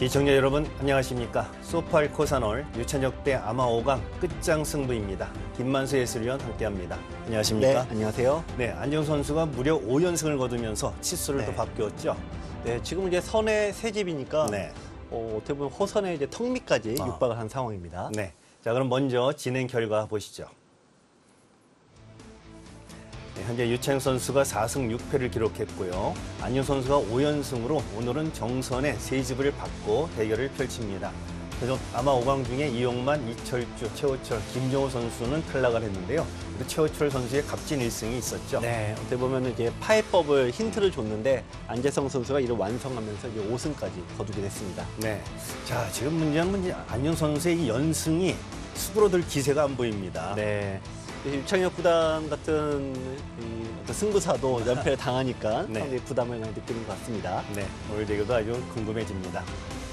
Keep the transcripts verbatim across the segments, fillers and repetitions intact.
시청자 여러분 안녕하십니까. 소팔 코사놀 유찬혁 대 아마 오 강 끝장 승부입니다. 김만수 해설위원 함께합니다. 안녕하십니까. 네, 안녕하세요. 네, 안정 선수가 무려 오 연승을 거두면서 치수를 네. 또 바뀌었죠. 네, 지금 이제 선의 세 집이니까 네. 어, 어떻게 보면 호선의 이제 턱밑까지 아. 육박을 한 상황입니다. 네. 자, 그럼 먼저 진행 결과 보시죠. 네, 현재 유창 선수가 사 승 육 패를 기록했고요. 안윤 선수가 오 연승으로 오늘은 정선의 세 집을 받고 대결을 펼칩니다. 그래서 아마 오 강 중에 이용만, 이철주, 최호철, 김정호 선수는 탈락을 했는데요. 또 최호철 선수의 값진 일 승이 있었죠. 네, 어떻게 보면 이제 파해법을 힌트를 줬는데 안재성 선수가 이를 완성하면서 이제 오 승까지 거두게 됐습니다. 네. 자, 지금 문제는 안윤 선수의 이 연승이 수그러들 기세가 안 보입니다. 네. 유창혁 구단 같은 이 어떤 승부사도 연패를 당하니까 네. 상당히 부담을 많이 느끼는 것 같습니다. 네, 오늘 대결도 아주 궁금해집니다.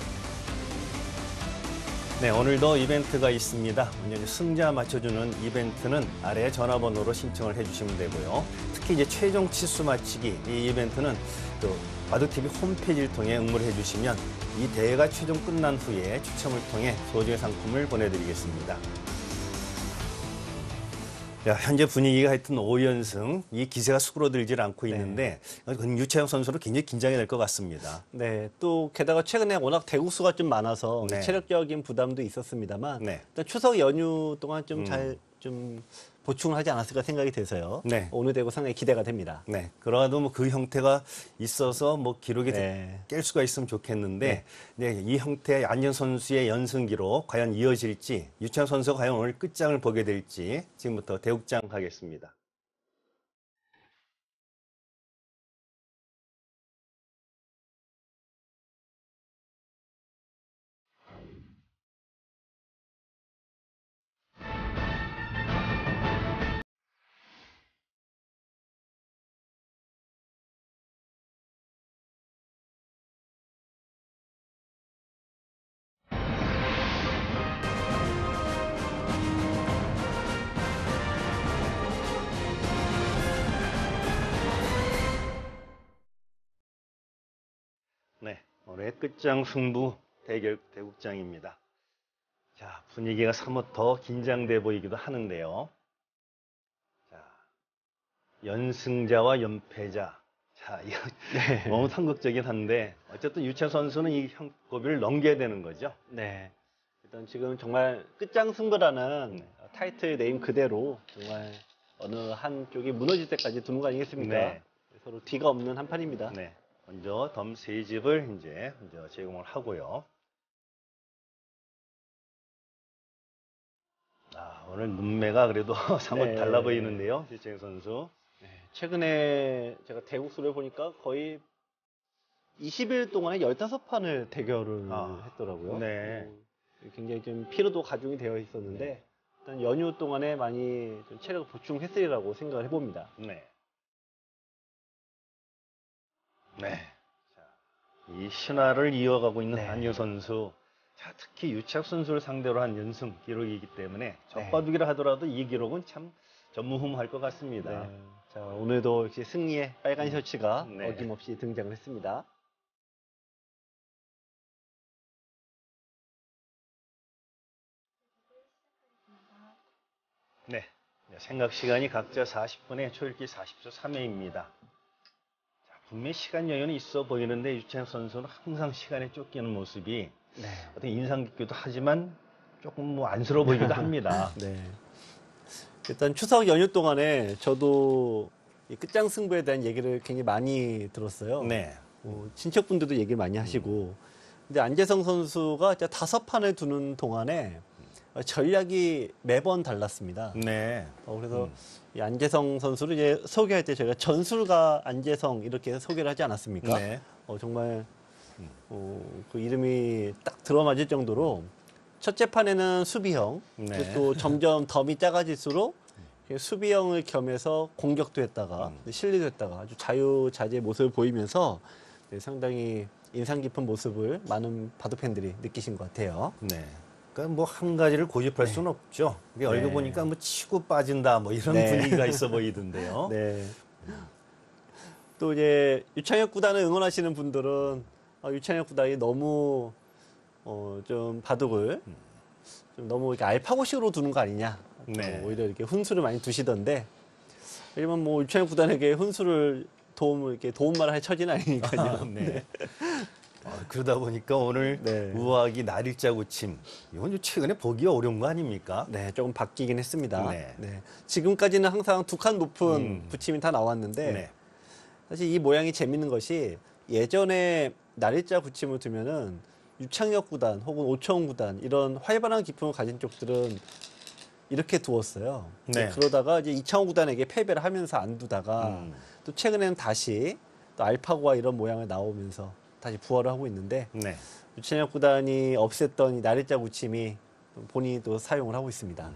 네, 오늘도 이벤트가 있습니다. 먼저 승자 맞춰주는 이벤트는 아래 전화번호로 신청을 해주시면 되고요. 특히 이제 최종 치수 맞히기 이 이벤트는 또 바둑티비 홈페이지를 통해 응모를 해주시면 이 대회가 최종 끝난 후에 추첨을 통해 소정의 상품을 보내드리겠습니다. 야, 현재 분위기가 하여튼 오 연승, 이 기세가 수그러들질 않고 있는데 네. 유채영 선수로 굉장히 긴장이 될 것 같습니다. 네, 또 게다가 최근에 워낙 대국수가 좀 많아서 네. 체력적인 부담도 있었습니다만 네. 일단 추석 연휴 동안 좀 음. 잘 좀 보충을 하지 않았을까 생각이 돼서요. 네. 오늘 대구 상당히 기대가 됩니다. 네, 그러도 뭐 그 형태가 있어서 뭐 기록이 네. 깰 수가 있으면 좋겠는데, 네. 네, 이 형태의 안전 선수의 연승 기록 과연 이어질지, 유창 선수가 과연 오늘 끝장을 보게 될지 지금부터 대국장 가겠습니다. 네, 오늘의 끝장 승부 대결 대국장입니다. 자, 분위기가 사뭇 더 긴장돼 보이기도 하는데요. 자, 연승자와 연패자. 자, 이거 네. 너무 상극적이긴 한데 어쨌든 유채 선수는 이 형 고비를 넘겨야 되는 거죠. 네. 일단 지금 정말 끝장 승부라는 네. 타이틀 네임 그대로 정말 어느 한쪽이 무너질 때까지 두는 거 아니겠습니까? 네. 서로 뒤가 없는 한 판입니다. 네. 먼저 덤 세 집을 이제 먼저 제공을 하고요. 아, 오늘 눈매가 그래도 사뭇 네. 달라 보이는데요, 유채 선수. 네, 최근에 제가 대국수를 보니까 거의 이십 일 동안에 열다섯 판을 대결을 아, 했더라고요. 네. 어, 굉장히 좀 피로도 가중이 되어 있었는데 일단 연휴 동안에 많이 좀 체력을 보충했으리라고 생각을 해봅니다. 네. 네. 자, 이 신화를 이어가고 있는 네. 안유 선수. 자, 특히 유착 선수를 상대로 한 연승 기록이기 때문에 적바둑이라 하더라도 이 기록은 참 전무후무할 것 같습니다. 네. 자, 오늘도 역시 승리의 빨간 셔츠가 네. 어김없이 등장을 했습니다. 네. 생각 시간이 각자 사십 분에 초읽기 사십 초 삼 회입니다. 분명히 시간 여유는 있어 보이는데 유채영 선수는 항상 시간에 쫓기는 모습이 네. 어떤 인상 깊기도 하지만 조금 뭐 안쓰러워 보이기도 합니다. 네. 일단 추석 연휴 동안에 저도 이 끝장 승부에 대한 얘기를 굉장히 많이 들었어요. 네. 어, 친척분들도 얘기를 많이 하시고. 근데 안재성 선수가 이제 다섯 판을 두는 동안에 전략이 매번 달랐습니다. 네. 어, 그래서 음. 이 안재성 선수를 이제 소개할 때 저희가 전술가 안재성 이렇게 소개를 하지 않았습니까? 네. 어, 정말 어, 그 이름이 딱 들어맞을 정도로 첫째 판에는 수비형, 네. 그리고 또 점점 덤이 작아질수록 수비형을 겸해서 공격도 했다가 음. 실리도 했다가 아주 자유자재의 모습을 보이면서 네, 상당히 인상 깊은 모습을 많은 바둑 팬들이 느끼신 것 같아요. 네. 그러니까 뭐 한 가지를 고집할 네. 수는 없죠. 이게 얼굴 네. 보니까 뭐 치고 빠진다 뭐 이런 네. 분위기가 있어 보이던데요. 네. 또 이제 유창혁 구단을 응원하시는 분들은 아, 유창혁 구단이 너무 어, 좀 바둑을 좀 너무 이렇게 알파고식으로 두는 거 아니냐. 네. 어, 오히려 이렇게 훈수를 많이 두시던데, 왜냐면 뭐 유창현 구단에게 훈수를 도움을 이렇게 도움만 할 처지는 아니니까요. 네. 어, 그러다 보니까 오늘 네. 우아기 날일자 구침 이건 좀 최근에 보기 어려운 거 아닙니까? 네, 조금 바뀌긴 했습니다. 네. 네. 지금까지는 항상 두 칸 높은 음. 부침이 다 나왔는데, 네. 사실 이 모양이 재밌는 것이 예전에 날일자 부침을 두면은 유창혁 구단 혹은 오청훈 구단 이런 활발한 기풍을 가진 쪽들은 이렇게 두었어요. 네. 그러다가 이제 이창호 구단에게 패배를 하면서 안 두다가 음. 또 최근에는 다시 또 알파고와 이런 모양을 나오면서 다시 부활을 하고 있는데, 네. 유창혁 구단이 없앴던 이 날일자 부침이 본인이 또 사용을 하고 있습니다.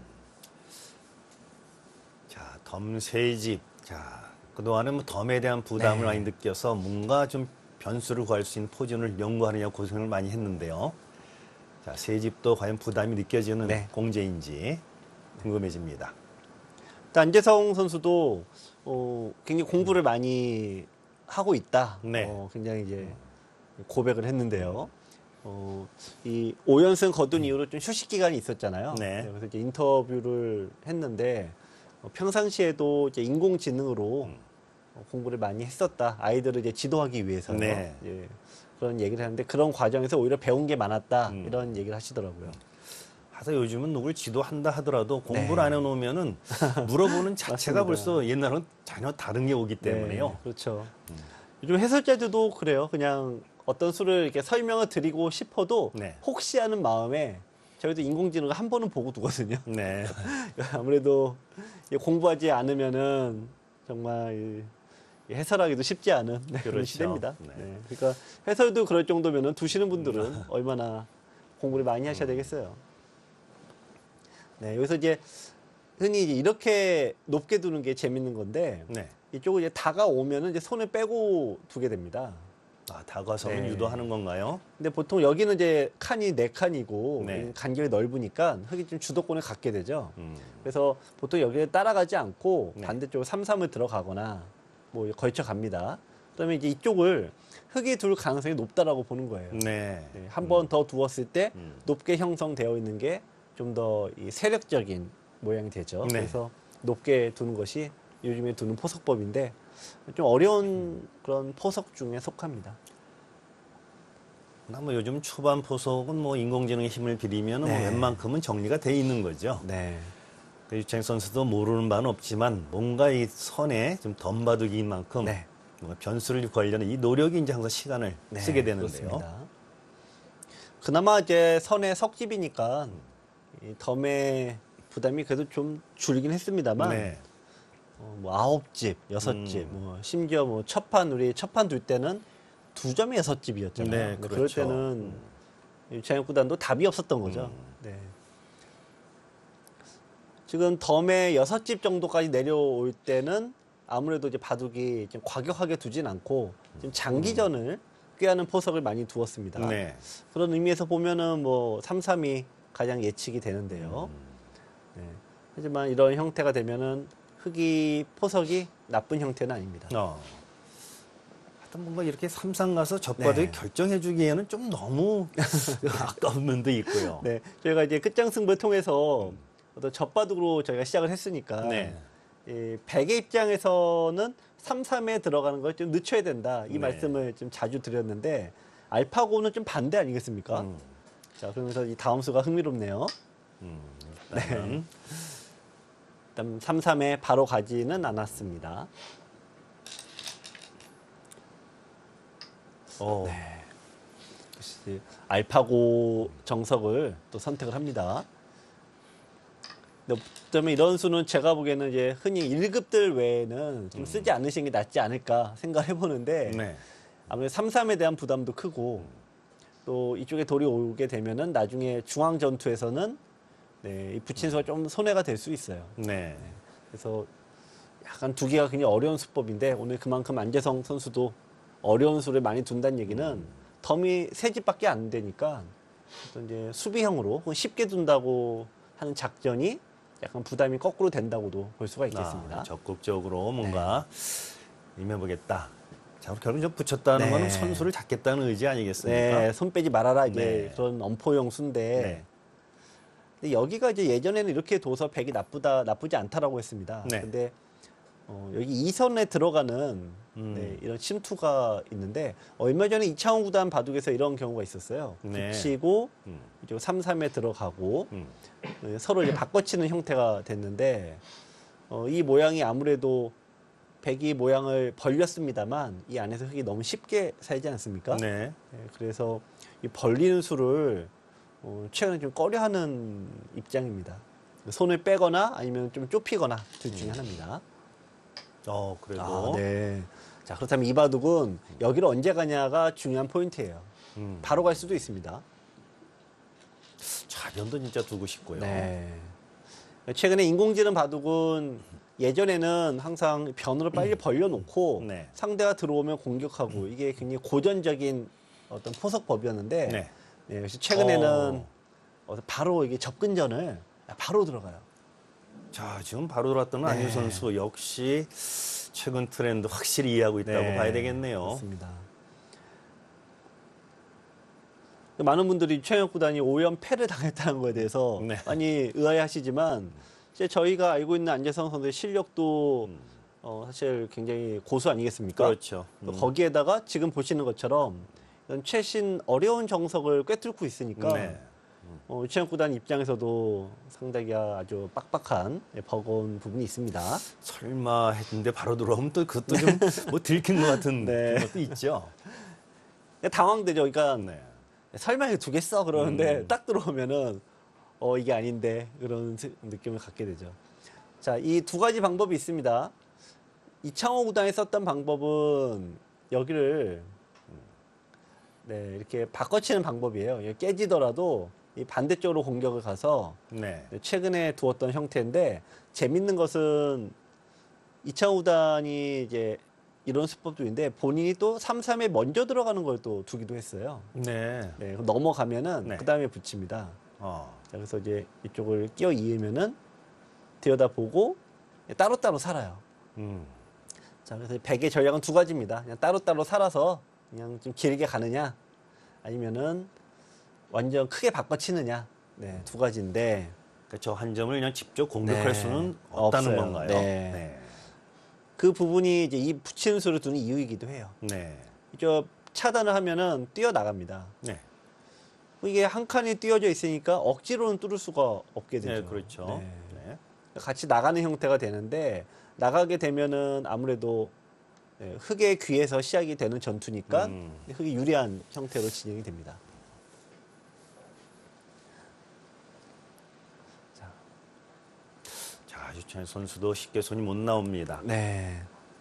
자, 덤 세 집. 자, 그동안은 뭐 덤에 대한 부담을 네. 많이 느껴서 뭔가 좀 변수를 구할 수 있는 포지션을 연구하느냐 고생을 많이 했는데요. 자, 세 집도 과연 부담이 느껴지는 네. 공제인지 궁금해집니다. 또 안재성 선수도 어, 굉장히 공부를 많이 하고 있다. 네. 어, 굉장히 이제 고백을 했는데요. 어, 이 오 연승 거둔 이후로 좀 휴식 기간이 있었잖아요. 네. 그래서 이제 인터뷰를 했는데 어, 평상시에도 이제 인공지능으로 어, 공부를 많이 했었다. 아이들을 이제 지도하기 위해서요. 네. 예, 그런 얘기를 하는데 그런 과정에서 오히려 배운 게 많았다. 음. 이런 얘기를 하시더라고요. 하여튼 요즘은 누굴 지도한다 하더라도 공부를 네. 안 해놓으면은 물어보는 자체가 맞습니다. 벌써 옛날은 전혀 다른 게 오기 때문에요. 네, 그렇죠. 요즘 해설자들도 그래요. 그냥 어떤 수를 이렇게 설명을 드리고 싶어도 네. 혹시 하는 마음에 저희도 인공지능을 한 번은 보고 두거든요. 네. 아무래도 공부하지 않으면은 정말 해설하기도 쉽지 않은 네, 그런 그렇죠. 시대입니다. 네. 네, 그러니까 해설도 그럴 정도면은 두시는 분들은 얼마나 공부를 많이 하셔야 되겠어요. 네, 여기서 이제 흔히 이제 이렇게 높게 두는 게 재밌는 건데 네. 이쪽을 이제 다가오면은 이제 손을 빼고 두게 됩니다. 아, 다가서면 네. 유도하는 건가요? 근데 보통 여기는 이제 칸이 네 칸이고 네. 간격이 넓으니까 흙이 좀 주도권을 갖게 되죠. 음. 그래서 보통 여기를 따라가지 않고 네. 반대쪽으로 삼 삼을 들어가거나 뭐 걸쳐 갑니다. 그러면 이제 이쪽을 흙이 둘 가능성이 높다라고 보는 거예요. 네. 네, 한 번 더 두었을 때 음. 높게 형성되어 있는 게 좀 더 이 세력적인 모양이 되죠. 네. 그래서 높게 두는 것이 요즘에 두는 포석법인데 좀 어려운 그런 포석 중에 속합니다. 뭐 요즘 초반 포석은 뭐 인공지능의 힘을 빌리면 뭐 네. 웬만큼은 정리가 돼 있는 거죠. 네. 그 유창 선수도 모르는 바는 없지만 뭔가 이 선에 좀 덤바둑인 만큼 네. 뭔가 변수를 구하려는 이 노력이 이제 항상 시간을 네, 쓰게 되는데요. 그렇습니다. 그나마 이제 선의 석집이니까 이 덤의 부담이 그래도 좀 줄긴 했습니다만 네. 어, 뭐 아홉 집, 여섯 음. 집, 뭐 심지어 뭐 첫판 우리 첫판 둘 때는 두 점에 여섯 집이었잖아요. 네, 근데 그렇죠. 그럴 때는 유창현 구단도 답이 없었던 거죠. 음. 네. 지금 덤에 여섯 집 정도까지 내려올 때는 아무래도 이제 바둑이 좀 과격하게 두진 않고 좀 장기전을 꾀하는 포석을 많이 두었습니다. 네. 그런 의미에서 보면은 뭐 삼 삼이 가장 예측이 되는데요. 네. 하지만 이런 형태가 되면은 흙이 포석이 나쁜 형태는 아닙니다. 어. 하여튼 뭔가 이렇게 삼상 가서 젖바둑이 네. 결정해 주기에는 좀 너무 아까운 면도 있고요. 네, 저희가 이제 끝장 승부를 통해서 어떤 젖바둑으로 저희가 시작을 했으니까 네. 이 백의 입장에서는 삼 삼에 들어가는 걸 좀 늦춰야 된다. 이 네. 말씀을 좀 자주 드렸는데 알파고는 좀 반대 아니겠습니까? 음. 자, 그러면서 이 다음 수가 흥미롭네요. 음, 일단은 일단 삼 삼에 바로 가지는 않았습니다. 어, 역시 알파고 정석을 또 선택을 합니다. 근데 그다음에 이런 수는 제가 보기에는 이제 흔히 일 급들 외에는 좀 쓰지 않으시는 게 낫지 않을까 생각해 보는데 네. 아무래도 삼 삼에 대한 부담도 크고 또 이쪽에 돌이 오게 되면은 나중에 중앙 전투에서는 네, 이 붙인 수가 좀 손해가 될 수 있어요. 네. 그래서 약간 두기가 굉장히 어려운 수법인데 오늘 그만큼 안재성 선수도 어려운 수를 많이 둔다는 얘기는 덤이 세 집밖에 안 되니까 어떤 이제 수비형으로 혹은 쉽게 둔다고 하는 작전이 약간 부담이 거꾸로 된다고도 볼 수가 있겠습니다. 아, 적극적으로 뭔가 임해보겠다. 자, 결국 좀 붙였다는 네. 거는 선수를 잡겠다는 의지 아니겠습니까? 네, 손 빼지 말아라 이제 네. 그런 엄포용 수인데 네. 근데 여기가 이제 예전에는 이렇게 둬서 백이 나쁘다 나쁘지 않다라고 했습니다. 네. 근데 어, 여기 이 선에 들어가는 음. 네, 이런 침투가 있는데 얼마 전에 이창호 구단 바둑에서 이런 경우가 있었어요. 네. 붙이고 음. 이제 삼 삼에 들어가고 음. 네, 서로 이제 바꿔치는 형태가 됐는데 어, 이 모양이 아무래도 백이 모양을 벌렸습니다만 이 안에서 흙이 너무 쉽게 살지 않습니까? 네. 네, 그래서 이 벌리는 수를 어, 최근에 좀 꺼려하는 입장입니다. 손을 빼거나 아니면 좀 좁히거나 둘 중에 하나입니다. 어, 그래도. 아, 네. 자, 그렇다면 이 바둑은 여기를 언제 가냐가 중요한 포인트예요. 음. 바로 갈 수도 있습니다. 좌변도 진짜 두고 싶고요. 네. 최근에 인공지능 바둑은 예전에는 항상 변으로 빨리 벌려놓고 네. 상대가 들어오면 공격하고 이게 굉장히 고전적인 어떤 포석법이었는데 네. 네, 그래서 최근에는 어. 어, 바로 이게 접근전을 바로 들어가요. 자, 지금 바로 들어왔던 네. 안유 선수 역시 최근 트렌드 확실히 이해하고 있다고 네, 봐야 되겠네요. 그렇습니다. 많은 분들이 최영혁 구단이 오 연패를 당했다는 거에 대해서 네. 많이 의아해하시지만 이제 저희가 알고 있는 안재성 선수의 실력도 어, 사실 굉장히 고수 아니겠습니까? 그렇죠. 또 음. 거기에다가 지금 보시는 것처럼 이런 최신 어려운 정석을 꿰뚫고 있으니까 네. 어, 최영혁 구단 입장에서도 상당히 아주 빡빡한 예, 버거운 부분이 있습니다. 설마 했는데 바로 들어오면 또 그것도 좀 뭐 들킨 것 같은 네. 것도 있죠. 당황되죠. 그러니까 네. 설마 이거 두겠어 그러는데 음. 딱 들어오면은 어 이게 아닌데 그런 스- 느낌을 갖게 되죠. 자, 이 두 가지 방법이 있습니다. 이창호 구단이 썼던 방법은 여기를 네, 이렇게 바꿔치는 방법이에요. 이게 깨지더라도 이 반대쪽으로 공격을 가서 네. 최근에 두었던 형태인데 재밌는 것은 이창호 구단이 이제 이런 수법도 있는데 본인이 또 삼 삼에 먼저 들어가는 걸 또 두기도 했어요. 네. 네, 그럼 넘어가면은 네. 그 다음에 붙입니다. 어. 자, 그래서 이제 이쪽을 끼어 이으면은 들여다보고 따로따로 살아요. 음. 자, 그래서 백의 전략은 두 가지입니다. 그냥 따로따로 살아서 그냥 좀 길게 가느냐, 아니면은 완전 크게 바꿔치느냐. 네, 두 가지인데. 그러니까 저 한 점을 그냥 직접 공격할 네. 수는 없다는 없어요. 건가요? 네. 네. 그 부분이 이제 이 붙이는 수를 두는 이유이기도 해요. 네. 저 차단을 하면은 뛰어나갑니다. 네. 이게 한 칸이 띄어져 있으니까 억지로는 뚫을 수가 없게 되죠. 네, 그렇죠. 네. 네. 같이 나가는 형태가 되는데 나가게 되면은 아무래도 네, 흙의 귀에서 시작이 되는 전투니까 음. 흙이 유리한 형태로 진행이 됩니다. 자, 유찬 선수도 쉽게 손이 못 나옵니다. 네.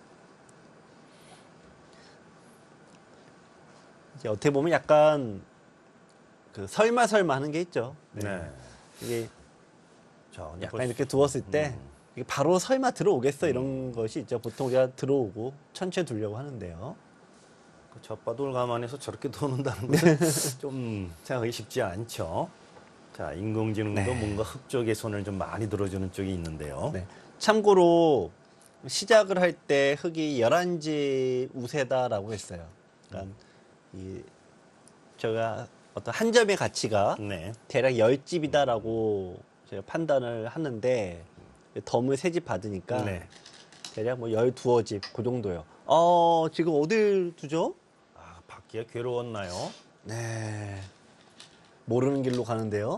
이제 어떻게 보면 약간 그 설마 설마 하는 게 있죠. 네. 네. 이게 자, 근데 약간 벌써- 이렇게 두었을 때 음. 이게 바로 설마 들어오겠어 이런 것이 있죠. 보통 우리가 들어오고 천천히 두려고 하는데요. 그 젖바둑을 감안해서 저렇게 도는다는 것은 좀 생각하기 쉽지 않죠. 자, 인공지능도 네. 뭔가 흙 쪽에 손을 좀 많이 들어주는 쪽이 있는데요. 네. 참고로 시작을 할 때 흙이 열한지 우세다라고 했어요. 그러니까 이 제가 어떤 한 점의 가치가 네. 대략 열 집이다라고 제가 판단을 하는데 덤을 세 집 받으니까 네. 대략 뭐 열두어 집 그 정도요. 어, 지금 어딜 두죠? 아, 받기가 괴로웠나요? 네. 모르는 길로 가는데요.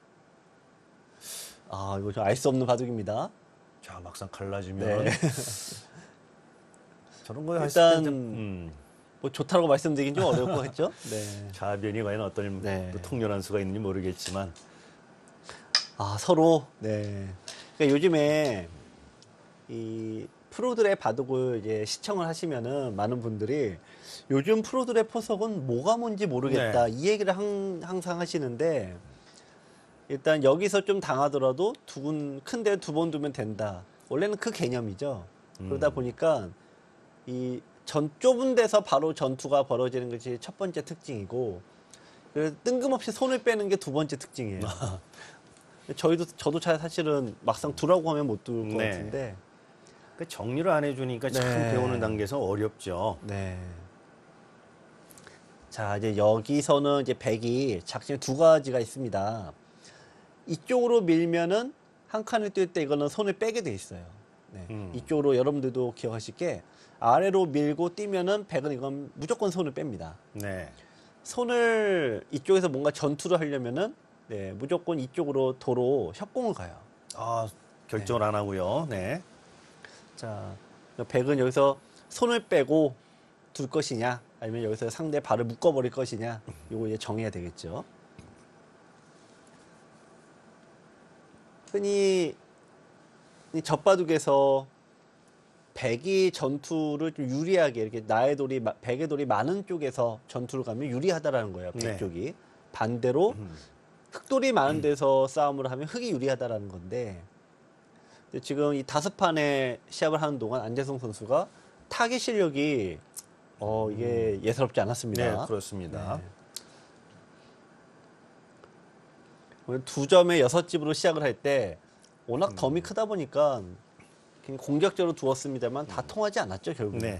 아, 이거 좀 알 수 없는 바둑입니다. 자, 막상 갈라지면 네. 저런 거 했을 일단 때 음, 뭐 좋다고 말씀드리긴 좀 어려울 것 같죠? 네. 좌변이 과연 어떤 네. 또 통렬한 수가 있는지 모르겠지만 아, 서로. 네. 그러니까 요즘에 이 프로들의 바둑을 이제 시청을 하시면은 많은 분들이 요즘 프로들의 포석은 뭐가 뭔지 모르겠다. 네. 이 얘기를 항, 항상 하시는데 일단 여기서 좀 당하더라도 두 분, 큰데 두 번 두면 된다. 원래는 그 개념이죠. 그러다 음. 보니까 이 전 좁은 데서 바로 전투가 벌어지는 것이 첫 번째 특징이고 그래서 뜬금없이 손을 빼는 게 두 번째 특징이에요. 저희도 저도 잘 사실은 막상 두라고 하면 못 둘 것 네. 같은데 그 정리를 안 해주니까 참 네. 배우는 단계에서 어렵죠. 네. 자, 이제 여기서는 이제 백이 작전이 두 가지가 있습니다. 이쪽으로 밀면은 한 칸을 뛸 때 이거는 손을 빼게 돼 있어요. 네. 음. 이쪽으로 여러분들도 기억하실 게 아래로 밀고 뛰면은 백은 이건 무조건 손을 뺍니다. 네. 손을 이쪽에서 뭔가 전투를 하려면은 네, 무조건 이쪽으로 도로 협공을 가요. 아, 결정을 안 하고요. 네. 자, 백은 여기서 손을 빼고 둘 것이냐, 아니면 여기서 상대 발을 묶어버릴 것이냐, 이거 이제 정해야 되겠죠. 흔히 이 젖바둑에서 백이 전투를 좀 유리하게 이렇게 나의 돌이 마- 백의 돌이 많은 쪽에서 전투를 가면 유리하다라는 거예요. 백 네. 쪽이 반대로 흑돌이 많은 데서 싸움을 하면 흑이 유리하다라는 건데, 근데 지금 이 다섯 판의 시합을 하는 동안 안재성 선수가 타겟 실력이 어 이게 예사롭지 않았습니다. 네, 그렇습니다. 네. 오늘 두 점에 여섯 집으로 시작을 할 때 워낙 음. 덤이 크다 보니까 그냥 공격적으로 두었습니다만 다 통하지 않았죠 결국. 네.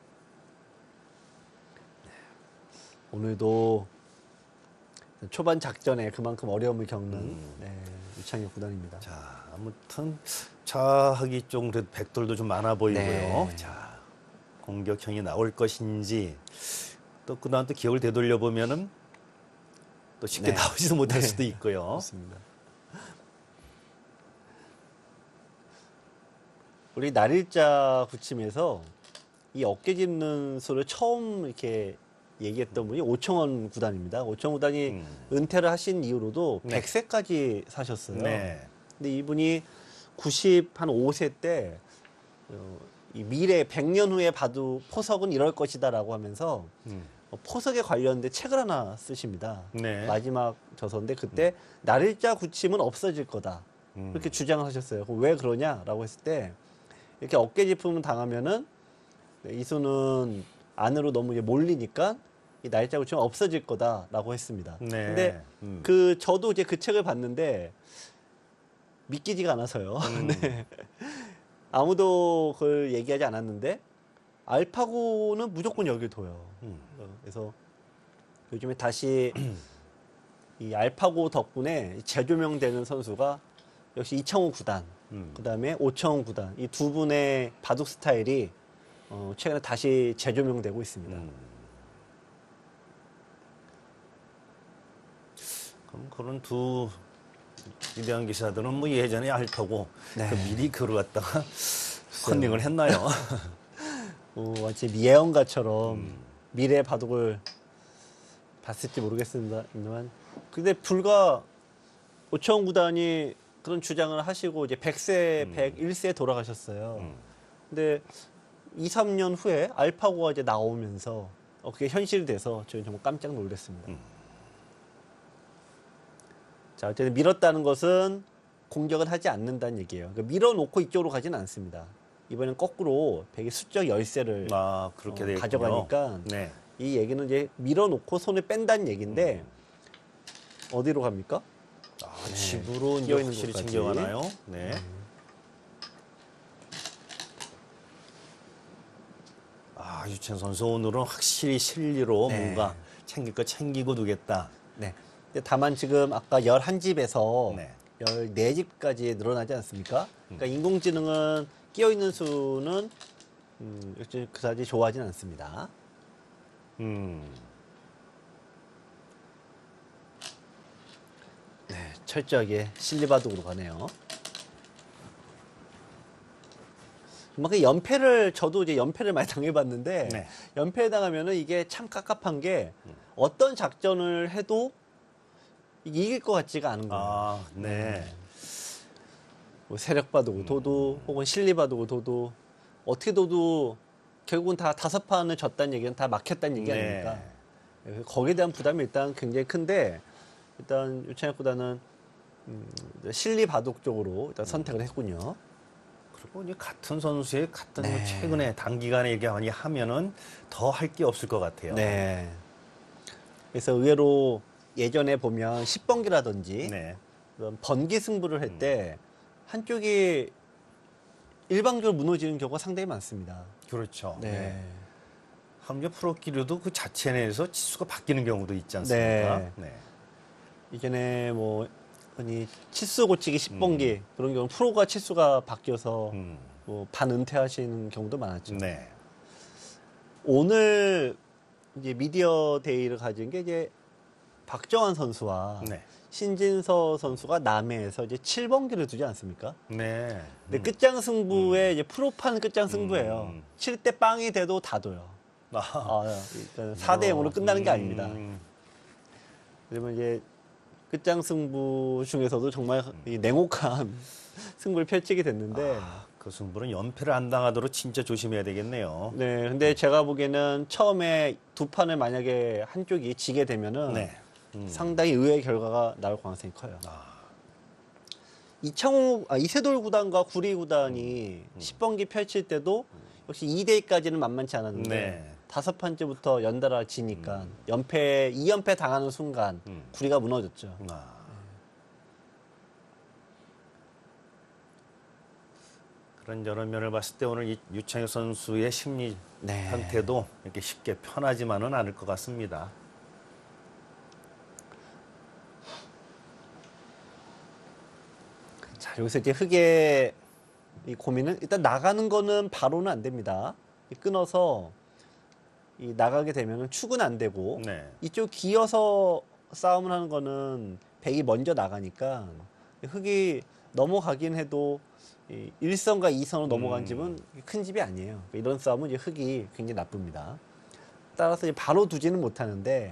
오늘도 초반 작전에 그만큼 어려움을 겪는 음. 네, 유창혁 구단입니다. 자, 아무튼 좌하기 쪽 그래도 백돌도 좀 많아 보이고요. 네. 자, 공격형이 나올 것인지 또 그다음 또 기억을 되돌려 보면은 또 쉽게 네. 나오지도 못할 네. 수도 있고요. 그렇습니다. 우리 날일자 구침에서 이 어깨 짚는 수를 처음 이렇게 얘기했던 분이 오청원 구단입니다. 오청원 구단이 음. 은퇴를 하신 이후로도 네. 백 세까지 사셨어요. 네. 근데 이분이 구십오 세 때 어, 이 미래 백 년 후에 봐도 포석은 이럴 것이다라고 하면서 음. 어, 포석에 관련된 책을 하나 쓰십니다. 네. 마지막 저서인데 그때 날일자 구침은 없어질 거다. 음. 그렇게 주장을 하셨어요. 그럼 왜 그러냐라고 했을 때 이렇게 어깨 짚음을 당하면은 이수는 안으로 너무 이제 몰리니까 이 날짜 구침은 없어질 거다라고 했습니다. 네. 근데 음. 그 저도 이제 그 책을 봤는데 믿기지가 않아서요. 음. 네. 아무도 그걸 얘기하지 않았는데 알파고는 무조건 여길 둬요. 음. 어, 그래서 요즘에 다시 이 알파고 덕분에 재조명되는 선수가 역시 이창호 구단, 음. 그 다음에 오청원 구단, 이 두 분의 바둑 스타일이 어, 최근에 다시 재조명되고 있습니다. 음. 그럼 그런 두 위대한 기사들은 뭐 예전에 알파고 네. 그 미리 그걸 갖다가 컨닝을 했나요? 어, 마치 예언가처럼 음. 미래 바둑을 봤을지 모르겠습니다만, 근데 불과 오청원 구단이 그런 주장을 하시고 이제 백 세, 음. 백일 세에 돌아가셨어요. 음. 근데 이, 삼 년 후에 알파고가 이제 나오면서 어, 그게 현실이 돼서 저희 정말 깜짝 놀랐습니다. 음. 자, 어쨌든 밀었다는 것은 공격은 하지 않는다는 얘기예요. 그러니까 밀어놓고 이쪽으로 가지는 않습니다. 이번엔 거꾸로 백이 수적 열세를 아, 그렇게 어, 되겠군요. 가져가니까 네. 이 얘기는 이제 밀어놓고 손을 뺀다는 얘기인데 어디로 갑니까? 아, 네. 집으로 이제 끼어 있는 확실히 곳까지. 챙겨가나요? 네. 아, 유첸 선수 오늘은 확실히 실리로 네. 뭔가 챙길 거 챙기고 두겠다. 네. 근데 다만 지금 아까 열한 집에서 네. 열네 집까지 늘어나지 않습니까? 그러니까 인공지능은 끼어 있는 수는 음, 역시 그다지 좋아하진 않습니다. 음. 네, 철저하게 실리바둑으로 가네요. 막 연패를 저도 이제 연패를 많이 당해봤는데 네. 연패에 당하면은 이게 참 깝깝한 게 어떤 작전을 해도 이길 것 같지가 않은 거예요. 아, 네. 뭐 세력 바둑을 둬도 혹은 실리 바둑을 둬도 어떻게 둬도 결국은 다 다섯 판을 졌다는 얘기는 다 막혔다는 얘기 네. 아닙니까? 그래서 거기에 대한 부담이 일단 굉장히 큰데 일단 유창혁 구단은 음, 실리 바둑 쪽으로 일단 선택을 했군요. 그리고 이제 같은 선수의 같은 네. 뭐 최근에 단기간에 이렇게 많이 하면은 더 할 게 없을 것 같아요. 네. 그래서 의외로 예전에 보면 십 번기라든지 네. 그런 번기 승부를 할 때 한쪽이 일방적으로 무너지는 경우가 상당히 많습니다. 그렇죠. 네. 네. 함정 프로끼리도 그 자체 내에서 치수가 바뀌는 경우도 있지 않습니까? 네. 네. 이전에 뭐 흔히 치수 고치기 십 번기 그런 경우 프로가 치수가 바뀌어서 음. 뭐 반은퇴하시는 경우도 많았죠. 네. 오늘 이제 미디어 데이를 가진 게 이제 박정환 선수와 네. 신진서 선수가 남해에서 이제 칠 번기를 두지 않습니까? 네. 근데 끝장 승부에 이제 프로판 끝장 승부예요. 음. 칠 대 빵이 돼도 다 둬요. 아, 아, 일단 사 대 영으로 끝나는 게 아닙니다. 음. 그러면 이제 끝장 승부 중에서도 정말 이 냉혹한 승부를 펼치게 됐는데, 아, 그 승부는 연패를 안 당하도록 진짜 조심해야 되겠네요. 네, 근데 제가 보기에는 처음에 두 판을 만약에 한쪽이 지게 되면은 네. 음. 상당히 의외의 결과가 나올 가능성이 커요. 아, 이창호, 아, 이세돌 구단과 구리 구단이 음. 십 번기 펼칠 때도 역시 이 대 이까지는 만만치 않았는데 네. 다섯 판째부터 연달아 지니까 연패, 이 연패 당하는 순간 음. 구리가 무너졌죠. 아. 그런 여러 면을 봤을 때 오늘 이 유창혁 선수의 심리 네. 상태도 이렇게 쉽게 편하지만은 않을 것 같습니다. 자, 여기서 이제 흑의 이 고민은 일단 나가는 거는 바로는 안 됩니다. 이 끊어서 이 나가게 되면은 축은 안 되고 네. 이쪽 기어서 싸움을 하는 거는 백이 먼저 나가니까 흑이 넘어가긴 해도 이 일 선과 이 선으로 넘어간 음. 집은 큰 집이 아니에요. 이런 싸움은 이제 흑이 굉장히 나쁩니다. 따라서 이제 바로 두지는 못하는데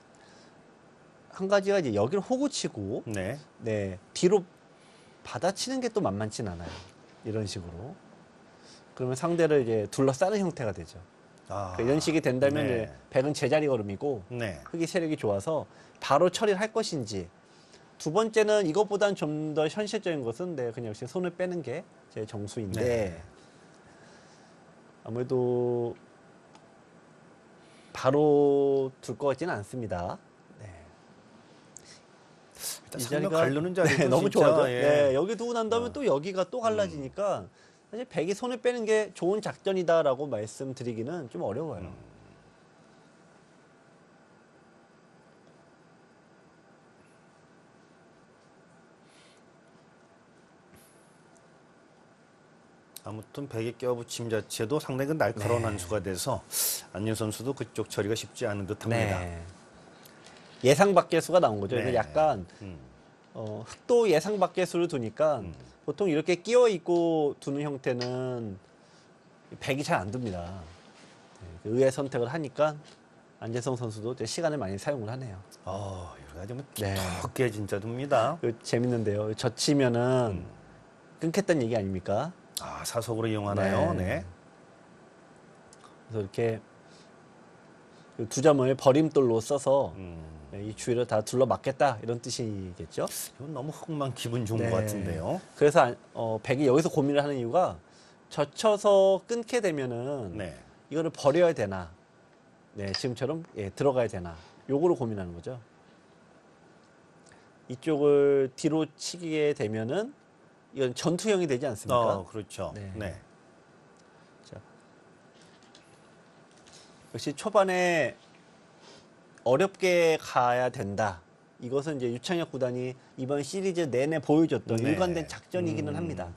한 가지가 이제 여기를 호구 치고 네. 네 뒤로 받아치는 게 또 만만치 않아요. 이런 식으로. 그러면 상대를 이제 둘러싸는 형태가 되죠. 아, 그러니까 이런 식이 된다면 네. 이제 백은 제자리 걸음이고 네. 흑이 세력이 좋아서 바로 처리를 할 것인지 두 번째는 이것보다는 좀 더 현실적인 것은 네, 그냥 역시 손을 빼는 게 제 정수인데 네. 아무래도 바로 둘 것 같지는 않습니다. 네. 일단 이 상명 자리가- 가르는 자리도 네, 너무 진짜, 좋아져. 예. 네, 여기 두고 난 다음에 어. 또 여기가 또 갈라지니까 사실 백이 손을 빼는 게 좋은 작전이다라고 말씀드리기는 좀 어려워요. 음. 아무튼 백에 껴붙임 자체도 상당히 그 날카로운 네. 한 수가 돼서 안윤 선수도 그쪽 처리가 쉽지 않은 듯합니다. 네. 예상 밖의 수가 나온 거죠. 네. 그래서 약간 음. 어, 흑도 예상 밖의 수를 두니까 음. 보통 이렇게 끼워 입고 두는 형태는 백이 잘 안 둡니다. 네, 의외의 선택을 하니까 안재성 선수도 이제 시간을 많이 사용을 하네요. 어, 이거 아주 뭐 네. 깊게 진짜 둡니다. 그 재밌는데요. 젖히면은 음. 끊겠다는 얘기 아닙니까? 아, 사석으로 이용하나요? 네. 네. 그래서 이렇게 그두 점을 버림돌로 써서 음. 이 주위를 다 둘러 막겠다 이런 뜻이겠죠. 이건 너무 흑만 기분 좋은 네. 것 같은데요. 그래서 안- 어, 백이 여기서 고민을 하는 이유가 젖혀서 끊게 되면은 네. 이거를 버려야 되나, 네 지금처럼 예, 들어가야 되나, 요거를 고민하는 거죠. 이쪽을 뒤로 치게 되면은 이건 전투형이 되지 않습니까? 어, 그렇죠. 네. 네. 자, 역시 초반에 어렵게 가야 된다. 이것은 이제 유창혁 구단이 이번 시리즈 내내 보여줬던 네. 일관된 작전이기는 음. 합니다.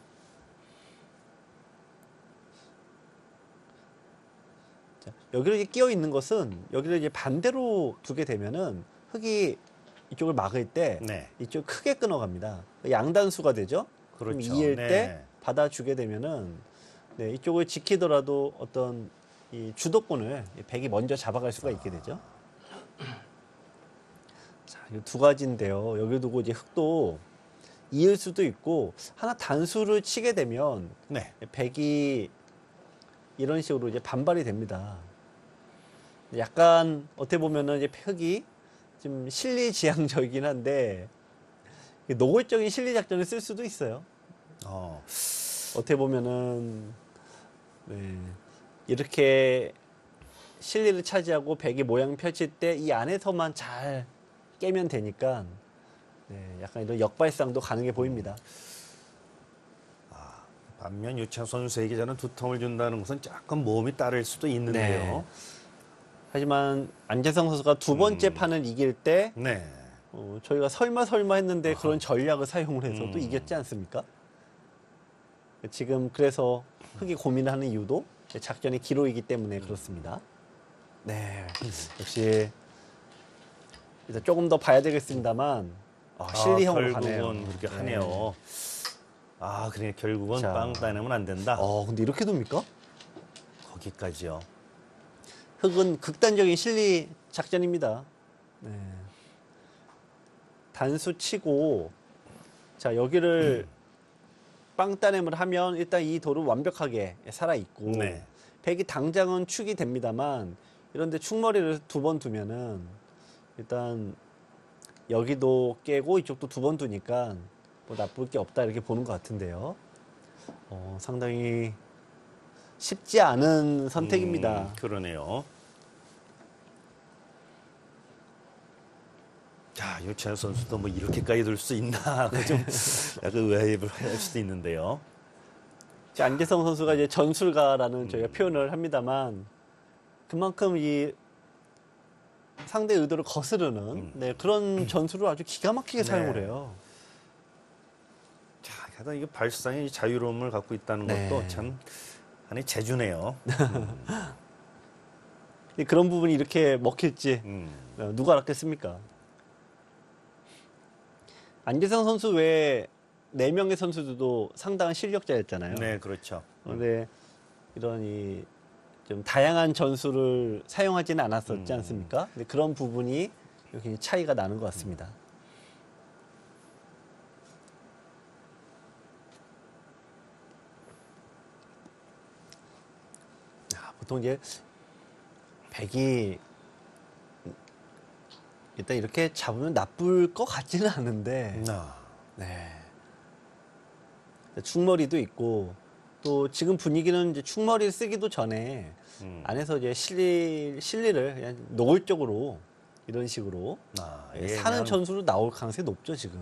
자, 여기를 이제 끼어 있는 것은 여기를 이제 반대로 두게 되면은 흑이 이쪽을 막을 때 네. 이쪽 크게 끊어갑니다. 양단수가 되죠. 그럼 그렇죠. 이일 네. 때 받아주게 되면은 네, 이쪽을 지키더라도 어떤 이 주도권을 백이 먼저 잡아갈 수가 있게 되죠. 자, 이 두 가지인데요. 여기 두고 이제 흑도 이을 수도 있고 하나 단수를 치게 되면 네. 백이 이런 식으로 이제 반발이 됩니다. 약간 어떻게 보면은 이제 흑이 좀 실리지향적이긴 한데 노골적인 실리 작전을 쓸 수도 있어요. 어. 어떻게 보면은 네, 이렇게 실리를 차지하고 백이 모양 펼칠 때 이 안에서만 잘 깨면 되니까 네, 약간 이런 역발상도 가능해 보입니다. 반면 유창 선수에게 저는 두통을 준다는 것은 조금 모험이 따를 수도 있는데요. 네. 하지만 안재성 선수가 두 번째 음. 판을 이길 때 네. 어, 저희가 설마 설마 했는데 아하. 그런 전략을 사용을 해서 또 음. 이겼지 않습니까? 지금 그래서 흑이 고민을 하는 이유도 작전이 기로이기 때문에 그렇습니다. 네, 역시 일단 조금 더 봐야 되겠습니다만 아, 실리형으로 아, 가네요. 결국은 그렇게 네. 하네요. 아, 그래 결국은 자. 빵 따내면 안 된다. 어, 근데 이렇게 됩니까? 거기까지요. 흑은 극단적인 실리 작전입니다. 네. 단수 치고 자 여기를 빵 따냄을 하면 일단 이 돌은 완벽하게 살아 있고 네. 백이 당장은 축이 됩니다만 이런데 축머리를 두 번 두면은 일단 여기도 깨고 이쪽도 두 번 두니까 뭐 나쁠 게 없다 이렇게 보는 것 같은데요. 어, 상당히 쉽지 않은 선택입니다. 음, 그러네요. 자, 유찬 선수도 뭐 이렇게까지 둘 수 있나 그 좀 약간 의아해할 수도 있는데요. 이제 안재성 선수가 이제 전술가라는 음. 저희가 표현을 합니다만 그만큼 이 상대 의도를 거스르는 음. 네, 그런 전술을 아주 기가 막히게 네. 사용을 해요. 자, 게다가 이게 발상의 자유로움을 갖고 있다는 네. 것도 참 하나의 재주네요. 음. 그런 부분이 이렇게 먹힐지 음. 어, 누가 알았겠습니까? 안재성 선수 외에 네 명의 선수들도 상당한 실력자였잖아요. 네, 그렇죠. 그런데 이런 이 좀 다양한 전술을 사용하지는 않았었지 음. 않습니까? 근데 그런 부분이 여기 차이가 나는 것 같습니다. 아, 보통 이제 백이 일단 이렇게 잡으면 나쁠 것 같지는 않은데 아, 네. 충머리도 있고 또 지금 분위기는 이제 충머리를 쓰기도 전에 음. 안에서 이제 실리 실리를 그냥 노골적으로 이런 식으로 아, 예, 예, 사는 그냥 전술로 나올 가능성이 높죠 지금.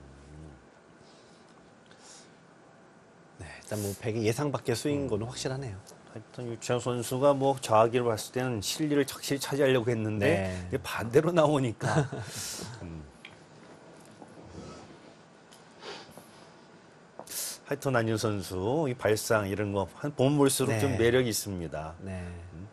네, 일단 뭐 백이 예상 밖의 스윙인 거는 확실하네요. 하여튼 유치원 선수가 뭐 저하기를 봤을 때는 실리를 확실히 차지하려고 했는데 네. 이게 반대로 나오니까 음. 하여튼 안윤 선수 이 발상 이런 거 한 보면 볼수록 네. 좀 매력이 있습니다. 네.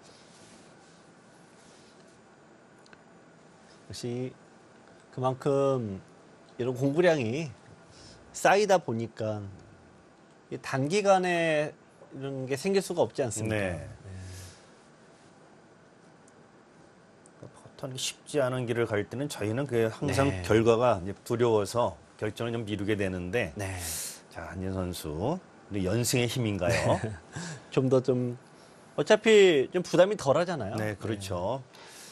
역시 그만큼 이런 공부량이 쌓이다 보니까 이 단기간에 이런 게 생길 수가 없지 않습니까? 네. 퍼턴이 쉽지 않은 길을 갈 때는 저희는 그 항상 네. 결과가 이제 두려워서 결정을 좀 미루게 되는데 네. 자 안윤 선수 우리 연승의 힘인가요? 좀 더 좀 어차피 좀 부담이 덜 하잖아요. 네, 그렇죠.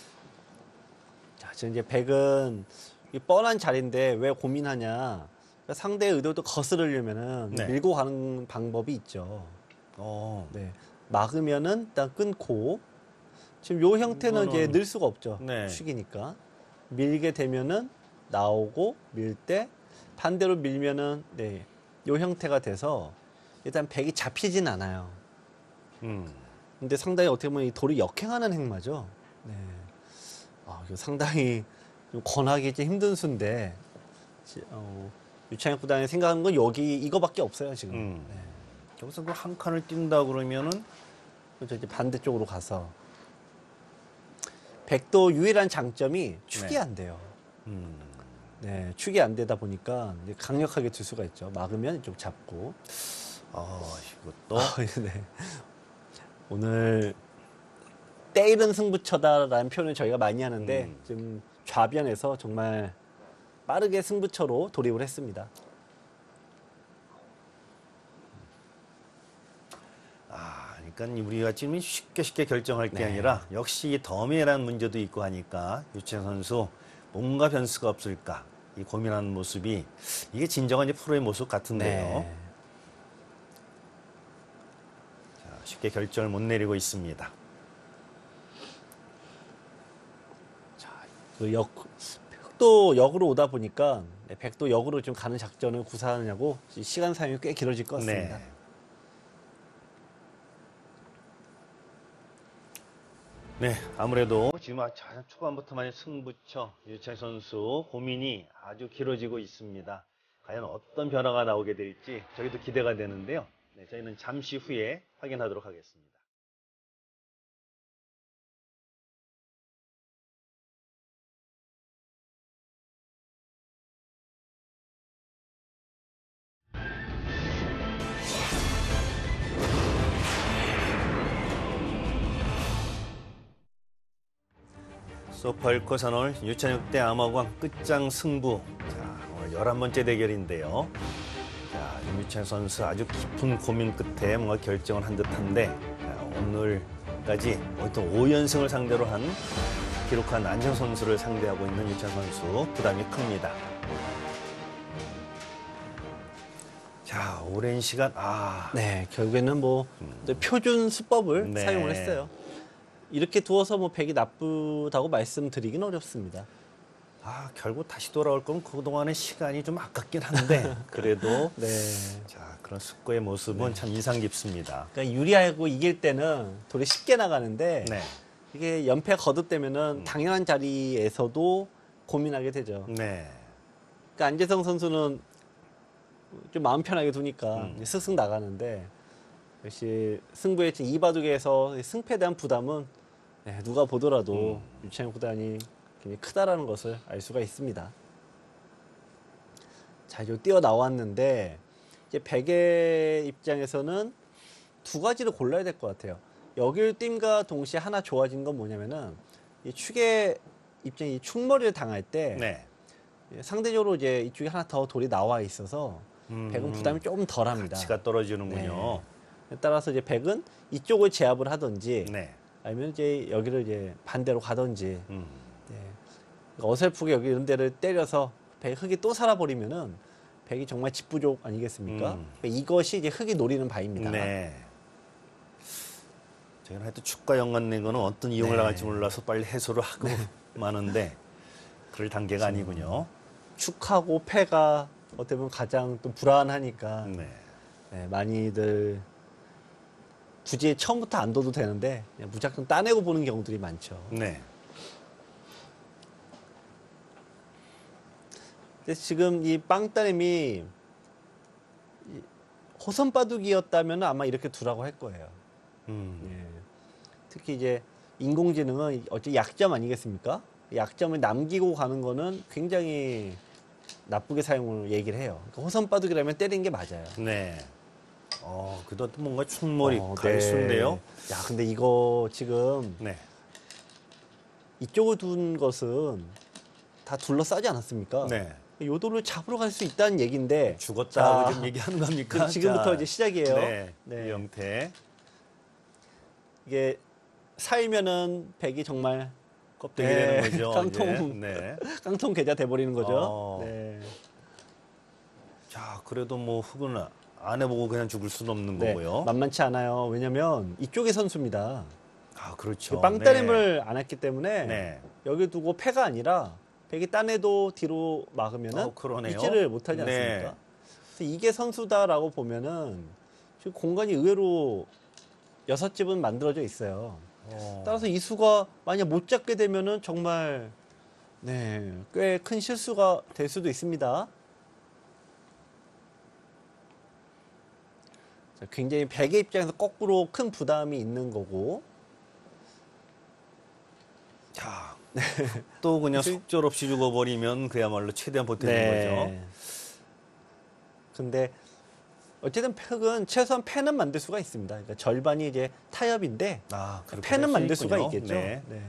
자, 지금 이제 백은 이 뻔한 자리인데 왜 고민하냐? 그러니까 상대의 의도도 거스르려면은 네. 밀고 가는 방법이 있죠. 어, 네. 막으면은 일단 끊고 지금 요 형태는 이제 이거는- 늘 수가 없죠. 네. 축이니까 밀게 되면은 나오고 밀 때 반대로 밀면은 네. 요 형태가 돼서 일단 백이 잡히진 않아요. 음. 근데 상당히 어떻게 보면 이 돌이 역행하는 행마죠. 네. 아, 이거 상당히 좀 권하기 좀 힘든 수인데, 지- 어, 유창혁 구단이 생각하는 건 여기 이거밖에 없어요, 지금. 음. 네. 여기서 그 한 칸을 뛴다 그러면은 그래서 이제 반대쪽으로 가서. 백도 유일한 장점이 축이 네. 안 돼요. 음. 네, 축이 안 되다 보니까 이제 강력하게 들 수가 있죠. 막으면 이쪽 잡고. 아, 이것도 아, 네. 오늘 때이른 승부처다라는 표현을 저희가 많이 하는데 음. 지금 좌변에서 정말 빠르게 승부처로 돌입을 했습니다. 아, 그러니까 우리가 지금 쉽게 쉽게 결정할 게 네. 아니라 역시 이 덤이라는 문제도 있고 하니까 유채 선수 뭔가 변수가 없을까 이 고민하는 모습이 이게 진정한 이제 프로의 모습 같은데요. 네. 자, 쉽게 결정을 못 내리고 있습니다. 그 역, 백도 역으로 오다 보니까 네, 백도 역으로 좀 가는 작전을 구사하느냐고 시간 사용이 꽤 길어질 것 같습니다. 네. 네, 아무래도 지금 아주 초반부터 많이 승부처 유찬 선수 고민이 아주 길어지고 있습니다. 과연 어떤 변화가 나오게 될지 저희도 기대가 되는데요. 네, 저희는 잠시 후에 확인하도록 하겠습니다. 소팔코 산올 유찬혁 대 아마광 끝장 승부. 자, 오늘 열한 번째 대결인데요. 자, 유찬 선수 아주 깊은 고민 끝에 뭔가 결정을 한 듯한데 자, 오늘까지 어떤 오 연승을 상대로 한 기록한 안정 선수를 상대하고 있는 유찬 선수 부담이 큽니다. 자, 오랜 시간 아, 네, 결국에는 뭐 표준 수법을 네. 사용을 했어요. 이렇게 두어서 뭐 백이 나쁘다고 말씀드리긴 어렵습니다. 아, 결국 다시 돌아올 거면 그동안의 시간이 좀 아깝긴 한데 그래도 네. 자, 그런 숙고의 모습은 참 인상 깊습니다. 그러니까 유리하고 이길 때는 돌이 쉽게 나가는데 네. 이게 연패 거듭되면은 당연한 자리에서도 고민하게 되죠. 네. 그러니까 안재성 선수는 좀 마음 편하게 두니까 음. 슥슥 나가는데 역시 승부의 이 바둑에서 승패에 대한 부담은 네, 누가 보더라도 음. 유찬혁 구단이 굉장히 크다라는 것을 알 수가 있습니다. 자, 이제 뛰어 나왔는데 이제 백의 입장에서는 두 가지를 골라야 될 것 같아요. 여길 띵과 동시에 하나 좋아진 건 뭐냐면은 이 축의 입장이 축머리를 당할 때 네. 상대적으로 이제 이쪽에 하나 더 돌이 나와 있어서 음. 백은 부담이 조금 덜합니다. 가치가 떨어지는군요. 따라서 이제 백은 이쪽을 제압을 하든지 네. 아니면 이제 여기를 이제 반대로 가든지 음. 네. 그러니까 어설프게 여기 이런 데를 때려서 백 흙이 또 살아버리면은 백이 정말 집부족 아니겠습니까? 음. 그러니까 이것이 이제 흙이 노리는 바입니다. 네. 저희는 하여튼 축과 연관된 거는 어떤 이용을 네. 나갈지 몰라서 빨리 해소를 하고 마는데 그럴 단계가 아니군요. 축하고 패가 어떻게 보면 가장 또 불안하니까 네. 네, 많이들 굳이 처음부터 안 둬도 되는데 그냥 무작정 따내고 보는 경우들이 많죠. 네. 근데 지금 이 빵따님이 호선바둑이었다면 아마 이렇게 두라고 할 거예요. 음. 예. 특히 이제 인공지능은 어째 약점 아니겠습니까? 약점을 남기고 가는 거는 굉장히 나쁘게 사용을 얘기를 해요. 그러니까 호선바둑이라면 때리는 게 맞아요. 네. 어, 그래도 뭔가 충몰이 어, 갈수인데요. 네. 야, 근데 이거 지금 네. 이쪽을 둔 것은 다 둘러싸지 않았습니까? 네. 요도를 잡으러 갈 수 있다는 얘기인데 죽었다고 자, 지금 얘기하는 겁니까? 그럼 지금부터 자, 이제 시작이에요. 네. 네. 이 형태. 이게 살면은 백이 정말 껍데기 네, 되는 거죠. 깡통. 이제. 네. 깡통 계좌 돼버리는 거죠. 어. 네. 자, 그래도 뭐 흙은 안 해보고 그냥 죽을 수는 없는 네, 거고요. 만만치 않아요. 왜냐면 이쪽이 선수입니다. 아, 그렇죠. 빵따림을 안 했기 때문에 네. 여기 두고 패가 아니라 백이 따내도 뒤로 막으면은 어, 그러네요. 있지를 못하지 네. 않습니까? 그래서 이게 선수다라고 보면은 지금 공간이 의외로 여섯 집은 만들어져 있어요. 어. 따라서 이 수가 만약 못 잡게 되면은 정말 네, 꽤 큰 실수가 될 수도 있습니다. 자, 굉장히 백의 입장에서 거꾸로 큰 부담이 있는 거고. 자, 또 그냥 속절없이 죽어버리면 그야말로 최대한 버티는 거죠. 근데 어쨌든 팩은 최소한 펜은 만들 수가 있습니다. 그러니까 절반이 이제 타협인데 아, 그렇게 펜은 할 만들 수가 있군요. 있겠죠. 네. 네.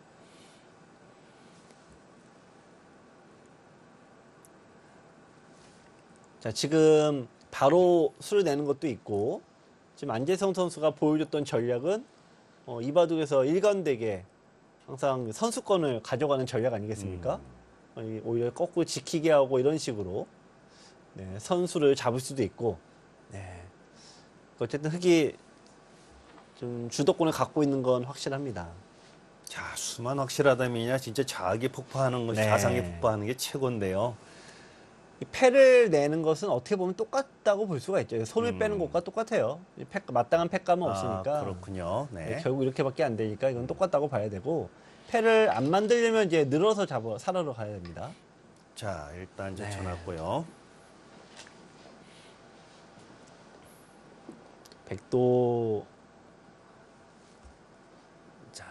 자, 지금 바로 수를 내는 것도 있고 지금 안재성 선수가 보여줬던 전략은 어, 이 바둑에서 일관되게 항상 선수권을 가져가는 전략 아니겠습니까? 어, 이 오히려 거꾸로 지키게 하고 이런 식으로 네, 선수를 잡을 수도 있고 네. 어쨌든 흙이 좀 주도권을 갖고 있는 건 확실합니다. 자, 수만 확실하다면야 진짜 자악이 폭파하는 것이 네. 자상이 폭파하는 게 최고인데요. 이 패를 내는 것은 어떻게 보면 똑같다고 볼 수가 있죠. 손을 음. 빼는 것과 똑같아요. 이 패, 마땅한 패감은 아, 없으니까. 그렇군요. 네. 네, 결국 이렇게밖에 안 되니까 이건 똑같다고 봐야 되고, 패를 안 만들려면 이제 늘어서 잡아 살아러 가야 됩니다. 자, 일단 이제 네. 쳐놨고요. 백도 자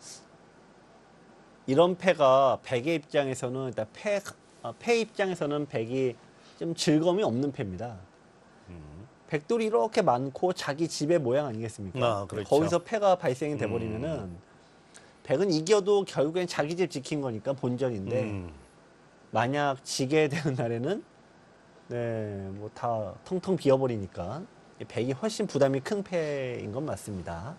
이런 패가 백의 입장에서는 일단 패, 아, 패 입장에서는 백이 좀 즐거움이 없는 패입니다. 음. 백돌이 이렇게 많고 자기 집의 모양 아니겠습니까? 아, 그렇죠. 거기서 패가 발생이 돼버리면은 음. 백은 이겨도 결국엔 자기 집 지킨 거니까 본전인데 음. 만약 지게 되는 날에는 네, 뭐 다 텅텅 비어버리니까 백이 훨씬 부담이 큰 패인 건 맞습니다.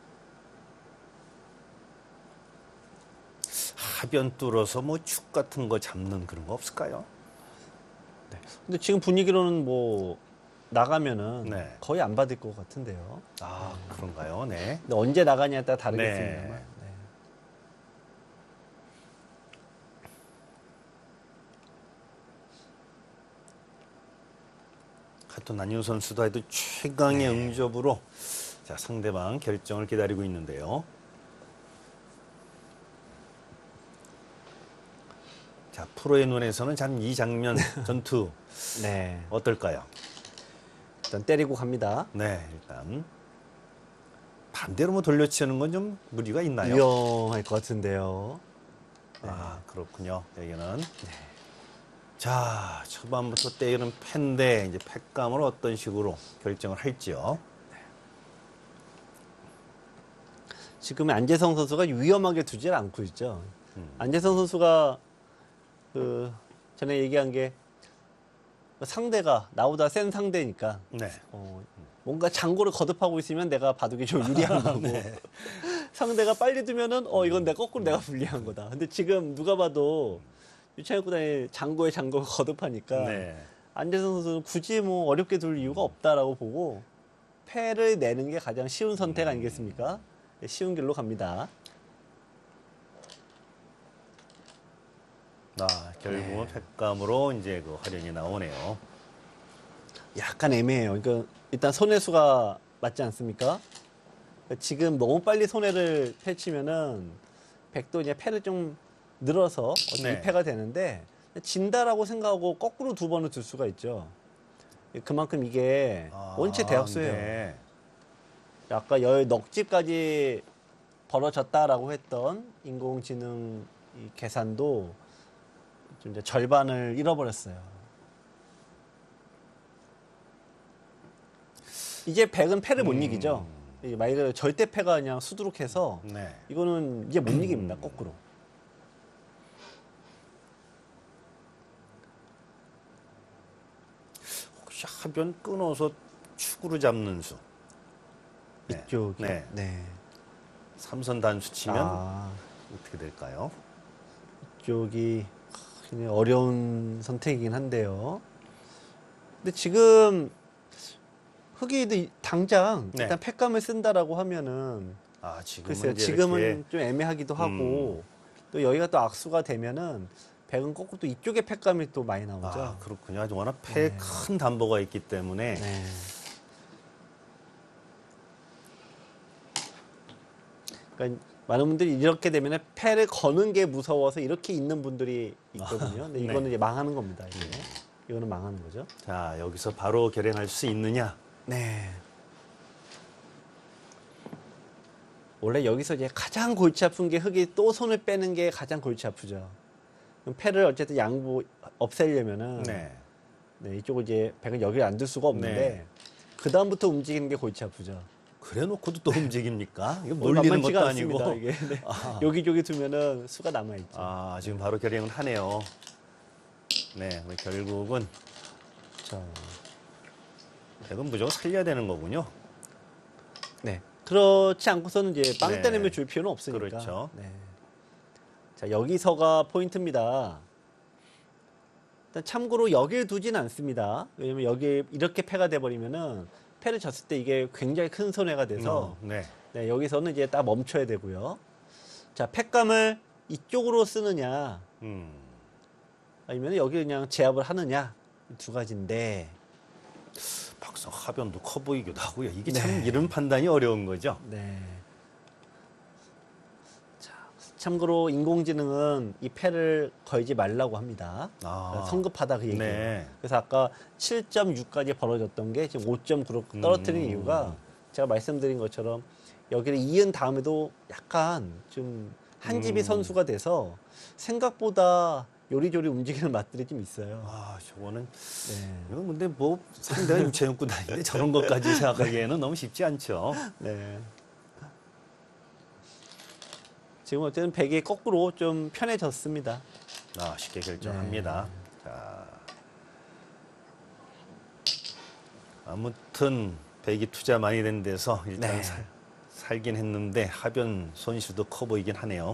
하변 뚫어서 뭐 축 같은 거 잡는 그런 거 없을까요? 근데 지금 분위기로는 뭐 나가면은 네. 거의 안 받을 것 같은데요. 아, 그런가요? 네. 근데 언제 나가냐에 따라 다르겠습니다만. 네. 네. 하여튼 안윤 선수도 하여튼 최강의 응접으로 자, 상대방 결정을 기다리고 있는데요. 자, 프로의 눈에서는 참 이 장면 전투 네. 어떨까요? 일단 때리고 갑니다. 네, 일단 반대로 뭐 돌려치는 건 좀 무리가 있나요? 위험할 것 같은데요. 아, 그렇군요. 여기는. 자, 초반부터 때리는 패인데 이제 패감을 어떤 식으로 결정을 할지요. 지금 안재성 선수가 위험하게 두질 않고 있죠. 음. 안재성 선수가 그 전에 얘기한 게 상대가 나보다 센 상대니까 네. 어, 뭔가 장고를 거듭하고 있으면 내가 바둑이 좀 유리한 거고 네. 상대가 빨리 두면은 어 이건 내가 거꾸로 내가 불리한 거다. 근데 지금 누가 봐도 유창현 구단이 장고에 장고를 거듭하니까 네. 안재성 선수는 굳이 뭐 어렵게 둘 이유가 없다라고 보고 패를 내는 게 가장 쉬운 선택 아니겠습니까? 네, 쉬운 길로 갑니다. 아, 결국은 패감으로 이제 그 활용이 나오네요. 약간 애매해요. 그러니까 일단 손해수가 맞지 않습니까? 그러니까 지금 너무 빨리 손해를 펼치면은 백도 이제 패를 좀 늘어서 네. 이 패가 되는데 진다라고 생각하고 거꾸로 두 번을 둘 수가 있죠. 그만큼 이게 아, 원체 대학수예요. 네. 아까 열 넉집까지 벌어졌다라고 했던 인공지능 이 계산도 좀 이제 절반을 잃어버렸어요. 이제 백은 패를 못 음. 이기죠. 이 말 그대로 절대 패가 그냥 수두룩해서 네. 이거는 이제 못 이깁니다. 거꾸로. 혹시 하변 끊어서 축으로 잡는 수. 네. 이쪽이. 네. 네. 삼선 단수 치면 아, 어떻게 될까요? 이쪽이 굉장히 어려운 선택이긴 한데요. 근데 지금 흑이 당장 네. 일단 패감을 쓴다라고 하면은 아, 지금은 글쎄요. 이제 지금은 이렇게 좀 애매하기도 하고 음. 또 여기가 또 악수가 되면은 백은 거꾸로 또 이쪽에 패감이 또 많이 나오죠. 아, 그렇군요. 아주 워낙 패에 네. 큰 담보가 있기 때문에 네. 그러니까 많은 분들이 이렇게 되면 패를 거는 게 무서워서 이렇게 있는 분들이 있거든요. 근데 네. 이거는 이제 망하는 겁니다. 이게. 이거는 망하는 거죠. 자, 여기서 바로 결행할 수 있느냐? 네. 원래 여기서 이제 가장 골치 아픈 게 흑이 또 손을 빼는 게 가장 골치 아프죠. 그럼 패를 어쨌든 양보 없애려면은 네. 네, 이쪽을 이제 백은 여기를 안 둘 수가 없는데 네. 그 다음부터 움직이는 게 골치 아프죠. 그래 놓고도 또 움직입니까? 이거 뭐 몰리는 만만치가 것도 않습니다, 아니고. 이게. 네. 아. 여기저기 두면은 수가 남아 있죠. 아, 지금 바로 결행을 하네요. 네, 뭐 결국은 자, 백은 무조건 살려야 되는 거군요. 네. 그렇지 않고서는 이제 빵 네. 때리면 줄 필요는 없으니까. 그렇죠. 네. 자, 여기서가 포인트입니다. 일단 참고로 여길 두진 않습니다. 왜냐면 여기 이렇게 패가 돼버리면은 패를 졌을 때 이게 굉장히 큰 손해가 돼서 어, 네. 네, 여기서는 이제 딱 멈춰야 되고요. 자, 패감을 이쪽으로 쓰느냐 음. 아니면 여기 그냥 제압을 하느냐 두 가지인데 막상 하변도 커 보이기도 하고요. 이게 참 네. 이런 판단이 어려운 거죠. 네. 자, 참고로 인공지능은 이 패를 걸지 말라고 합니다. 아. 성급하다 그 얘기예요. 네. 그래서 아까 칠 점 육까지 벌어졌던 게 지금 오 점 구로 떨어뜨린 음. 이유가 제가 말씀드린 것처럼 여기를 이은 다음에도 약간 좀 한 집이 음. 선수가 돼서 생각보다 요리조리 움직이는 맛들이 좀 있어요. 아, 저거는 네. 이건 근데 뭐 상대가 유채연 구단인데 저런 것까지 생각하기에는 너무 쉽지 않죠. 네. 지금 어쨌든 백이 거꾸로 좀 편해졌습니다. 아, 쉽게 결정합니다. 자, 아무튼 백이 투자 많이 된 데서 일단 네. 살, 살긴 했는데 하변 손실도 커 보이긴 하네요.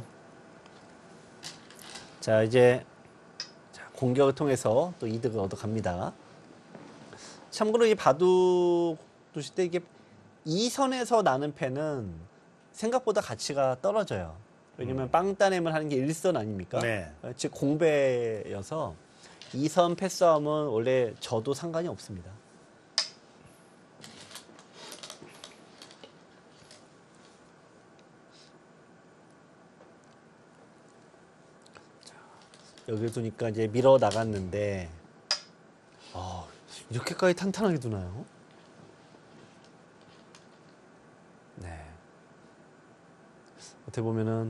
자, 이제 자, 공격을 통해서 또 이득을 얻어갑니다. 참고로 이 바둑 두실 때 이게 이 선에서 나는 패는 생각보다 가치가 떨어져요. 왜냐면 빵따냄을 하는 게 일 선 아닙니까? 네. 즉 공배여서 이 선 패싸움은 원래 저도 상관이 없습니다. 여기 두니까 이제 밀어 나갔는데 아, 이렇게까지 탄탄하게 두나요? 네. 어떻게 보면은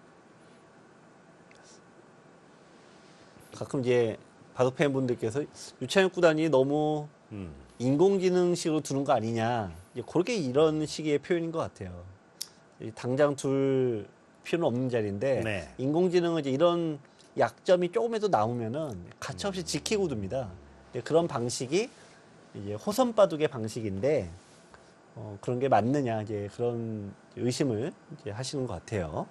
가끔 이제 바둑 팬분들께서 유창현 구단이 너무 음. 인공지능식으로 두는 거 아니냐, 이제 그렇게 이런 식의 표현인 것 같아요. 당장 둘 필요는 없는 자리인데 네. 인공지능은 이제 이런 약점이 조금이라도 나오면은 가차없이 지키고 둡니다. 그런 방식이 이제 호선 바둑의 방식인데 어, 그런 게 맞느냐, 이제 그런 의심을 이제 하시는 것 같아요.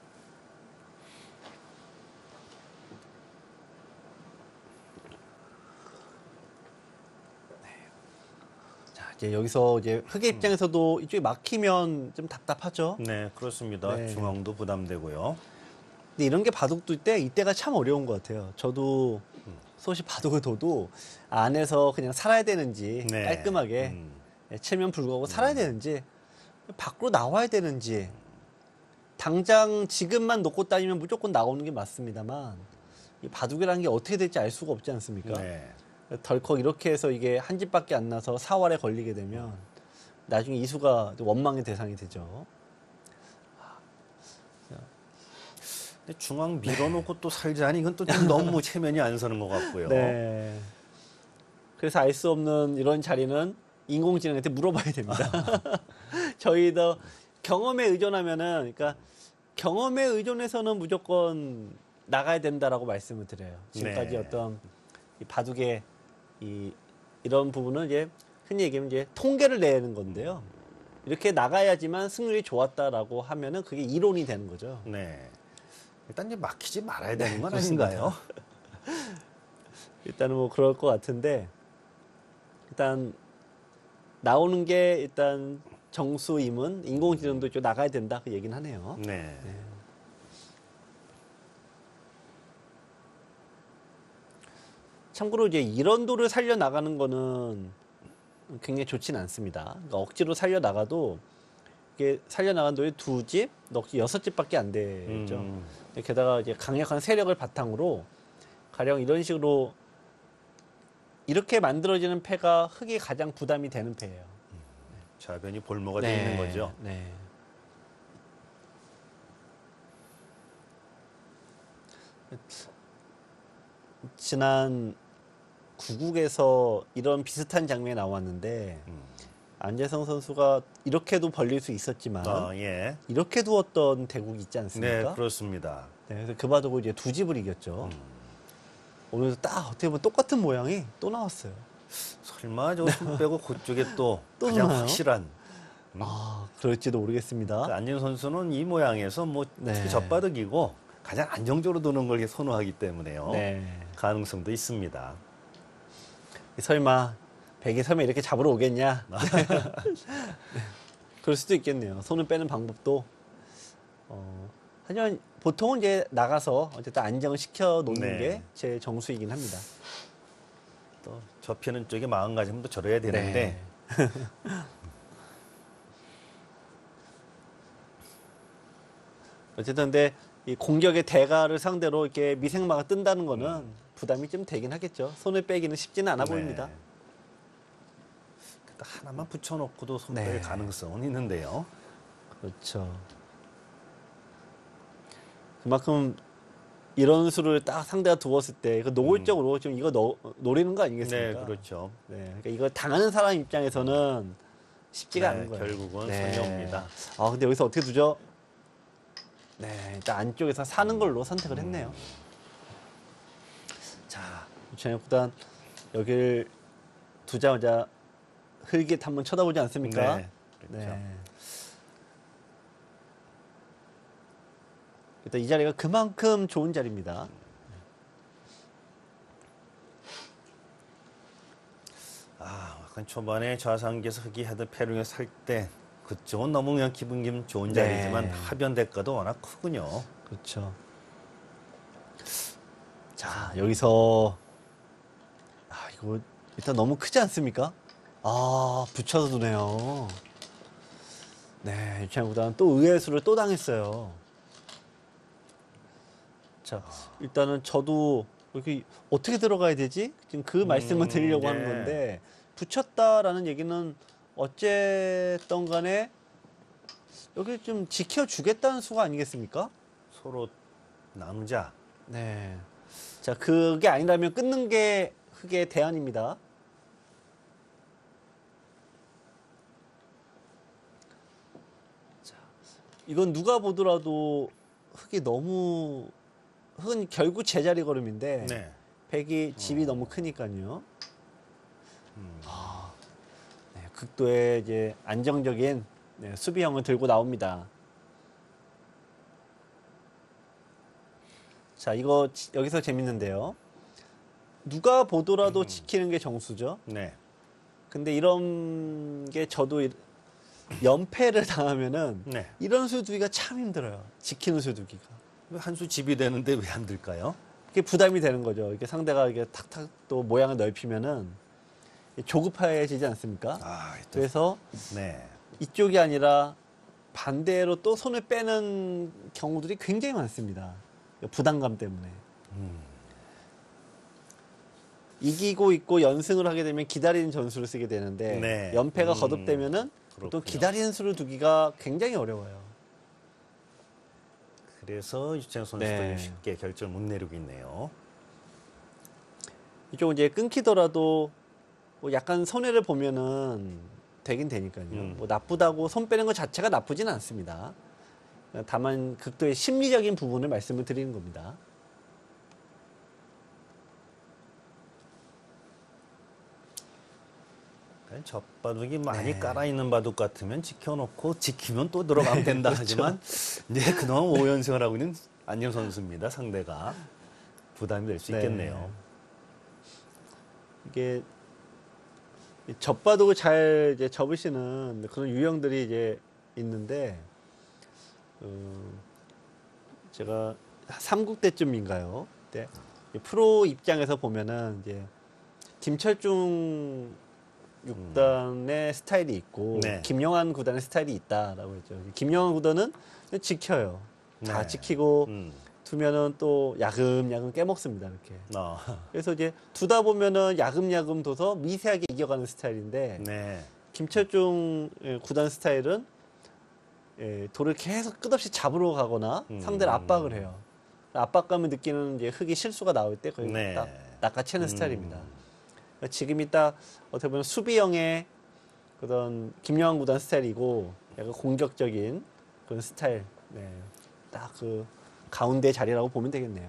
자, 이제 여기서 이제 흑의 입장에서도 이쪽이 막히면 좀 답답하죠. 네, 그렇습니다. 네. 중앙도 부담되고요. 근데 이런 게 바둑 둘 때 이때가 참 어려운 것 같아요. 저도 소시 바둑을 둬도 안에서 그냥 살아야 되는지 네. 깔끔하게 음. 체면 불구하고 살아야 되는지 밖으로 나와야 되는지, 당장 지금만 놓고 다니면 무조건 나오는 게 맞습니다만 이 바둑이라는 게 어떻게 될지 알 수가 없지 않습니까? 네. 덜컥 이렇게 해서 이게 한 집밖에 안 나서 사활에 걸리게 되면 나중에 이수가 원망의 대상이 되죠. 근데 중앙 밀어놓고 또 살자니 이건 또 좀 너무 체면이 안 서는 것 같고요. 네. 그래서 알 수 없는 이런 자리는 인공지능한테 물어봐야 됩니다. 저희도 경험에 의존하면은, 그러니까 경험에 의존해서는 무조건 나가야 된다라고 말씀을 드려요. 지금까지 네. 어떤 이 바둑의 이 이런 부분은 이제 흔히 얘기하면 이제 통계를 내는 건데요. 이렇게 나가야지만 승률이 좋았다라고 하면은 그게 이론이 되는 거죠. 네. 일단 이제 막히지 말아야 되는 건 그렇습니다. 아닌가요? 일단은 뭐 그럴 것 같은데, 일단 나오는 게 일단 정수임은 인공지능도 좀 나가야 된다 그 얘기는 하네요. 네. 참고로 이제 이런 도를 살려 나가는 거는 굉장히 좋지는 않습니다. 그러니까 억지로 살려 나가도 이게 살려 나간 돌이 두 집, 넉 여섯 집밖에 안 되죠. 음. 게다가 이제 강력한 세력을 바탕으로 가령 이런 식으로 이렇게 만들어지는 패가 흑이 가장 부담이 되는 패예요. 좌변이 볼모가 되어 있는 거죠. 네. 지난 구국에서 이런 비슷한 장면이 나왔는데 음. 안재성 선수가 이렇게도 벌릴 수 있었지만 아, 예. 이렇게 두었던 대국이 있지 않습니까? 네, 그렇습니다. 네, 그래서 그 바둑을 이제 두 집을 이겼죠. 음. 오늘도 딱 어떻게 보면 똑같은 모양이 또 나왔어요. 설마 저손 빼고 그쪽에 또, 또 가장 나와요? 확실한 아, 그럴지도 모르겠습니다. 그 안진 선수는 이 모양에서 뭐 네. 특히 젖바둑이고 가장 안정적으로 도는 걸 선호하기 때문에요. 네. 가능성도 있습니다. 설마 백이 설마 이렇게 잡으러 오겠냐? 네. 그럴 수도 있겠네요. 손을 빼는 방법도. 어, 하지만 보통은 이제 나가서 어쨌든 안정을 시켜 놓는 네. 게 제 정수이긴 합니다. 또 접히는 쪽에 마음가짐도 저래야 되는데 네. 어쨌든 근데 이 공격의 대가를 상대로 이렇게 미생마가 뜬다는 거는 음. 부담이 좀 되긴 하겠죠. 손을 빼기는 쉽지는 않아 네. 보입니다. 그러니까 하나만 붙여놓고도 손 네. 뺄 가능성은 있는데요. 그렇죠. 그만큼 이런 수를 딱 상대가 두었을 때 이거 노골적으로 좀 이거 넣, 노리는 거 아니겠습니까? 네, 그렇죠. 네, 그러니까 이거 당하는 사람 입장에서는 쉽지가 네, 않은 거예요. 결국은 손해옵니다. 아, 근데 여기서 어떻게 두죠? 네, 일단 안쪽에서 사는 걸로 선택을 했네요. 자, 유창혁 구단 여길 두자마자 흘깃 한번 쳐다보지 않습니까? 네, 그렇죠. 일단 이 자리가 그만큼 좋은 자리입니다. 아, 약간 초반에 좌상기에서 흑이 하드 페루에 살 때 그쪽은 너무 그냥 기분 기분 좋은 자리지만 네. 하변 대가도 워낙 크군요. 그렇죠. 자, 여기서 아, 이거 일단 너무 크지 않습니까? 아, 붙여서 두네요. 네, 유창현 구단 또 의외의 수를 또 당했어요. 자, 일단은 저도 여기 어떻게 들어가야 되지? 지금 그 말씀을 드리려고 네. 하는 건데 붙였다라는 얘기는 어쨌든 간에 여기 좀 지켜주겠다는 수가 아니겠습니까? 서로 나누자. 네. 자, 그게 아니라면 끊는 게 흑의 대안입니다. 자, 이건 누가 보더라도 흑이 너무 흑은 결국 제자리 걸음인데 네. 백이 집이 너무 크니까요. 아, 네, 극도의 이제 안정적인 네, 수비형을 들고 나옵니다. 자, 이거 지- 여기서 재밌는데요. 누가 보더라도 지키는 게 정수죠. 네. 근데 이런 게 저도 이- 연패를 당하면은 네. 이런 수두기가 참 힘들어요. 지키는 수두기가. 한 수 집이 되는데 왜 안 될까요? 이게 부담이 되는 거죠. 이게 상대가 이게 탁탁 또 모양을 넓히면은 조급해지지 않습니까? 아, 또, 그래서 네. 이쪽이 아니라 반대로 또 손을 빼는 경우들이 굉장히 많습니다. 부담감 때문에. 이기고 있고 연승을 하게 되면 기다리는 전술을 쓰게 되는데 네. 연패가 음, 거듭되면은 또 그렇군요. 기다리는 수를 두기가 굉장히 어려워요. 그래서 유창 선수도 네. 쉽게 결정을 못 내리고 있네요. 이쪽은 이제 끊기더라도 뭐 약간 손해를 보면은 되긴 되니까요. 음. 뭐 나쁘다고 손 빼는 것 자체가 나쁘지는 않습니다. 다만 극도의 심리적인 부분을 말씀을 드리는 겁니다. 젖바둑이 많이 네. 깔아있는 바둑 같으면 지켜놓고 지키면 또 들어가면 된다 하지만 이제 그동안 오 연승을 하고 있는 안녕 선수입니다. 상대가 부담이 될 수 네. 있겠네요. 이게 젖바둑을 잘 이제 접으시는 그런 유형들이 이제 있는데 어, 제가 삼국 때쯤인가요? 때 프로 입장에서 보면은 이제 김철중 육단의 스타일이 있고 네. 김영환 구단의 스타일이 있다라고 했죠. 김영환 구단은 지켜요. 다 네. 지키고 음. 두면은 또 야금야금 깨먹습니다. 이렇게. 어. 그래서 이제 두다 보면은 야금야금 둬서 미세하게 이겨가는 스타일인데 네. 김철중 예, 구단 스타일은 예, 돌을 계속 끝없이 잡으러 가거나 음. 상대를 압박을 해요. 압박감을 느끼는 이제 흑이 실수가 나올 때 거의 네. 딱 낚아채는 음. 스타일입니다. 그러니까 지금이 딱 어떻게 보면 수비형의 그런 김영환 구단 스타일이고 약간 공격적인 그런 스타일. 네. 딱 그 가운데 자리라고 보면 되겠네요.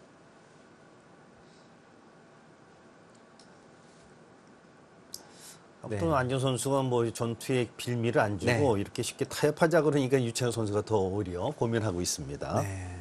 아무튼 네. 안정 선수가 뭐 전투에 빌미를 안 주고 네. 이렇게 쉽게 타협하자 그러니까 유창현 선수가 더 오히려 고민하고 있습니다. 네.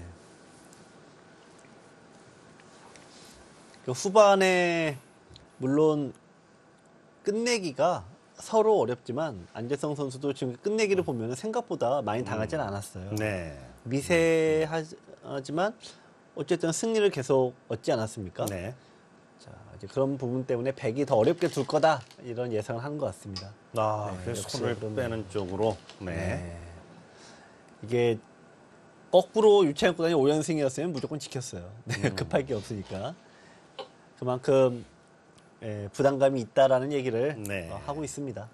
그 후반에 물론 끝내기가 서로 어렵지만 안재성 선수도 지금 끝내기를 보면 생각보다 많이 당하지는 않았어요. 네. 미세하지만 어쨌든 승리를 계속 얻지 않았습니까? 네. 자, 이제 그런 부분 때문에 백이 더 어렵게 둘 거다 이런 예상을 하는 것 같습니다. 아, 네, 그래서 역시 손을 그런 빼는 쪽으로. 네. 네. 이게 거꾸로 유채연 구단이 오 연승이었으면 무조건 지켰어요. 네, 급할 게 없으니까. 그만큼 예, 부담감이 있다라는 얘기를 네. 어, 하고 있습니다.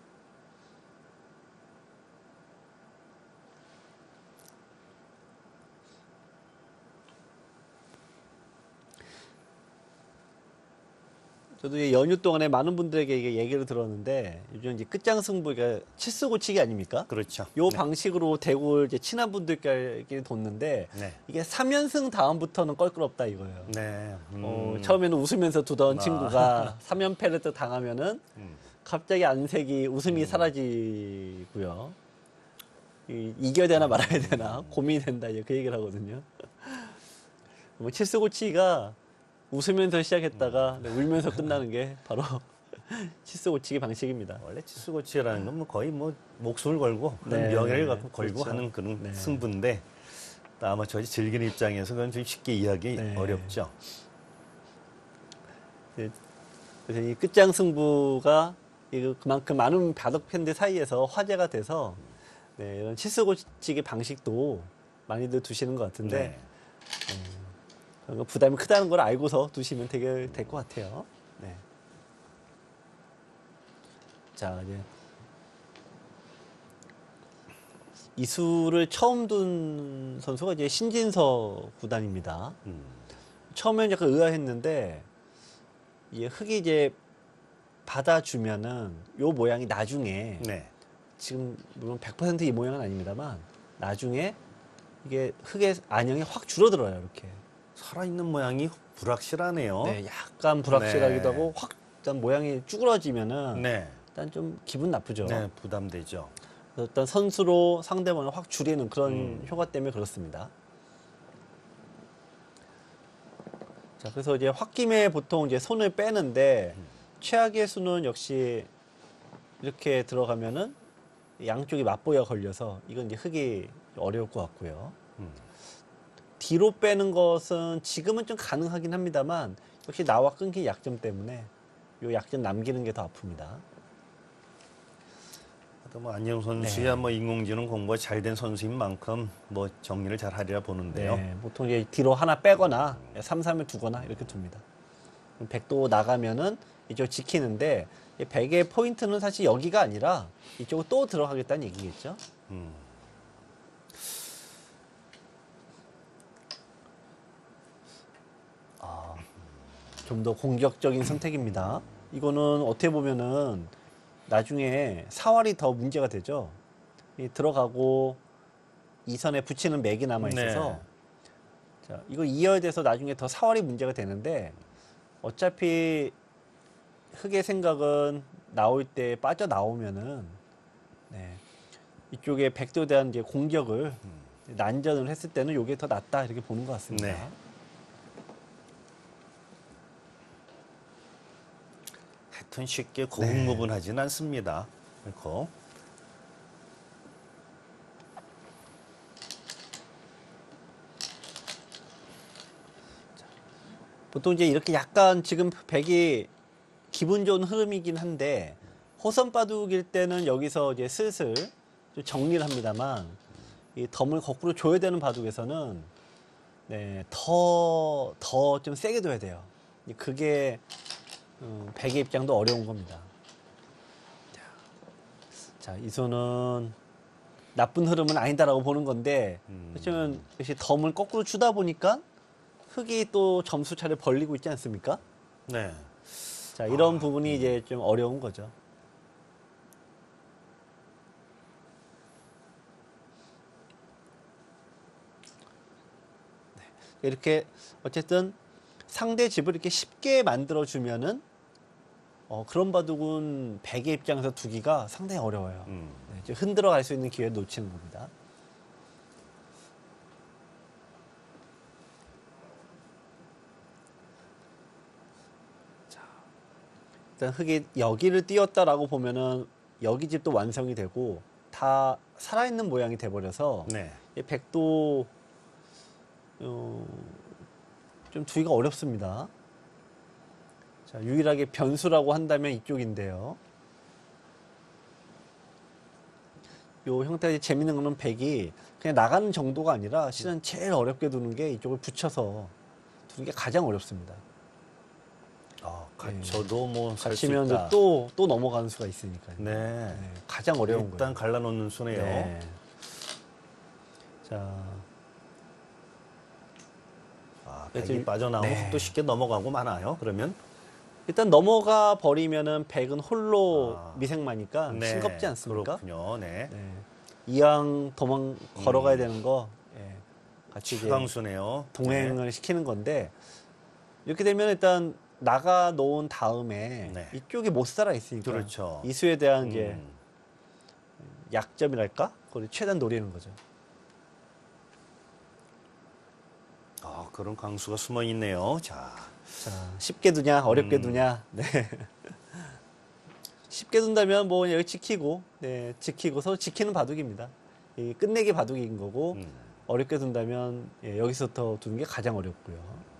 저도 이 연휴 동안에 많은 분들에게 이게 얘기를 들었는데 요즘 이제 끝장 승부가 칠수 고치기 아닙니까? 그렇죠. 요 네. 방식으로 대구를 이제 친한 분들끼리 뒀는데 네. 이게 삼 연승 다음부터는 껄끄럽다 이거예요. 네. 음. 어, 처음에는 웃으면서 두던 아. 친구가 삼 연패를 또 당하면은 음. 갑자기 안색이 웃음이 사라지고요. 이, 이겨야 되나 말아야 되나 고민이 된다 이제 그 얘기를 하거든요. 뭐 칠수 고치기가 웃으면서 시작했다가 네, 울면서 끝나는 게 바로 칠수 고치기 방식입니다. 원래 치수고치라는 건 뭐 거의 뭐 목숨을 걸고 그런 네, 명예를 갖고 걸고 그렇죠. 하는 그런 네. 승부인데 또 아마추어지 즐기는 입장에서 그건 좀 쉽게 이해하기 네. 어렵죠. 네, 그래서 이 끝장 승부가 이거 그만큼 많은 바둑 팬들 사이에서 화제가 돼서 네, 이런 칠수 고치기 방식도 많이들 두시는 것 같은데 네. 그런 거 부담이 크다는 걸 알고서 두시면 되게 될 것 같아요. 네. 자, 이제 이 수를 처음 둔 선수가 이제 신진서 구단입니다. 음. 처음엔 약간 의아했는데 이 흙이 이제 받아주면은 요 모양이 나중에 네. 지금 물론 백 퍼센트 이 모양은 아닙니다만 나중에 이게 흙의 안형이 확 줄어들어요 이렇게. 살아있는 모양이 불확실하네요. 네, 약간 불확실하기도 네. 하고 확 일단 모양이 쭈그러지면은 네. 일단 좀 기분 나쁘죠. 네, 부담되죠. 그래서 일단 선수로 상대방을 확 줄이는 그런 음. 효과 때문에 그렇습니다. 자, 그래서 이제 홧김에 보통 이제 손을 빼는데 최악의 수는 역시 이렇게 들어가면은 양쪽이 맞보기가 걸려서 이건 이제 흙이 어려울 것 같고요. 음. 뒤로 빼는 것은 지금은 좀 가능하긴 합니다만 역시 나와 끊긴 약점 때문에 이 약점 남기는 게 더 아픕니다. 또 뭐 안녕 선수야 뭐 인공지능 공부가 잘 된 선수인 만큼 뭐 정리를 잘 하리라 보는데요. 네, 보통 이제 뒤로 하나 빼거나 삼, 삼을 두거나 이렇게 둡니다. 백도 나가면은 이쪽 지키는데 백의 포인트는 사실 여기가 아니라 이쪽으로 또 들어가겠다는 얘기겠죠. 음. 좀 더 공격적인 선택입니다. 이거는 어떻게 보면은 나중에 사활이 더 문제가 되죠. 이 들어가고 이 선에 붙이는 맥이 남아 있어서 네. 자, 이거 이어야 돼서 나중에 더 사활이 문제가 되는데 어차피 흙의 생각은 나올 때 빠져 나오면은 네, 이쪽에 백도에 대한 이제 공격을 난전을 했을 때는 이게 더 낫다 이렇게 보는 것 같습니다. 네. 하여튼 쉽게 고분고분하진 않습니다. 그렇고 보통 이제 이렇게 약간 지금 백이 기분 좋은 흐름이긴 한데 호선 바둑일 때는 여기서 이제 슬슬 좀 정리를 합니다만 이 덤을 거꾸로 줘야 되는 바둑에서는 네, 더 더 좀 세게 둬야 돼요. 그게 음, 백의 입장도 어려운 겁니다. 자, 이 손은 나쁜 흐름은 아니다라고 보는 건데 그렇지만 역시 덤을 거꾸로 주다 보니까 흙이 또 점수 차를 벌리고 있지 않습니까? 네. 자, 이런 부분이 이제 좀 어려운 거죠. 네. 이렇게 어쨌든 상대 집을 이렇게 쉽게 만들어 주면은 어, 그런 바둑은 백의 입장에서 두기가 상당히 어려워요. 음. 네, 이제 흔들어 갈 수 있는 기회를 놓치는 겁니다. 일단 흙이 여기를 띄웠다라고 보면은 여기 집도 완성이 되고 다 살아있는 모양이 돼버려서 네. 이 백도 어, 좀 두기가 어렵습니다. 자, 자, 유일하게 변수라고 한다면 이쪽인데요. 요 형태의 재밌는 거는 백이 그냥 나가는 정도가 아니라 실은 제일 어렵게 두는 게 이쪽을 붙여서 두는 게 가장 어렵습니다. 아, 갇혀도 뭐 살 수 갇히면 있다. 또, 또 넘어가는 수가 있으니까요. 네. 네, 가장 어려운 일단 거예요. 갈라놓는 수네요. 네. 자, 아, 네, 백이 지금- 빠져나오면 네. 또 쉽게 넘어가고 마나요? 그러면 일단 넘어가 버리면은 백은 홀로 아. 미생마니까 네, 싱겁지 않습니까? 그렇군요. 네. 네. 이왕 도망 걸어가야 되는 거 예, 같이 이제 최강수네요. 동행을 시키는 건데 이렇게 되면 일단 나가 놓은 다음에 네. 이쪽이 못 살아 있으니까 그렇죠. 이 수에 대한 네. 이제 음. 약점이랄까? 그걸 최대한 노리는 거죠. 아, 그런 강수가 숨어 있네요. 자, 자, 쉽게 두냐, 어렵게 음. 두냐. 네. 쉽게 둔다면 뭐 여기 지키고, 네, 지키고 서로 지키는 바둑입니다. 이 끝내기 바둑인 거고 음. 어렵게 둔다면 예, 여기서부터 두는 게 가장 어렵고요.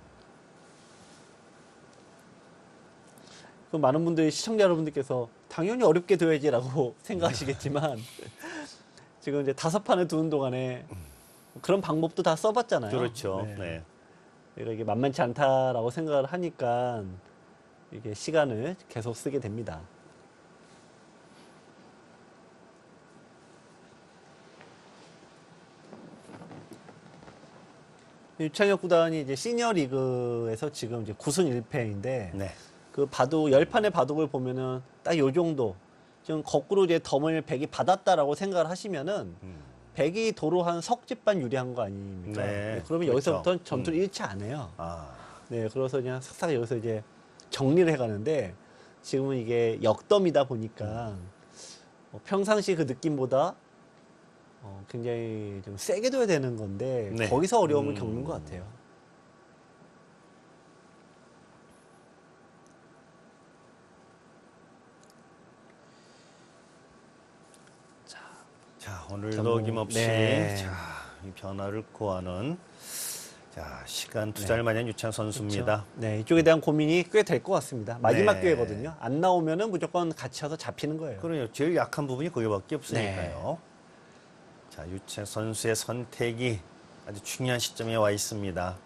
그 많은 분들이 시청자 여러분들께서 당연히 어렵게 둬야지라고 생각하시겠지만 지금 이제 다섯 판을 두는 동안에 그런 방법도 다 써봤잖아요. 그렇죠. 네. 네. 그러니까 이게 만만치 않다라고 생각을 하니까 이게 시간을 계속 쓰게 됩니다. 유창혁 구단이 이제 시니어 리그에서 지금 이제 구 승 일 패인데 네. 그 바둑 열 판의 바둑을 보면은 딱 요 정도 지금 거꾸로 이제 덤을 백이 받았다라고 생각을 하시면은 음. 백이 도로 한 석집반 유리한 거 아닙니까? 네, 네, 그러면 그렇죠. 여기서부터 전투를 잃지 않아요. 아, 네, 그래서 그냥 싹싹 여기서 이제 정리를 해가는데 지금은 이게 역덤이다 보니까 어, 평상시 그 느낌보다 어, 굉장히 좀 세게 둬야 되는 건데 네. 거기서 어려움을 음. 겪는 것 같아요. 자, 오늘도 뭐, 어김없이 네. 자, 이 변화를 고하는 자, 시간 투자를 많이 한 유찬 선수입니다. 그렇죠? 네, 이쪽에 대한 고민이 꽤 될 것 같습니다. 마지막 네. 기회거든요. 안 나오면은 무조건 갇혀서 잡히는 거예요. 그래요. 제일 약한 부분이 거기밖에 없으니까요. 네. 자, 유채 선수의 선택이 아주 중요한 시점에 와 있습니다.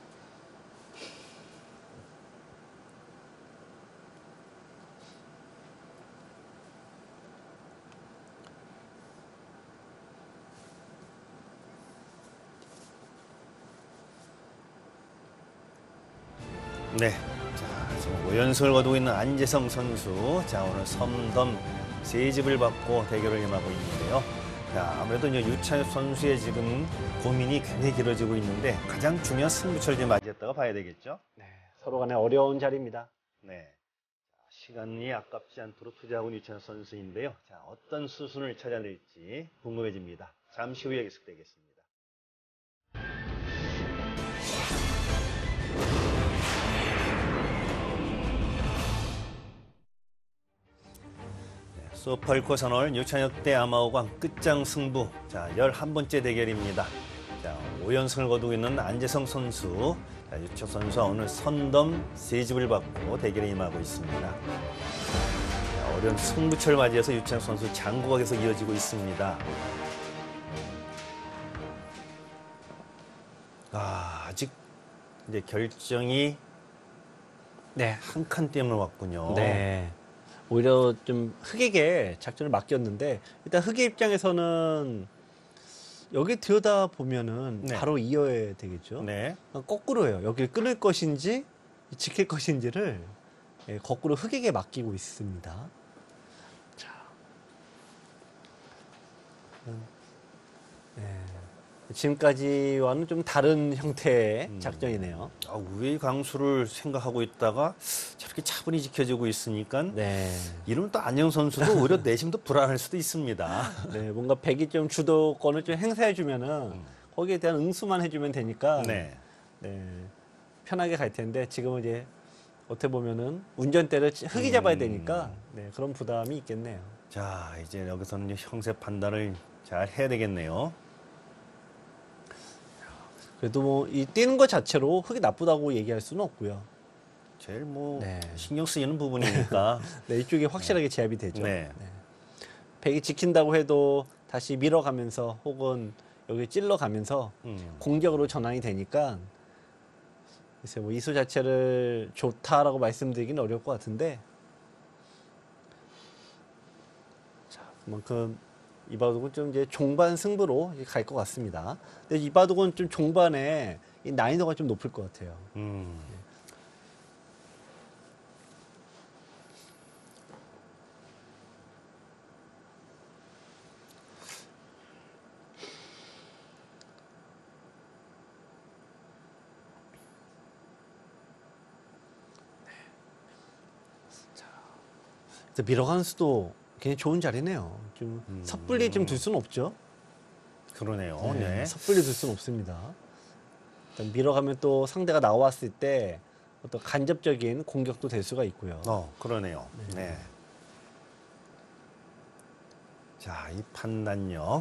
네. 자, 지금 오 연승을 거두고 있는 안재성 선수. 자, 오늘 섬덤 세 집을 받고 대결을 임하고 있는데요. 자, 아무래도 이제 유찬엽 선수의 지금 고민이 굉장히 길어지고 있는데 가장 중요한 승부처를 지금 맞이했다고 봐야 되겠죠? 네, 서로 간에 어려운 자리입니다. 네. 자, 시간이 아깝지 않도록 투자하고 있는 유찬엽 선수인데요. 자, 어떤 수순을 찾아낼지 궁금해집니다. 잠시 후에 계속되겠습니다. 소팔코 선월 유찬혁 대 아마오광 끝장 승부. 자, 열한 번째 대결입니다. 자, 오 연승을 거두고 있는 안재성 선수. 자, 유찬혁 선수와 오늘 선덤 세 집을 받고 대결에 임하고 있습니다. 자, 어려운 승부처를 맞이해서 유찬혁 선수 장구가 계속 이어지고 있습니다. 아, 아직 이제 결정이 네, 한 칸 때문에 왔군요. 네. 오히려 좀 흑에게 작전을 맡겼는데 일단 흑의 입장에서는 여기 들여다 보면은 네. 바로 이어야 되겠죠. 네. 거꾸로예요. 여기를 끊을 것인지 지킬 것인지를 예, 거꾸로 흑에게 맡기고 있습니다. 자, 음, 예, 지금까지와는 좀 다른 형태의 음. 작전이네요. 아, 우회의 강수를 생각하고 있다가 저렇게 차분히 지켜지고 있으니까 네. 이러면 또 안녕 선수도 오히려 내심도 불안할 수도 있습니다. 네, 뭔가 백이 좀 주도권을 좀 행사해주면은 거기에 대한 응수만 해주면 되니까 네. 네, 편하게 갈 텐데 지금은 이제 어떻게 보면은 운전대를 흑이 잡아야 음. 되니까 네, 그런 부담이 있겠네요. 자, 이제 여기서는 이제 형세 판단을 잘 해야 되겠네요. 그래도 뭐 이 뛰는 것 자체로 흑이 나쁘다고 얘기할 수는 없고요. 제일 뭐 네. 신경 쓰이는 부분이니까. 네, 이쪽이 확실하게 제압이 되죠. 네. 네. 백이 지킨다고 해도 다시 밀어가면서 혹은 여기 찔러가면서 음. 공격으로 전환이 되니까 글쎄 뭐 이수 자체를 좋다라고 말씀드리기는 어려울 것 같은데 자, 그만큼 이 바둑은 좀 이제 종반 승부로 갈 것 같습니다. 근데 이 바둑은 좀 종반에 이 난이도가 좀 높을 것 같아요. 음. 그래서 밀어가는 수도 굉장히 좋은 자리네요. 좀 음. 섣불리 좀 둘 수는 없죠. 그러네요. 네, 네. 섣불리 둘 수는 없습니다. 일단 밀어가면 또 상대가 나왔을 때 어떤 간접적인 공격도 될 수가 있고요. 어, 그러네요. 네. 자, 이 판단력.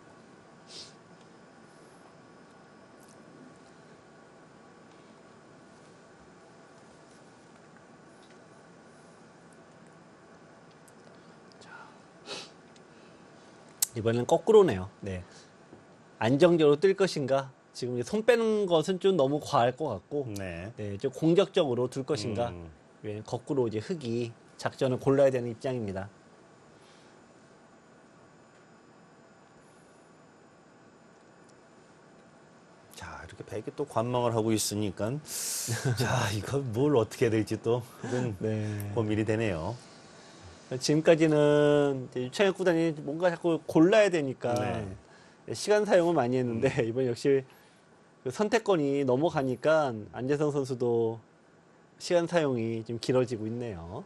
이번에는 거꾸로네요. 네. 안정적으로 뜰 것인가? 지금 이제 손 빼는 것은 좀 너무 과할 것 같고, 네. 네, 좀 공격적으로 둘 것인가? 음. 왜 거꾸로 이제 흑이 작전을 골라야 되는 입장입니다. 자, 이렇게 백이 또 관망을 하고 있으니까 자, 이거 뭘 어떻게 해야 될지 또 혹은 네. 고민이 되네요. 지금까지는 이제 유창혁 구단이 뭔가 자꾸 골라야 되니까 네. 시간 사용을 많이 했는데 이번 역시 그 선택권이 넘어가니까 안재성 선수도 시간 사용이 좀 길어지고 있네요.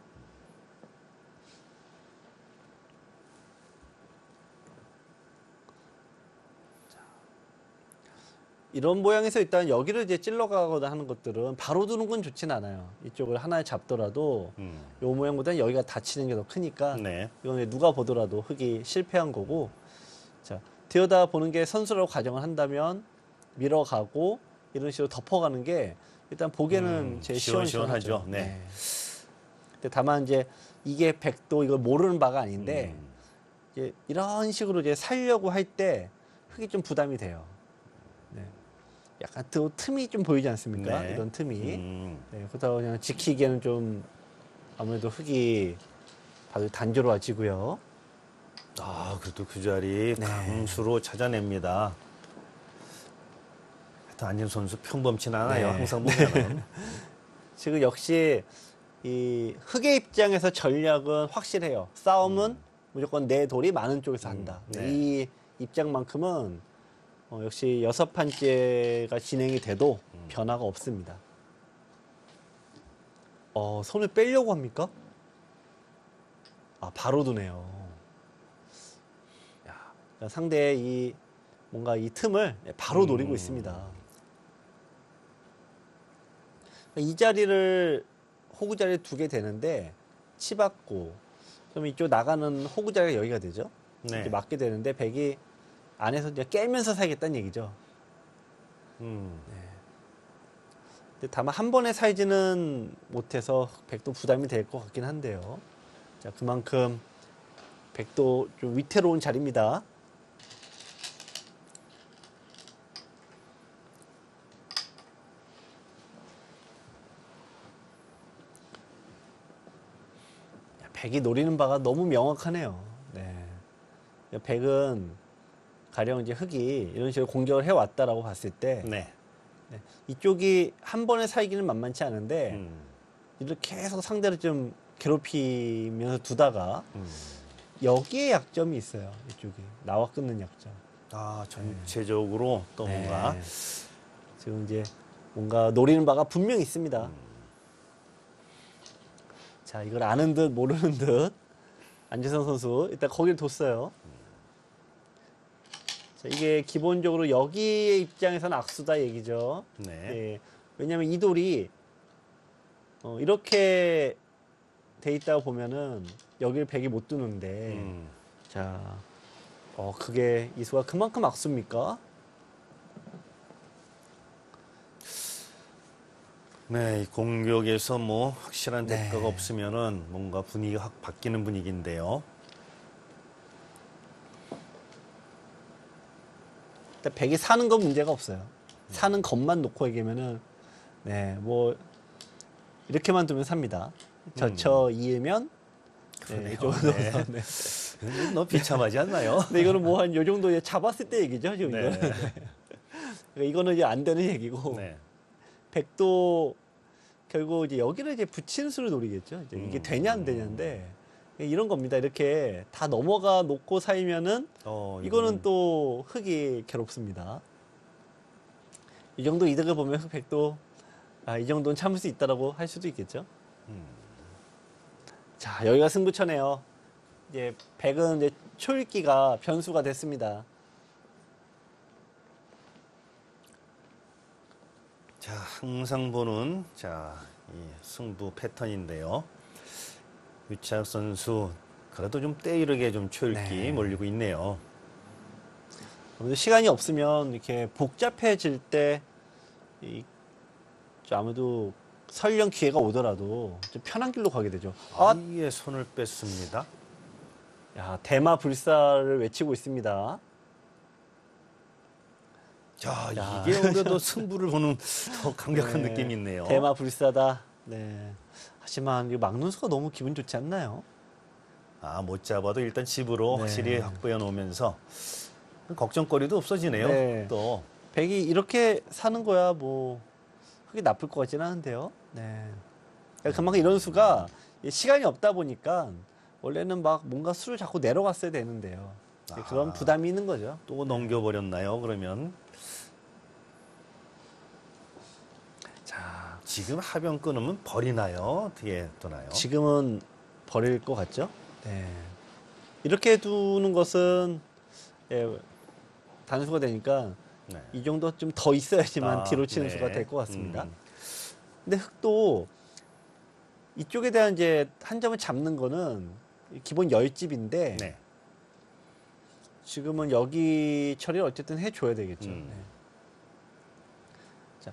이런 모양에서 일단 여기를 이제 찔러가거나 하는 것들은 바로 두는 건 좋진 않아요. 이쪽을 하나에 잡더라도 음. 요 모양보다는 여기가 다치는 게 더 크니까 네. 이건 누가 보더라도 흑이 실패한 거고 자 들여다 보는 게 선수라고 가정을 한다면 밀어가고 이런 식으로 덮어가는 게 일단 보기에는 음, 제일 시원시원하죠. 시원시원하죠. 네. 근데 다만 이제 이게 백도 이걸 모르는 바가 아닌데 음. 이제 이런 식으로 이제 살려고 할 때 흑이 좀 부담이 돼요. 네. 약간 또 틈이 좀 보이지 않습니까? 네. 이런 틈이. 음. 네, 그렇다고 그냥 지키기에는 좀 아무래도 흑이 아주 단조로워지고요. 아, 그래도 그 자리 네. 강수로 찾아냅니다. 하여튼 안진 선수 평범치 않아요. 네. 항상 보면은. 지금 역시 이 흑의 입장에서 전략은 확실해요. 싸움은 음. 무조건 내 돌이 많은 쪽에서 음, 한다. 네. 이 입장만큼은 어, 역시 여섯 판째가 진행이 돼도 음. 변화가 없습니다. 어, 손을 빼려고 합니까? 아, 바로 두네요. 야, 상대의 이 뭔가 이 틈을 바로 음. 노리고 있습니다. 이 자리를 호구 자리에 두게 되는데 치받고 그럼 이쪽 나가는 호구 자리가 여기가 되죠. 네. 이렇게 맞게 되는데 백이 안에서 이제 깨면서 살겠다는 얘기죠. 음. 근데 다만 한 번에 살지는 못해서 백도 부담이 될 것 같긴 한데요. 자, 그만큼 백도 좀 위태로운 자리입니다. 백이 노리는 바가 너무 명확하네요. 네. 백은 가령 이제 흑이 이런 식으로 공격을 해왔다라고 봤을 때 네. 네, 이쪽이 한 번에 살기는 만만치 않은데 음. 이렇게 계속 상대를 좀 괴롭히면서 두다가 음. 여기에 약점이 있어요. 이쪽이 나와 끊는 약점. 아, 전체적으로 또 네. 뭔가 지금 이제 뭔가 노리는 바가 분명히 있습니다. 자, 이걸 아는 듯 모르는 듯 안재성 선수 일단 거기를 뒀어요. 자, 이게 기본적으로 여기의 입장에서는 악수다 얘기죠. 네. 예, 왜냐하면 이 돌이 어, 이렇게 돼 있다 보면은 여기를 백이 못 두는데 음. 자, 어, 그게 이수가 그만큼 악수입니까? 네, 이 공격에서 뭐 확실한 네. 대가가 없으면은 뭔가 분위기가 확 바뀌는 분위기인데요. 일단 백이 사는 건 문제가 없어요. 사는 것만 놓고 얘기하면은 네, 뭐 이렇게만 두면 삽니다. 저쳐 이으면 네, 이 그러네요. 정도. 네. 네. 너무 비참하지 않나요? 근데 이거는 뭐 한 요 정도 잡았을 때 얘기죠, 지금 네. 이거는. 그러니까 이거는 이제 안 되는 얘기고 네. 백도 결국 이제 여기를 이제 붙이는 수를 노리겠죠. 이제 이게 음. 되냐 안 되냐인데 이런 겁니다. 이렇게 다 넘어가 놓고 사이면은 어, 이거는 또 흑이 괴롭습니다. 이 정도 이득을 보면 흑 백도 아, 이 정도는 참을 수 있다라고 할 수도 있겠죠. 음. 자, 여기가 승부처네요. 이제 백은 이제 초읽기가 변수가 됐습니다. 자, 항상 보는 자, 이 승부 패턴인데요. 유창 선수 그래도 좀 때이르게 좀 초읽기 네. 몰리고 있네요. 아무래도 시간이 없으면 이렇게 복잡해질 때 이, 좀 아무래도 설령 기회가 오더라도 좀 편한 길로 가게 되죠. 아, 아예 손을 뺐습니다. 야, 대마 불사를 외치고 있습니다. 자, 야. 이게 오히려 승부를 보는 더 강력한 네, 느낌이 있네요. 대마 불사다. 네. 하지만 이 막눈수가 너무 기분 좋지 않나요? 아, 못 잡아도 일단 집으로 네. 확실히 확보해 놓으면서 걱정거리도 없어지네요. 네. 또 백이 이렇게 사는 거야 뭐 그게 나쁠 것 같지는 않은데요. 네. 그러니까 그만큼 이런 수가 시간이 없다 보니까 원래는 막 뭔가 수를 자꾸 내려갔어야 되는데요. 그런 아. 부담이 있는 거죠. 또 넘겨버렸나요? 그러면 자, 지금 하변 끊으면 버리나요? 어떻게 두나요? 지금은 버릴 것 같죠? 네. 이렇게 두는 것은 예, 단수가 되니까 네. 이 정도 좀 더 있어야지만 아, 뒤로 치는 네. 수가 될 것 같습니다. 음. 근데 흑도 이쪽에 대한 이제 한 점을 잡는 거는 기본 열집인데 네. 지금은 여기 처리를 어쨌든 해줘야 되겠죠. 음. 네. 자,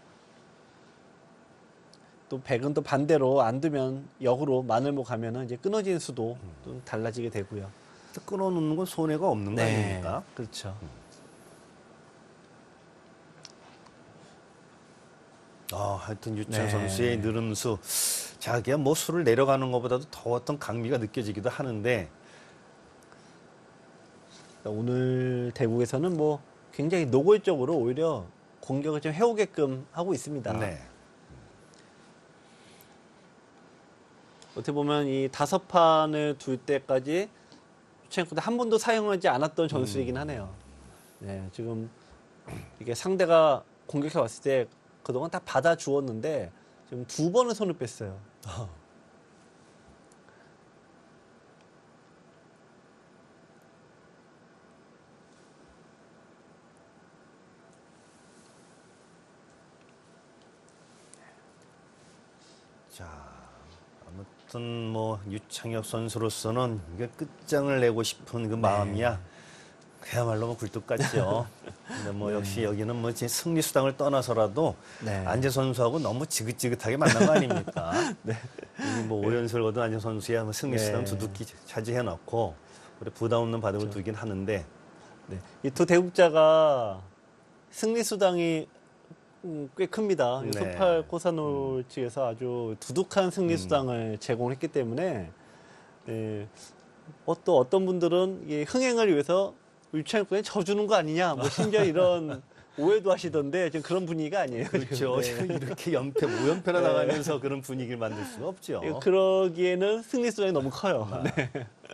또 백은 또 반대로 안 두면 역으로 마늘모 가면은 이제 끊어지는 수도 음. 또 달라지게 되고요. 끊어놓는 건 손해가 없는 거 아닙니까? 그렇죠. 아, 하여튼 유찬 네. 선수의 느름수. 자기가 뭐 수를 내려가는 것보다도 더 어떤 강미가 느껴지기도 하는데 오늘 대국에서는 뭐 굉장히 노골적으로 오히려 공격을 좀 해오게끔 하고 있습니다. 네. 어떻게 보면 이 다섯 판을 둘 때까지 유첸코도 한 번도 사용하지 않았던 전술이긴 하네요. 네, 지금 이게 상대가 공격해 왔을 때 그동안 다 받아 주었는데 지금 두 번을 손을 뺐어요. 자, 아무튼 뭐 유창혁 선수로서는 이게 끝장을 내고 싶은 그 마음이야 그야말로 뭐 굴뚝 같죠. 근데 뭐 역시 여기는 뭐 제 승리 수당을 떠나서라도 네. 안재 선수하고 너무 지긋지긋하게 만난 거 아닙니까? 네. 이미 뭐 오 연승을 거둔 안재 선수야 뭐 승리 수당 네. 두둑히 차지해 놓고 우리 부담 없는 바둑을 두긴 하는데 네. 이 두 대국자가 승리 수당이 음, 꽤 큽니다. 네. 소팔 코사노 측에서 아주 두둑한 승리 수당을 제공했기 때문에 예, 어, 또 어떤 분들은 이 흥행을 위해서 유창권에 져주는 거 아니냐, 뭐 심지어 이런 오해도 하시던데 지금 그런 분위기가 아니에요. 그렇죠. 지금. 네. 이렇게 연패 무연패로 네. 나가면서 그런 분위기를 만들 수가 없죠. 이거 그러기에는 승리 수당이 너무 커요. 네.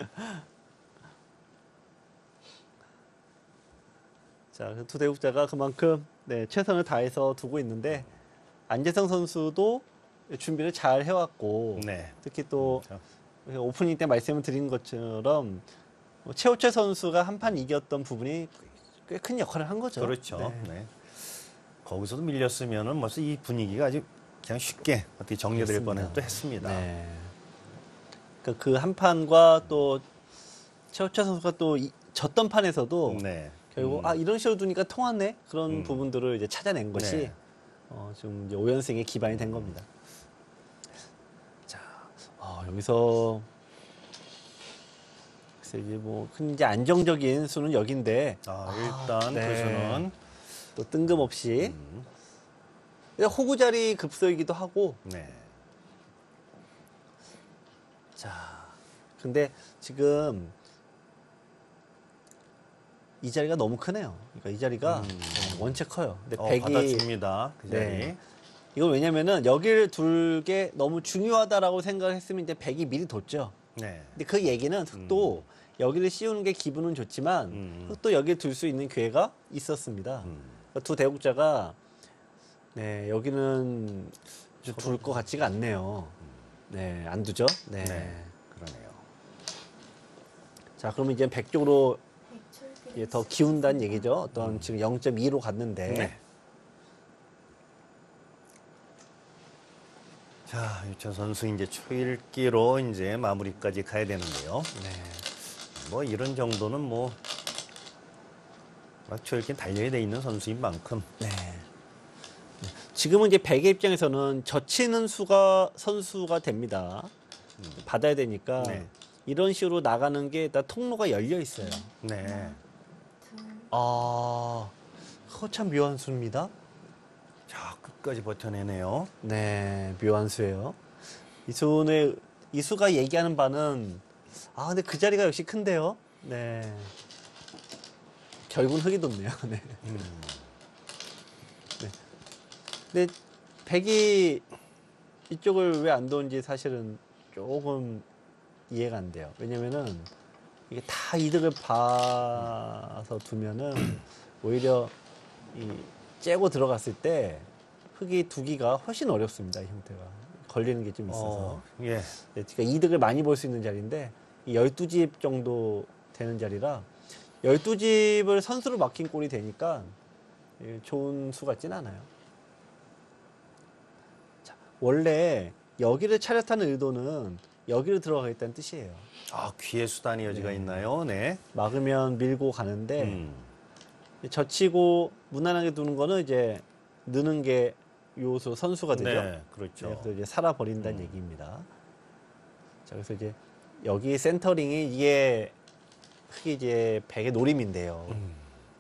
자, 두 대국자가 그만큼 네, 최선을 다해서 두고 있는데 안재성 선수도 준비를 잘 해왔고 네. 특히 또 그렇죠. 오프닝 때 말씀을 드린 것처럼 최호철 선수가 한 판 이겼던 부분이 꽤 큰 역할을 한 거죠. 그렇죠. 네. 네. 거기서도 밀렸으면은 벌써 이 분위기가 아주 그냥 쉽게 어떻게 정리될 그렇습니다. 뻔도 했습니다. 네. 그러니까 그 한 판과 또 최호철 선수가 또 이, 졌던 판에서도 네. 결국 음. 아 이런 식으로 두니까 통하네 그런 음. 부분들을 이제 찾아낸 것이 네. 어, 지금 이제 오 연승의 기반이 된 겁니다. 자, 어, 여기서 글쎄 이제 뭐 큰 이제 안정적인 수는 여기인데 아, 일단 네. 그 수는 또 뜬금없이 음, 그냥 호구 자리 급소이기도 하고. 네. 자, 근데 지금 이 자리가 너무 크네요. 그러니까 이 자리가 음. 어, 원체 커요. 근데 어, 백이 받아줍니다. 그 자리. 네. 이건 왜냐면은 여기를 둘 게 너무 중요하다라고 생각했으면 이제 백이 미리 뒀죠. 네. 근데 그 얘기는 흑도 여기를 씌우는 게 기분은 좋지만 음. 흑도 여기를 둘 수 있는 기회가 있었습니다. 음. 그러니까 두 대국자가 네, 여기는 둘 것 같지가 않네요. 네, 안 두죠? 네. 네. 그러네요. 자, 그러면 이제 백 쪽으로 이제 더 기운다는 얘기죠. 어떤 지금 영 점 이로 갔는데. 네. 자, 유천 선수 이제 초읽기로 이제 마무리까지 가야 되는데요. 네. 뭐 이런 정도는 뭐 막 초읽기 달려야 돼 있는 선수인 만큼. 네. 지금은 이제 백의 입장에서는 젖히는 수가 선수가 됩니다. 받아야 되니까 네. 이런 식으로 나가는 게 일단 통로가 열려 있어요. 네. 아, 그거 참 묘한 수입니다. 자, 끝까지 버텨내네요. 네, 묘한 수예요. 이 수는 이 수가 얘기하는 바는 아, 근데 그 자리가 역시 큰데요. 네. 결국은 흙이 돋네요. 네. 음. 네. 근데 백이 이쪽을 왜 안 도는지 사실은 조금 이해가 안 돼요. 왜냐면은 이게 다 이득을 봐서 두면은 오히려 이 째고 들어갔을 때 흙이 두기가 훨씬 어렵습니다. 이 형태가. 걸리는 게 좀 있어서. 어, 예. 네, 그러니까 이득을 많이 볼 수 있는 자리인데 이 열두 집 정도 되는 자리라 열두 집을 선수로 막힌 꼴이 되니까 예, 좋은 수 같진 않아요. 자, 원래 여기를 차렷하는 의도는 여기로 들어가겠다는 뜻이에요. 아, 귀의 수단의 여지가 네. 있나요? 네. 막으면 밀고 가는데 음. 젖히고 무난하게 두는 거는 이제 느는 게 요소 선수가 되죠. 네, 그렇죠. 네, 그래서 이제 살아버린다는 음. 얘기입니다. 자, 그래서 이제 여기 센터링이 이게 흙이 이제 백의 노림인데요. 음.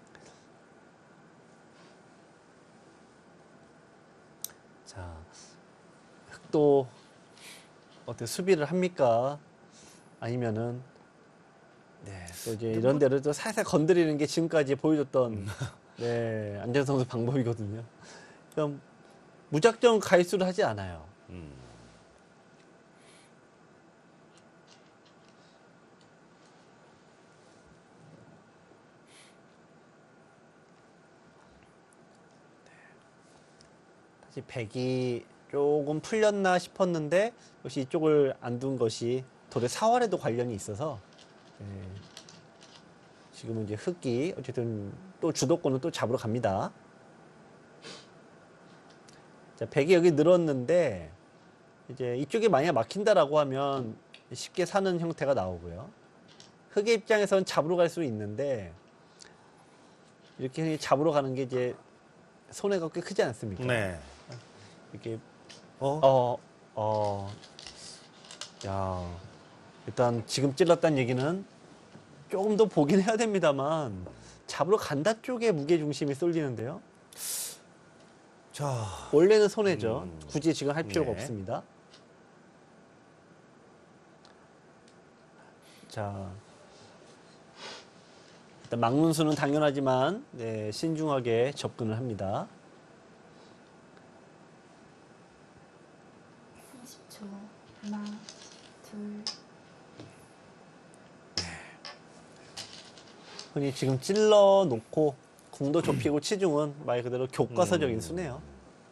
자, 흙도 어떻게 수비를 합니까? 아니면은 네, 또 이제 이런 데를 또 살살 건드리는 게 지금까지 보여줬던 네, 안전 선수 방법이거든요. 그럼 무작정 가입수를 하지 않아요. 음. 다시 백이 조금 풀렸나 싶었는데 역시 이쪽을 안 둔 것이 돌의 사활에도 관련이 있어서 네, 지금은 이제 흙이 어쨌든 또 주도권을 또 잡으러 갑니다. 자, 백이 여기 늘었는데 이제 이쪽이 만약 막힌다라고 하면 쉽게 사는 형태가 나오고요. 흙의 입장에서는 잡으러 갈 수 있는데 이렇게 잡으러 가는 게 이제 손해가 꽤 크지 않습니까? 네. 이렇게 어? 어, 어, 야, 일단 지금 찔렀다는 얘기는 조금 더 보긴 해야 됩니다만 잡으러 간다 쪽에 무게 중심이 쏠리는데요. 자, 원래는 손해죠. 음. 굳이 지금 할 필요가 네. 없습니다. 자, 일단 막는 수는 당연하지만 네, 신중하게 접근을 합니다. 삼십 초. 하나, 둘, 흔히 지금 찔러 놓고 궁도 좁히고 치중은 말 그대로 교과서적인 수네요.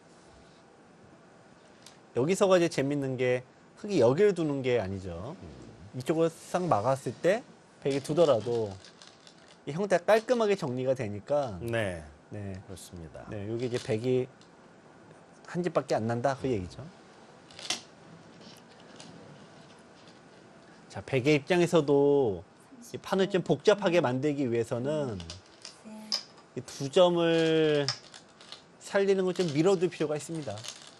여기서가 이제 재밌는 게 흙이 여기를 두는 게 아니죠. 이쪽을 싹 막았을 때 백이 두더라도 이 형태가 깔끔하게 정리가 되니까 네. 네, 그렇습니다. 네, 여기 이제 백이 한 집밖에 안 난다 그 얘기죠. 자, 백의 입장에서도 이 판을 좀 복잡하게 만들기 위해서는 셋, 이 두 점을 살리는 걸 좀 밀어둘 필요가 있습니다.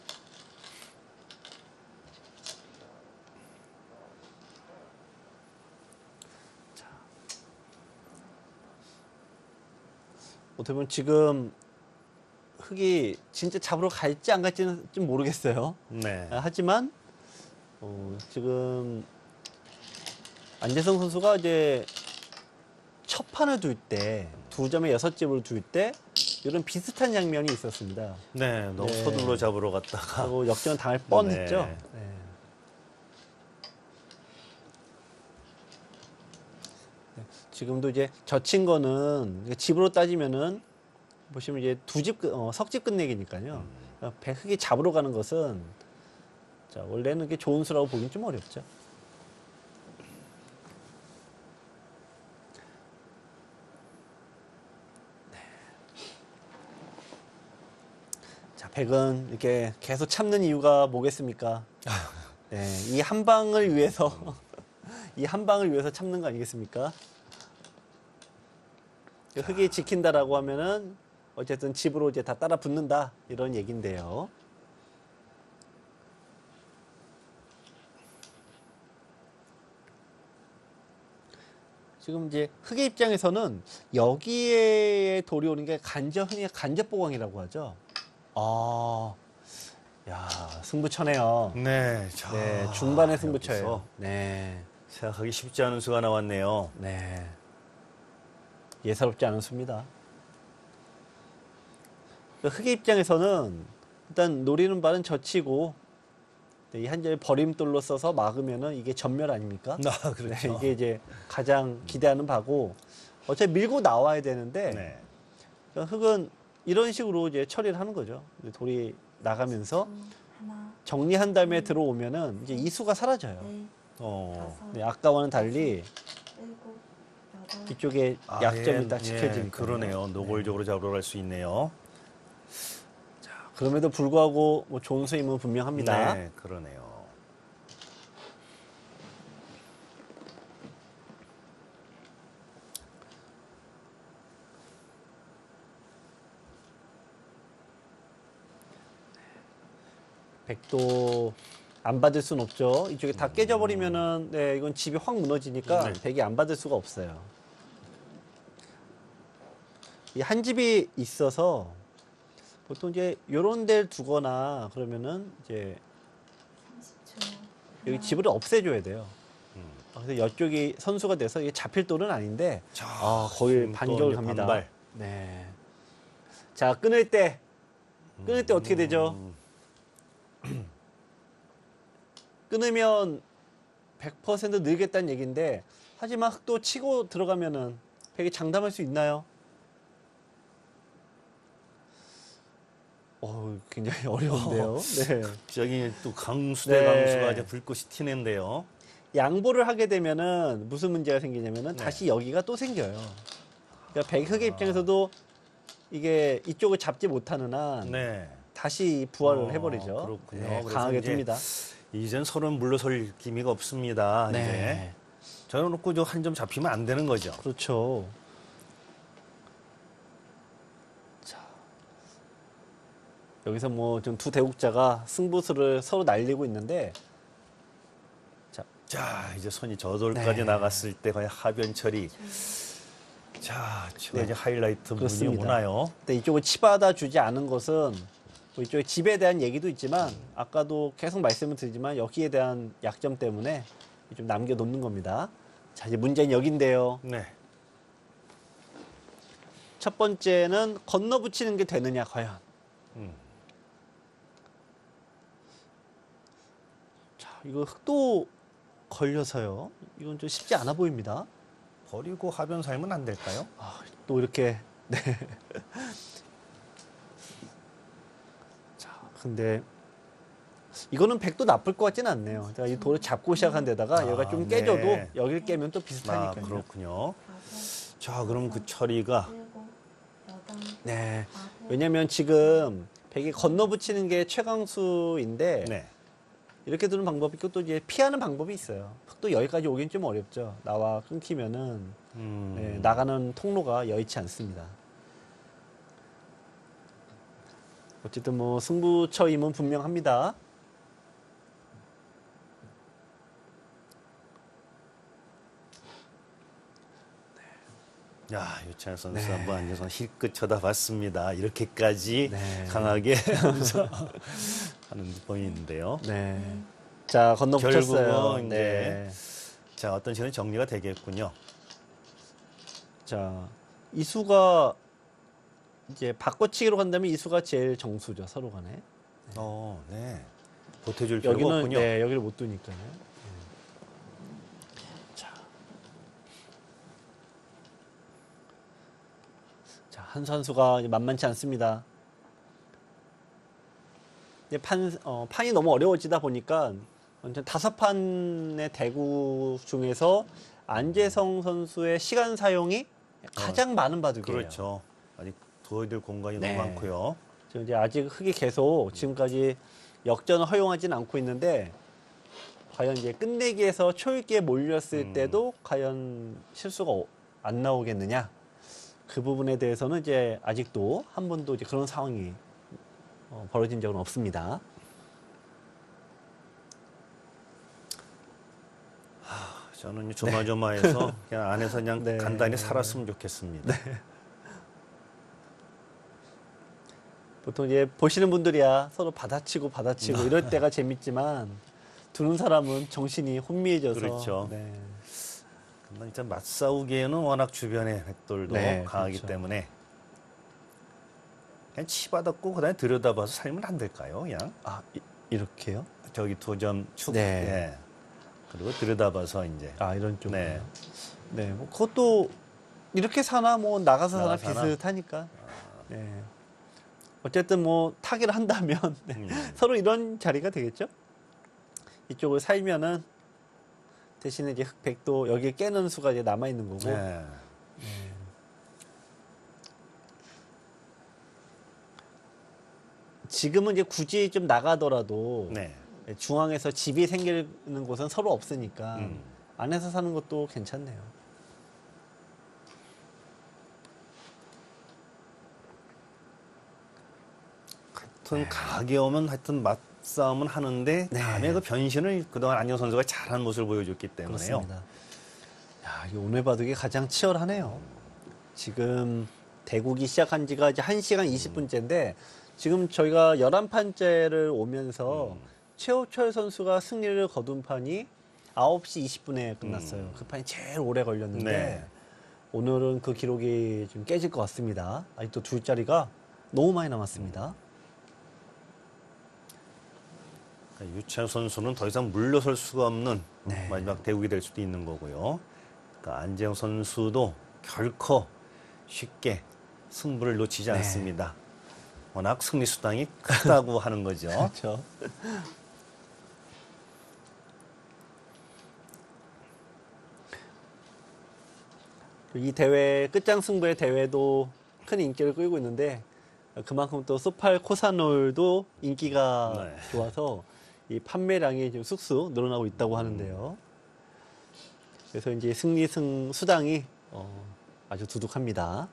어떻게 보면 지금 흑이 진짜 잡으러 갈지 안 갈지는 좀 모르겠어요. 네. 아, 하지만 어, 지금 안재성 선수가 이제 첫 판을 둘 때 두 점에 여섯 집을 둘 때 이런 비슷한 장면이 있었습니다. 네, 너무 네. 서둘러 잡으러 갔다가. 그리고 역전 당할 뻔했죠. 네. 네. 네. 지금도 이제 젖힌 거는 집으로 따지면은 보시면 이제 두집 어, 석집 끝내기니까요. 음. 백흑이 잡으러 가는 것은 자, 원래는 이게 좋은 수라고 보긴 좀 어렵죠. 네. 자, 백은 이렇게 계속 참는 이유가 뭐겠습니까? 네, 이 한 방을 위해서 이 한 방을 위해서 참는 거 아니겠습니까? 흑이 지킨다라고 하면은 어쨌든 집으로 이제 다 따라 붙는다 이런 얘긴데요. 지금 이제 흑의 입장에서는 여기에 돌이 오는 게 간접 흔히 간접 보강이라고 하죠. 아, 야 승부처네요. 네, 자, 네, 중반의 승부처예요. 여기서 네, 생각하기 쉽지 않은 수가 나왔네요. 네, 예사롭지 않은 수입니다. 흑의 입장에서는 일단 노리는 바는 젖히고 네, 이 한 점의 버림돌로 써서 막으면은 이게 전멸 아닙니까? 아, 그렇죠. 네, 이게 이제 가장 기대하는 바고 어차피 밀고 나와야 되는데 네. 그러니까 흑은 이런 식으로 이제 처리를 하는 거죠. 돌이 나가면서 하나, 정리한 다음에 들어오면은 이제 이 수가 사라져요. 넷, 어. 다섯, 네, 아까와는 달리 일곱, 여덟, 이쪽에 아, 약점이 예, 딱 지켜지니까. 예, 그러네요. 노골적으로 잡으러 갈 수 있네요. 그럼에도 불구하고 뭐 좋은 수임은 분명합니다. 네, 그러네요. 백도 안 받을 순 없죠. 이쪽에 다 깨져버리면은 네, 이건 집이 확 무너지니까 네. 백이 안 받을 수가 없어요. 이 한 집이 있어서 보통 이제 요런 데를 두거나 그러면은 이제 삼십 초. 여기 하나, 집을 없애줘야 돼요. 음. 그래서 이쪽이 선수가 돼서 이게 잡힐 돌은 아닌데 자, 아, 거의 지금 또 반격을 이제 갑니다. 반발. 네. 자, 끊을 때 끊을 때 어떻게 되죠? 음, 끊으면 백 퍼센트 늘겠다는 얘기인데 하지만 흑도 치고 들어가면은 백이 장담할 수 있나요? 어, 굉장히 어려운데요. 네. 갑자기 또 강수 대 네. 강수가 이제 불꽃이 튀는데요. 양보를 하게 되면은 무슨 문제가 생기냐면은 네. 다시 여기가 또 생겨요. 그러니까 백흑의 입장에서도 이게 이쪽을 잡지 못하는 한 네. 다시 부활을 어, 해버리죠. 그렇군요. 네, 그래서 강하게 이제 둡니다. 이젠 서로는 물러설 기미가 없습니다. 네. 이제 저놓고 저 한 점 잡히면 안 되는 거죠. 그렇죠. 자, 여기서 뭐 좀 두 대국자가 승부수를 서로 날리고 있는데 자, 이제 손이 저돌까지 네. 나갔을 때 과연 하변 처리. 자, 지금 네. 이제 하이라이트 부분이 그렇습니다. 오나요? 근데 이쪽을 치받아 주지 않은 것은 뭐 이쪽의 집에 대한 얘기도 있지만 아까도 계속 말씀을 드리지만 여기에 대한 약점 때문에 좀 남겨놓는 겁니다. 자, 이제 문제는 여긴데요. 네. 첫 번째는 건너붙이는 게 되느냐 과연. 음. 자, 이거 흑도 걸려서요. 이건 좀 쉽지 않아 보입니다. 버리고 하변 살면 안 될까요? 아, 또 이렇게 네. 자, 근데 이거는 백도 나쁠 것 같지는 않네요. 제가 이 돌을 잡고 시작한 데다가 아, 여기가 좀 네. 깨져도 여기를 깨면 또 아, 비슷하니까요. 그렇군요. 다섯, 자, 그럼 그 처리가 일곱, 여덟, 네. 아홉, 왜냐면 지금 백이 건너붙이는 게 최강수인데 네. 이렇게 두는 방법이 있고 또 이제 피하는 방법이 있어요. 또 여기까지 오긴 좀 어렵죠. 나와 끊기면은 음. 네, 나가는 통로가 여의치 않습니다. 어쨌든 뭐 승부처임은 분명합니다. 야, 유찬 선수 네. 한번 앉아서 힐끗 쳐다봤습니다. 이렇게까지 네. 강하게 하면서 하는 포인트인데요. 네. 자, 건너 붙였어요. 결국은 네. 자, 어떤 식으로 정리가 되겠군요. 자, 이수가 이제 바꿔치기로 간다면 이수가 제일 정수죠, 서로 간에. 어, 네. 보태줄 필요가 여기는 없군요. 네, 여기를 못 두니까요. 자. 자, 한 선수가 이제 만만치 않습니다. 이제 판, 어, 판이 너무 어려워지다 보니까 완전 다섯 판의 대구 중에서 안재성 선수의 시간 사용이 가장 많은 바둑이에요. 그렇죠. 아직 도와줄 공간이 네. 너무 많고요. 지금 이제 아직 흙이 계속 지금까지 역전을 허용하진 않고 있는데 과연 이제 끝내기에서 초읽기에 몰렸을 음. 때도 과연 실수가 어- 안 나오겠느냐 그 부분에 대해서는 이제 아직도 한 번도 이제 그런 상황이 어, 벌어진 적은 없습니다. 저는 조마조마해서 그냥 안에서 그냥 네. 간단히 살았으면 좋겠습니다. 보통 이제 보시는 분들이야 서로 받아치고 받아치고 이럴 때가 재밌지만 두는 사람은 정신이 혼미해져서 그렇죠. 네. 근데 일단 맞싸우기에는 워낙 주변의 백돌도 네, 강하기 그렇죠. 때문에 그냥 치받았고 그다음에 들여다봐서 살면 안 될까요? 그냥 아 이, 이렇게요? 저기 두 점 축. 네. 예. 그리고 들여다봐서 이제 아 이런 쪽. 네. 네. 뭐 그것도 이렇게 사나 뭐 나가서 사나 나가서 사나? 비슷하니까. 네. 어쨌든 뭐 타기를 한다면 네. 음. 서로 이런 자리가 되겠죠. 이쪽을 살면은 대신에 이제 흑백도 여기에 깨는 수가 이제 남아 있는 거고. 네. 지금은 이제 굳이 좀 나가더라도 네. 중앙에서 집이 생기는 곳은 서로 없으니까 음. 안에서 사는 것도 괜찮네요. 하여튼 강하게 오면 하여튼 맞싸움은 하는데 네. 다음에 그 변신을 그동안 안녕 선수가 잘한 모습을 보여줬기 때문에요. 그렇습니다. 야, 이 오늘 바둑이 가장 치열하네요. 지금 대국이 시작한 지가 이제 한 시간 이십 분째인데 지금 저희가 열한 판째를 오면서 음. 최호철 선수가 승리를 거둔 판이 아홉 시 이십 분에 끝났어요. 음. 그 판이 제일 오래 걸렸는데 네. 오늘은 그 기록이 좀 깨질 것 같습니다. 아직도 둘 자리가 너무 많이 남았습니다. 그러니까 유채 선수는 더 이상 물러설 수가 없는 네. 마지막 대국이 될 수도 있는 거고요. 그러니까 안재영 선수도 결코 쉽게 승부를 놓치지 네. 않습니다. 워낙 승리 수당이 크다고 하는 거죠. 그렇죠. 이 대회 끝장 승부의 대회도 큰 인기를 끌고 있는데 그만큼 또 소팔 코사놀도 인기가 네. 좋아서 이 판매량이 좀 쑥쑥 늘어나고 있다고 하는데요. 그래서 이제 승리승 수당이 어, 아주 두둑합니다.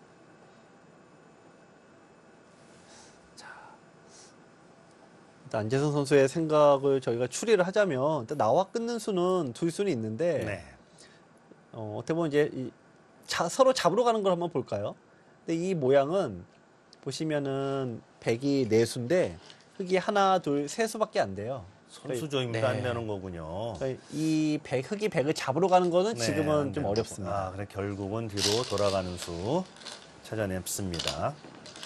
일단 안재성 선수의 생각을 저희가 추리를 하자면 일단 나와 끊는 수는 둘 수는 있는데 네. 어, 어떻게 보면 이제 이 자, 서로 잡으러 가는 걸 한번 볼까요? 근데 이 모양은 보시면은 백이 네 수인데 흙이 하나, 둘, 세 수밖에 안 돼요. 선수 조임도 네. 안 되는 거군요. 그러니까 이 백, 흙이 백을 잡으러 가는 거는 네, 지금은 안 좀 되는 어렵습니다. 거고. 아, 그래 결국은 뒤로 돌아가는 수 찾아냅습니다.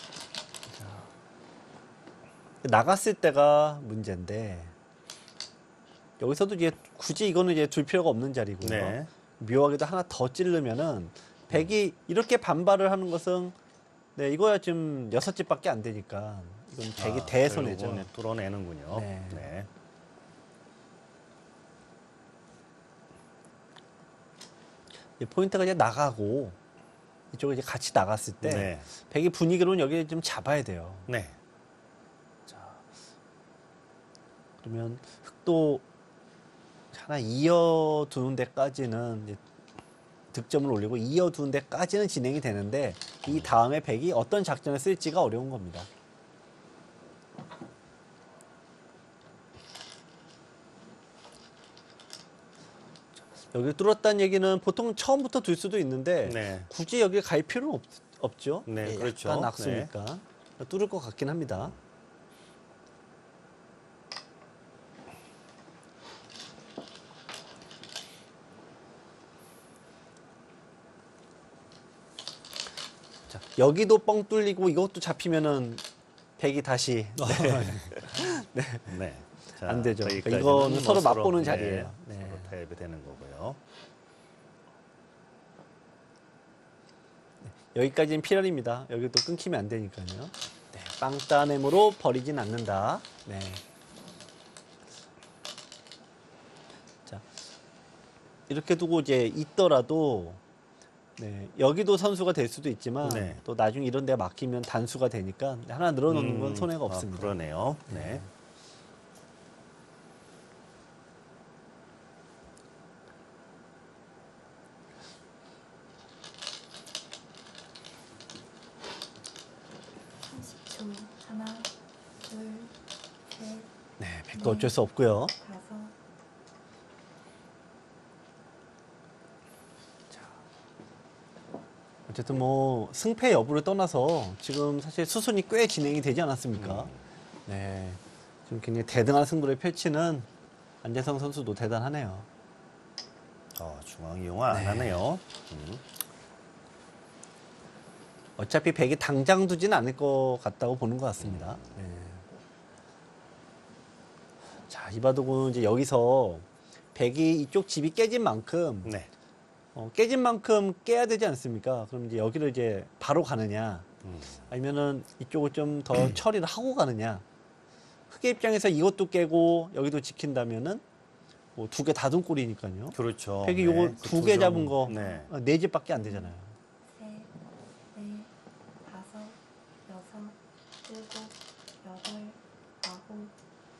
나갔을 때가 문제인데 여기서도 이제 굳이 이거는 이제 둘 필요가 없는 자리고요. 네. 묘하게도 하나 더 찌르면은 백이 이렇게 반발을 하는 것은 네 이거야 지금 여섯 집밖에 안 되니까 이건 백이 아, 대손해죠. 결국은 뚫어내는군요. 네. 네. 이 포인트가 이제 나가고 이쪽에 이제 같이 나갔을 때 네. 백이 분위기로는 여기 좀 잡아야 돼요. 네. 그러면 흑도 하나 이어두는 데까지는 이제 득점을 올리고 이어두는 데까지는 진행이 되는데 이 다음에 백이 어떤 작전을 쓸지가 어려운 겁니다. 여기 뚫었다는 얘기는 보통 처음부터 둘 수도 있는데 네. 굳이 여기 갈 필요는 없, 없죠. 네, 예, 그렇죠. 약간 낙수니까 뚫을 것 같긴 합니다. 자, 여기도 뻥 뚫리고 이것도 잡히면은 백이 다시 네, 네. 자, 안 되죠. 거기까지는 이거는 뭐 서로 맛보는 네, 자리예요. 네. 서로 타협이 되는 거고요. 여기까지는 필연입니다. 여기도 끊기면 안 되니까요. 네, 빵따냄으로 버리진 않는다. 네. 자, 이렇게 두고 이제 있더라도 네, 여기도 선수가 될 수도 있지만 네. 또 나중에 이런 데 맡기면 단수가 되니까 하나 늘어놓는 건 음, 손해가 아, 없습니다. 그러네요. 네. 삼십 초. 하나, 둘, 셋, 네, 백도 어쩔 수 없고요. 다섯. 어쨌든 뭐 승패 여부를 떠나서 지금 사실 수순이 꽤 진행이 되지 않았습니까? 음. 네, 지금 굉장히 대등한 승부를 펼치는 안재성 선수도 대단하네요. 어, 중앙 이용화 안 네. 하네요. 음. 어차피 백이 당장 두진 않을 것 같다고 보는 것 같습니다. 네. 자, 이바둑은 이제 여기서 백이 이쪽 집이 깨진 만큼 네. 어, 깨진 만큼 깨야 되지 않습니까? 그럼 이제 여기를 이제 바로 가느냐, 음. 아니면은 이쪽을 좀 더 처리를 하고 가느냐. 흑의 입장에서 이것도 깨고 여기도 지킨다면은 뭐 두 개 다 둔 꼴이니까요. 그렇죠. 백이 네. 요거 그 두 개 점, 잡은 거 네. 네 집밖에 안 되잖아요. 셋, 넷, 다섯, 여섯, 일곱, 여덟, 아홉.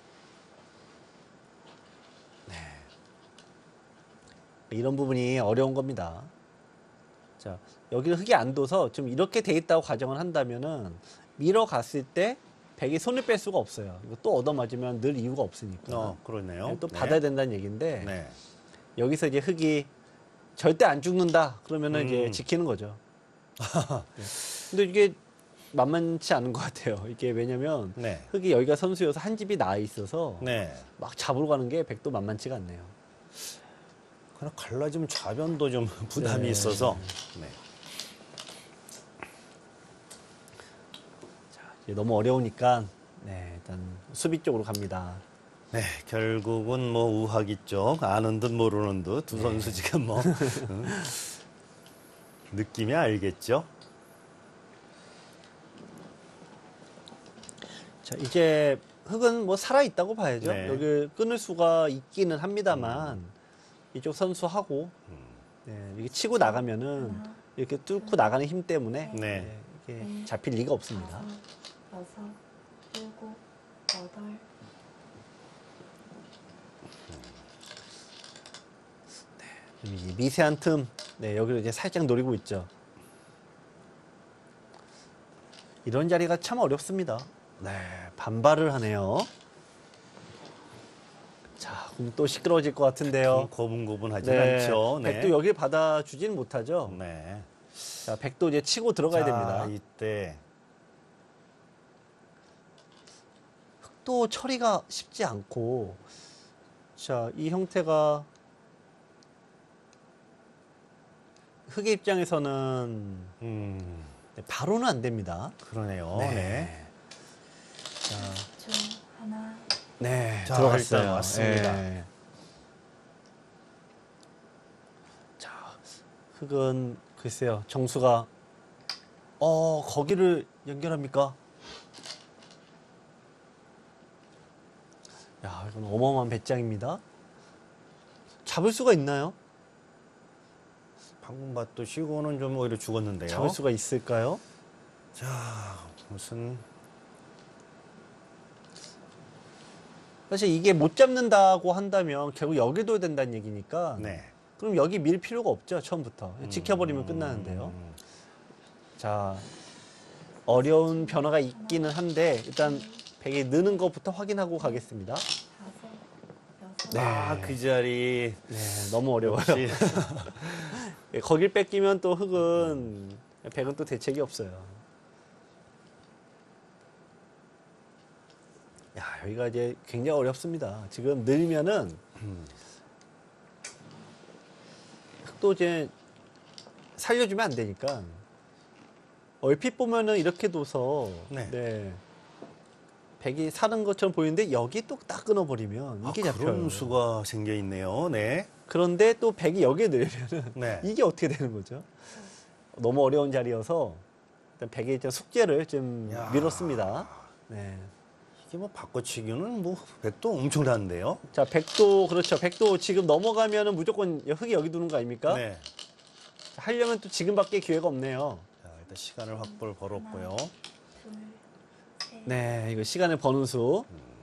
이런 부분이 어려운 겁니다. 자, 여기를 흙이 안 둬서 좀 이렇게 돼 있다고 가정을 한다면은 밀어 갔을 때 백이 손을 뺄 수가 없어요. 이거 또 얻어맞으면 늘 이유가 없으니까. 어, 그러네요. 또 네. 받아야 된다는 얘기인데 네. 여기서 이제 흙이 절대 안 죽는다. 그러면은 이제 음. 지키는 거죠. 네. 근데 이게 만만치 않은 것 같아요. 이게 왜냐면 네. 흙이 여기가 선수여서 한 집이 나와 있어서 네. 막 잡으러 가는 게 백도 만만치가 않네요. 그냥 갈라지면 좌변도 좀 부담이 네. 있어서. 네. 자, 이제 너무 어려우니까 네, 일단 수비 쪽으로 갑니다. 네, 결국은 뭐 우하기 쪽 아는 듯 모르는 듯 두 선수 지금 뭐 음, 느낌이 알겠죠. 자, 이제 흙은 뭐 살아 있다고 봐야죠. 네. 여기 끊을 수가 있기는 합니다만 이쪽 선수하고 음. 네, 이게 치고 나가면은 하나, 이렇게 뚫고 나가는 힘 때문에 네. 네, 이게 잡힐 리가 없습니다. 다섯, 여섯, 일곱, 여덟. 이 미세한 틈, 네, 여기를 이제 살짝 노리고 있죠. 이런 자리가 참 어렵습니다. 네, 반발을 하네요. 자, 그럼 또 시끄러워질 것 같은데요. 고분고분하지 네, 않죠. 네. 백도 여길 받아주지는 못하죠. 네. 자, 백도 이제 치고 들어가야 자, 됩니다. 이때 흑도 처리가 쉽지 않고, 자, 이 형태가 흑의 입장에서는 음, 네, 바로는 안 됩니다. 그러네요. 네. 네. 자, 초. 하나, 네, 자, 들어갔어요. 일단 왔습니다. 네. 자, 흑은 글쎄요, 정수가 어 거기를 연결합니까? 야, 이건 어마어마한 배짱입니다. 잡을 수가 있나요? 방금 봤도 시고는 좀 오히려 죽었는데요. 잡을 수가 있을까요? 자, 무슨 사실 이게 못 잡는다고 한다면 결국 여기 둬야 된다는 얘기니까. 네. 그럼 여기 밀 필요가 없죠, 처음부터. 지켜버리면 끝나는데요. 음, 자, 어려운 변화가 있기는 한데 일단 백이 느는 것부터 확인하고 가겠습니다. 다섯, 여섯, 아, 그 자리. 네, 너무 어려워요. 역시. 예, 거길 뺏기면 또 흑은 백은 또 대책이 없어요. 야, 여기가 이제 굉장히 어렵습니다. 지금 늘면은 흑도 이제 살려주면 안 되니까 얼핏 보면은 이렇게 둬서 네. 네. 백이 사는 것처럼 보이는데 여기 또 딱 끊어버리면 아, 이게 잡혀요. 그런 수가 생겨 있네요. 네. 그런데 또 백이 여기에 늘면은 네. 이게 어떻게 되는 거죠? 너무 어려운 자리여서 일단 백의 좀 숙제를 좀 야. 미뤘습니다. 네. 이게 뭐 바꿔치기는 뭐 백도 엄청난데요. 자, 백도 그렇죠. 백도 지금 넘어가면은 무조건 흑이 여기 두는 거 아닙니까? 네. 하려면 또 지금밖에 기회가 없네요. 자, 일단 시간을 확보를 걸었고요. 둘, 셋, 네, 이거 시간을 버는 수.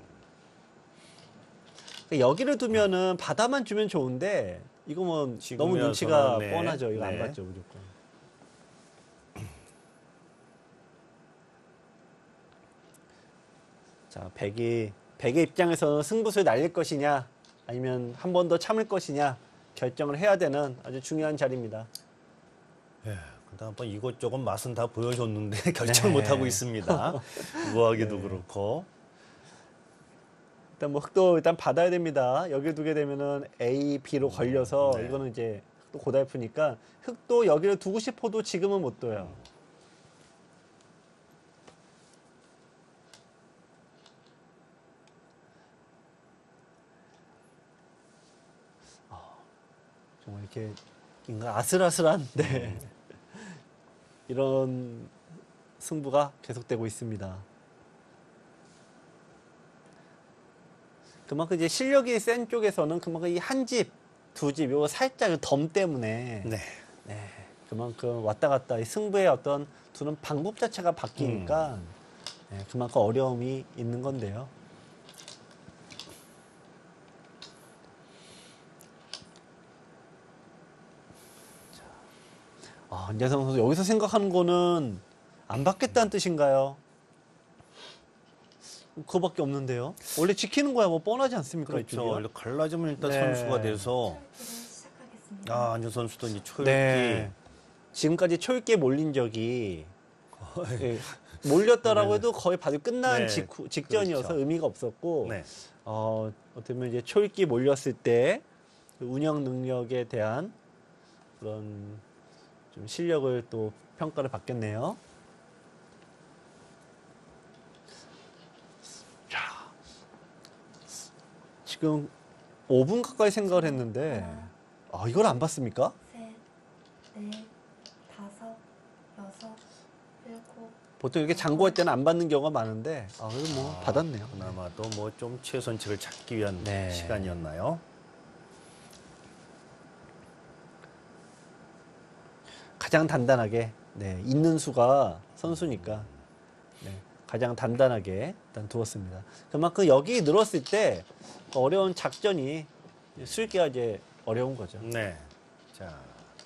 여기를 두면은 바다만 주면 좋은데 이거 뭐 너무 지금이라서는, 눈치가 네. 뻔하죠. 이거 안 네. 받죠, 무조건. 자, 백이 백의 입장에서는 승부수를 날릴 것이냐 아니면 한 번 더 참을 것이냐 결정을 해야 되는 아주 중요한 자리입니다. 예. 근데 한번 이것저것 맛은 다 보여줬는데 결정을 네. 못 하고 있습니다. 우아하게도 그렇고. 일단 뭐 흑도 일단 받아야 됩니다. 여기 두게 되면은 A, B로 걸려서 네. 이거는 이제 흑도 고달프니까 흑도 여기를 두고 싶어도 지금은 못 둬요. 아, 정말 이렇게 뭔가 아슬아슬한 네. 이런 승부가 계속되고 있습니다. 그만큼 이제 실력이 센 쪽에서는 그만큼 이 한 집, 두 집, 요거 살짝 덤 때문에 네. 네, 그만큼 왔다 갔다 이 승부의 어떤 두는 방법 자체가 바뀌니까 네, 그만큼 어려움이 있는 건데요. 자, 아, 안재성 선수 여기서 생각하는 거는 안 받겠다는 뜻인가요? 그거밖에 없는데요. 원래 지키는 거야 뭐 뻔하지 않습니까? 그렇죠. 이쪽이요? 원래 갈라지면 일단 네. 선수가 돼서 초읽기를 시작하겠습니다. 아, 안전 선수도 이제 초읽기. 네. 지금까지 초읽기에 몰린 적이 예, 몰렸다라고 해도 거의 바로 끝난 네. 직후, 직전이어서 그렇죠. 의미가 없었고 네. 어, 어떻게 보면 이제 초읽기 몰렸을 때그 운영 능력에 대한 그런 좀 실력을 또 평가를 받겠네요. 자, 지금 오 분 가까이 생각을 했는데 아, 이걸 안 봤습니까? 셋, 넷, 다섯, 여섯, 일곱. 보통 이렇게 장구할 때는 안 받는 경우가 많은데 아, 그래도 뭐 아, 받았네요. 그나마도 뭐 좀 최선책을 찾기 위한 네. 시간이었나요? 가장 단단하게 네, 있는 수가 선수니까 네, 가장 단단하게 일단 두었습니다. 그만큼 여기 늘었을 때 어려운 작전이 수익기가 이제 어려운 거죠. 네. 자.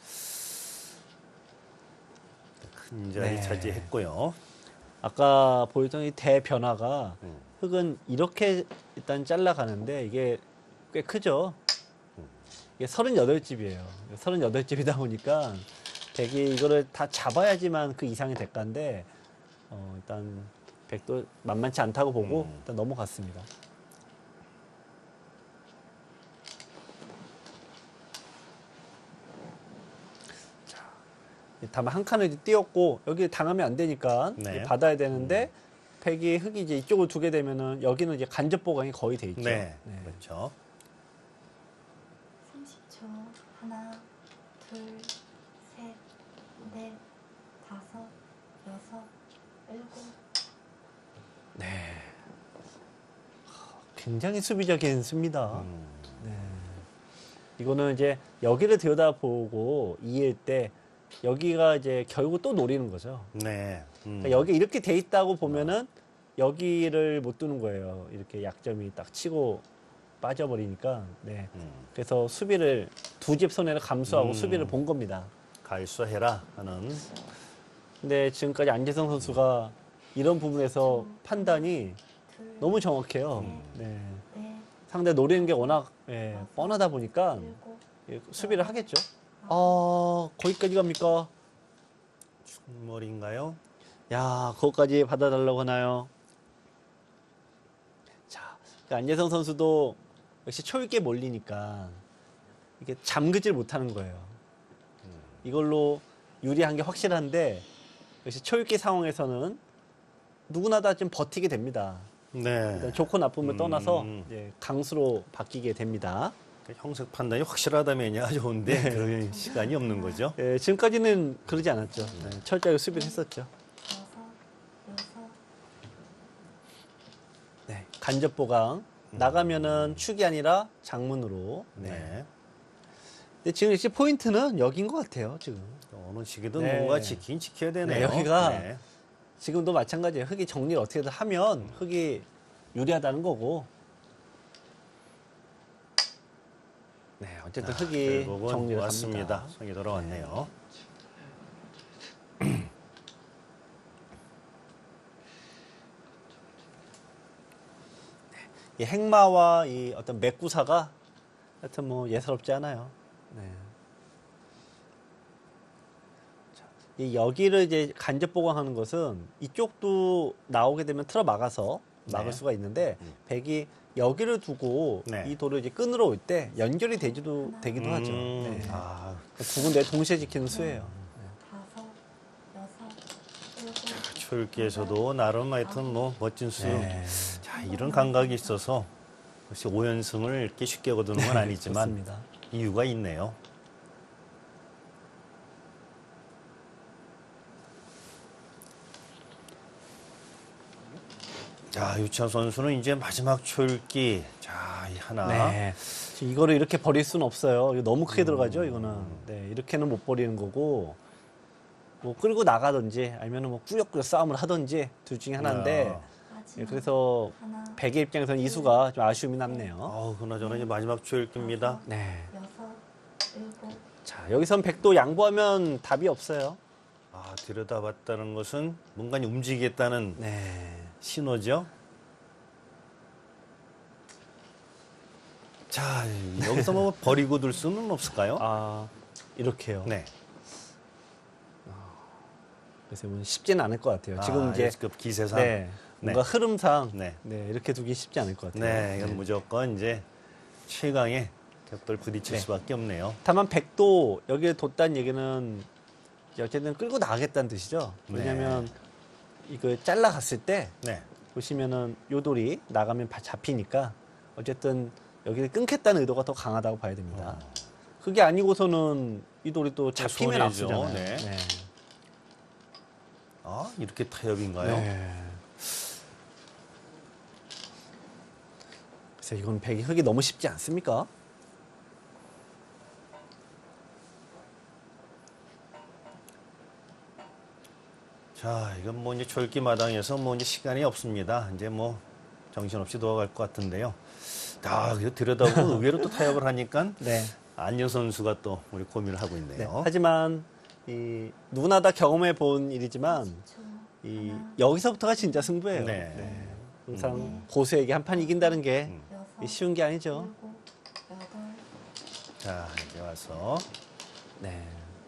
큰 자리 네. 차지했고요. 아까 보였던 이 대변화가 음. 흙은 이렇게 일단 잘라가는데 이게 꽤 크죠. 이게 서른여덟 집이에요. 서른여덟 집이다 보니까 백이 이거를 다 잡아야지만 그 이상의 대가인데 어, 일단 백도 만만치 않다고 보고 음. 일단 넘어갔습니다. 자, 다만 한 칸을 띄었고 여기 당하면 안 되니까 네. 이제 받아야 되는데 백이 흙이 이제 이쪽을 두게 되면은 여기는 이제 간접 보강이 거의 돼 있죠. 네. 네. 그렇죠. 삼십 초. 하나, 둘, 셋, 넷, 다섯, 여섯, 일곱. 네. 굉장히 수비적인 수입니다. 음. 네. 이거는 이제 여기를 들여다보고 이해할 때 여기가 이제 결국 또 노리는 거죠. 네. 음. 그러니까 여기 이렇게 돼 있다고 보면은 여기를 못 두는 거예요. 이렇게 약점이 딱 치고 빠져버리니까. 네. 음. 그래서 수비를 두 집 손해를 감수하고 음. 수비를 본 겁니다. 갈수해라 하는. 근데 지금까지 안재성 선수가 이런 부분에서 판단이 둘, 너무 정확해요. 음. 네. 넷, 상대 노리는 게 워낙 예, 뻔하다 보니까 일곱, 예, 수비를 하겠죠. 아, 거기까지 갑니까? 머리인가요? 야, 그것까지 받아달라고 하나요? 자, 안재성 선수도 역시 초읽기에 몰리니까 이게 잠그질 못하는 거예요. 이걸로 유리한 게 확실한데 역시 초읽기 상황에서는 누구나 다 좀 버티게 됩니다. 네. 일단 좋고 나쁨을 음. 떠나서 이제 강수로 바뀌게 됩니다. 형색 판단이 확실하다면야 좋은데 네. 그럴 시간이 없는 거죠. 예, 지금까지는 그러지 않았죠. 네, 철저하게 수비를 했었죠. 여섯, 여섯, 네, 간접 보강 나가면은 축이 아니라 장문으로. 네. 네. 근데 지금 이제 포인트는 여긴 것 같아요. 지금 어느 시기든 네. 뭔가 지키긴 지켜야 되네요. 네, 여기가 네. 지금도 마찬가지예요. 흙이 정리를 어떻게든 하면 흙이 유리하다는 거고. 네, 어쨌든 흙이 결국은 정리를 왔습니다. 합니다. 손이 돌아왔네요. 이 행마와 이 어떤 맥구사가 하여튼 뭐 예사롭지 않아요. 네. 자, 이 여기를 이제 간접 보강하는 것은 이쪽도 나오게 되면 틀어 막아서 막을 네. 수가 있는데 백이 여기를 두고 네. 이 돌을 이제 끈으로 올 때 연결이 되기도 되기도 하죠. 음, 네. 아, 두 군데 동시에 지키는 수예요. 다섯, 여섯, 일곱, 초읽기에서도 나름 하여튼 뭐 멋진 수. 네. 자, 이런 감각이 있어서 역시 오 연승을 이렇게 쉽게 거두는 건 아니지만 좋습니다. 이유가 있네요. 자, 유치원 선수는 이제 마지막 초읽기. 자, 이 하나. 네. 지금 이거를 이렇게 버릴 수는 없어요. 이거 너무 음. 크게 들어가죠, 이거는. 네, 이렇게는 못 버리는 거고, 뭐 끌고 나가든지, 아니면 뭐 꾸역꾸역 싸움을 하든지, 둘 중에 하나인데, 야. 예, 마지막 그래서 하나, 백의 입장에서는 이수가 좀 아쉬움이 남네요. 아우, 그나저나 이제 마지막 초읽기입니다. 네. 여섯, 일곱, 자, 여기선 백도 양보하면 답이 없어요. 아, 들여다봤다는 것은 뭔가 움직이겠다는 네. 신호죠. 자, 여기서 뭐 버리고 둘 수는 없을까요? 아, 이렇게요. 네. 그래서 이건 쉽지는 않을 것 같아요. 지금 아, 이제, S급 기세상. 네. 뭔가 흐름상, 네. 네. 이렇게 두기 쉽지 않을 것 같아요. 네, 이건 무조건 이제 최강의 격돌 부딪힐 네. 수밖에 없네요. 다만 백도 여기에 뒀다는 얘기는 이제 어쨌든 끌고 나가겠다는 뜻이죠. 네. 왜냐하면 이거 잘라갔을 때 네. 보시면은 요 돌이 나가면 바- 잡히니까 어쨌든 여기를 끊겠다는 의도가 더 강하다고 봐야 됩니다. 어. 그게 아니고서는 이 돌이 또 잡히면 손해죠. 앞서잖아요. 네. 네. 아, 이렇게 타협인가요? 네. 그래서 이건 백이 흙이 너무 쉽지 않습니까? 자, 이건 뭐 이제 졸기 마당에서 뭐 이제 시간이 없습니다. 이제 뭐 정신없이 돌아갈 것 같은데요. 아, 이거 들여다보고 의외로 또 타협을 하니까 네. 안녕 선수가 또 우리 고민을 하고 네. 있네요. 하지만 이 누구나 다 경험해 본 일이지만 초, 이 하나, 여기서부터가 진짜 승부예요. 네. 항상 음. 고수에게 한 판 이긴다는 게 음. 여섯, 쉬운 게 아니죠. 일곱, 여덟, 자, 이제 와서 네.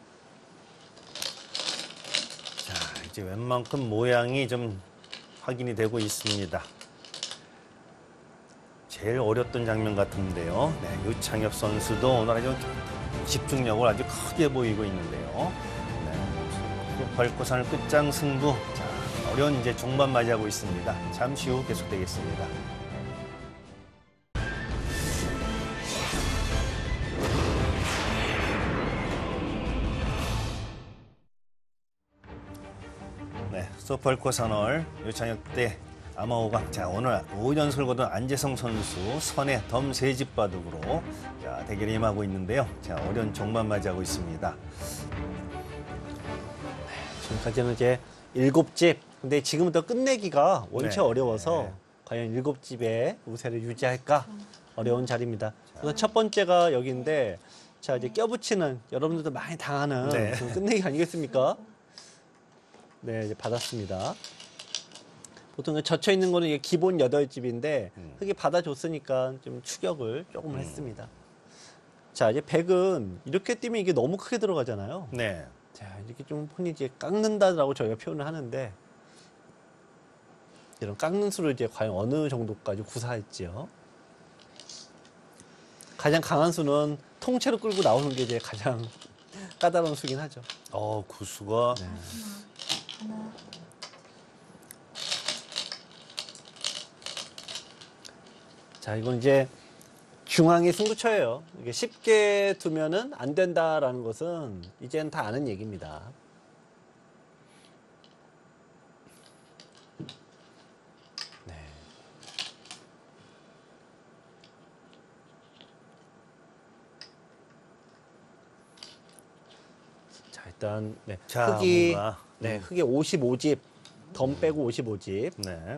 자, 이제 웬만큼 모양이 좀 확인이 되고 있습니다. 제일 어렸던 장면 같은데요. 네, 유창엽 선수도 오늘 아주 집중력을 아주 크게 보이고 있는데요. 네, 벌코산을 끝장 승부. 자, 어려운 이제 중반 맞이하고 있습니다. 잠시 후 계속되겠습니다. 네, 소펄코 산월 유창혁 대 아마오강. 자, 오늘 오 연승을 거둔 안재성 선수 선의 덤 세집 바둑으로 자, 대결에 임하고 있는데요. 자, 어려운 종만 맞이하고 있습니다. 지금까지는 이제 일곱 집. 근데 지금부터 끝내기가 원체 네. 어려워서 네. 과연 일곱 집의 우세를 유지할까 어려운 자리입니다. 우선 첫 번째가 여기인데 자 이제 껴붙이는 여러분들도 많이 당하는 네. 그 끝내기 아니겠습니까? 네, 이제 받았습니다. 보통 젖혀 있는 거는 이게 기본 여덟 집인데 음. 흙이 받아줬으니까 좀 추격을 조금 음. 했습니다. 자, 이제 백은 이렇게 뛰면 이게 너무 크게 들어가잖아요. 네. 자, 이렇게 좀 흔히 이제 깎는다라고 저희가 표현을 하는데 이런 깎는 수를 이제 과연 어느 정도까지 구사할지요. 가장 강한 수는 통째로 끌고 나오는 게 이제 가장 까다로운 수긴 하죠. 어, 구수가 네. 마지막 하나, 자, 이건 이제 중앙의 승부처예요. 이게 쉽게 두면은 안 된다라는 것은 이제는 다 아는 얘기입니다. 네. 자, 일단 네. 자, 흙이 뭔가, 네, 음. 흙이 오십오 집, 덤 빼고 오십오 집. 네.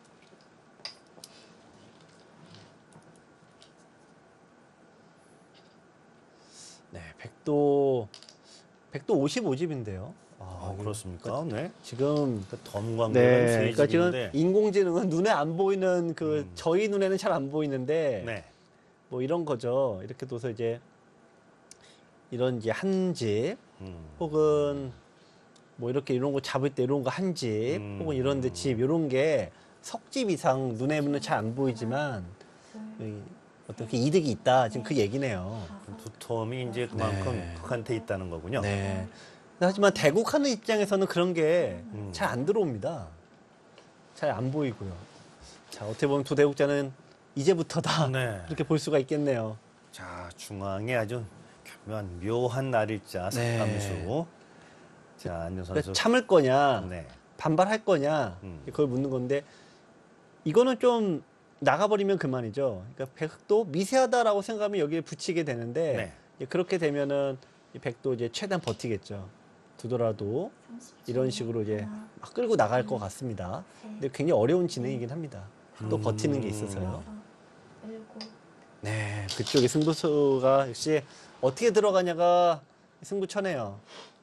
네, 백도 백도 오십오 집인데요. 아, 그렇습니까? 네. 지금 덤 관계가 네, 세 그러니까 지금 집인데. 인공지능은 눈에 안 보이는 그 음. 저희 눈에는 잘 안 보이는데 네. 뭐 이런 거죠. 이렇게 둬서 이제 이런 이제 한 집 음. 혹은 뭐 이렇게 이런 거 잡을 때 이런 거 한 집 음. 혹은 이런 데 집 이런 게 석집 이상 눈에는 잘 안 보이지만 둘, 이 어떤 그 이득이 있다. 지금 그 얘기네요. 다섯, 두텀이 이제 그만큼 네. 흙한테 있다는 거군요. 네. 하지만 대국하는 입장에서는 그런 게 음. 잘 안 들어옵니다. 잘 안 보이고요. 자, 어떻게 보면 두 대국자는 이제부터다. 네. 이렇게 볼 수가 있겠네요. 자, 중앙에 아주 교묘한 묘한 날일자 네. 삼수. 자, 안녕 그러니까 선수. 참을 거냐, 네. 반발할 거냐, 음. 그걸 묻는 건데, 이거는 좀 나가버리면 그만이죠. 그러니까 백도 미세하다라고 생각하면 여기에 붙이게 되는데, 네. 이제 그렇게 되면은 이 백도 이제 최대한 버티겠죠. 두더라도 삼십 초. 이런 식으로 이제 하나, 막 끌고 나갈 것 같습니다. 셋, 근데 굉장히 어려운 진행이긴 합니다. 또 음. 버티는 게 있어서요. 여섯, 일곱, 네, 그쪽의 승부수가 역시 어떻게 들어가냐가 승부처네요.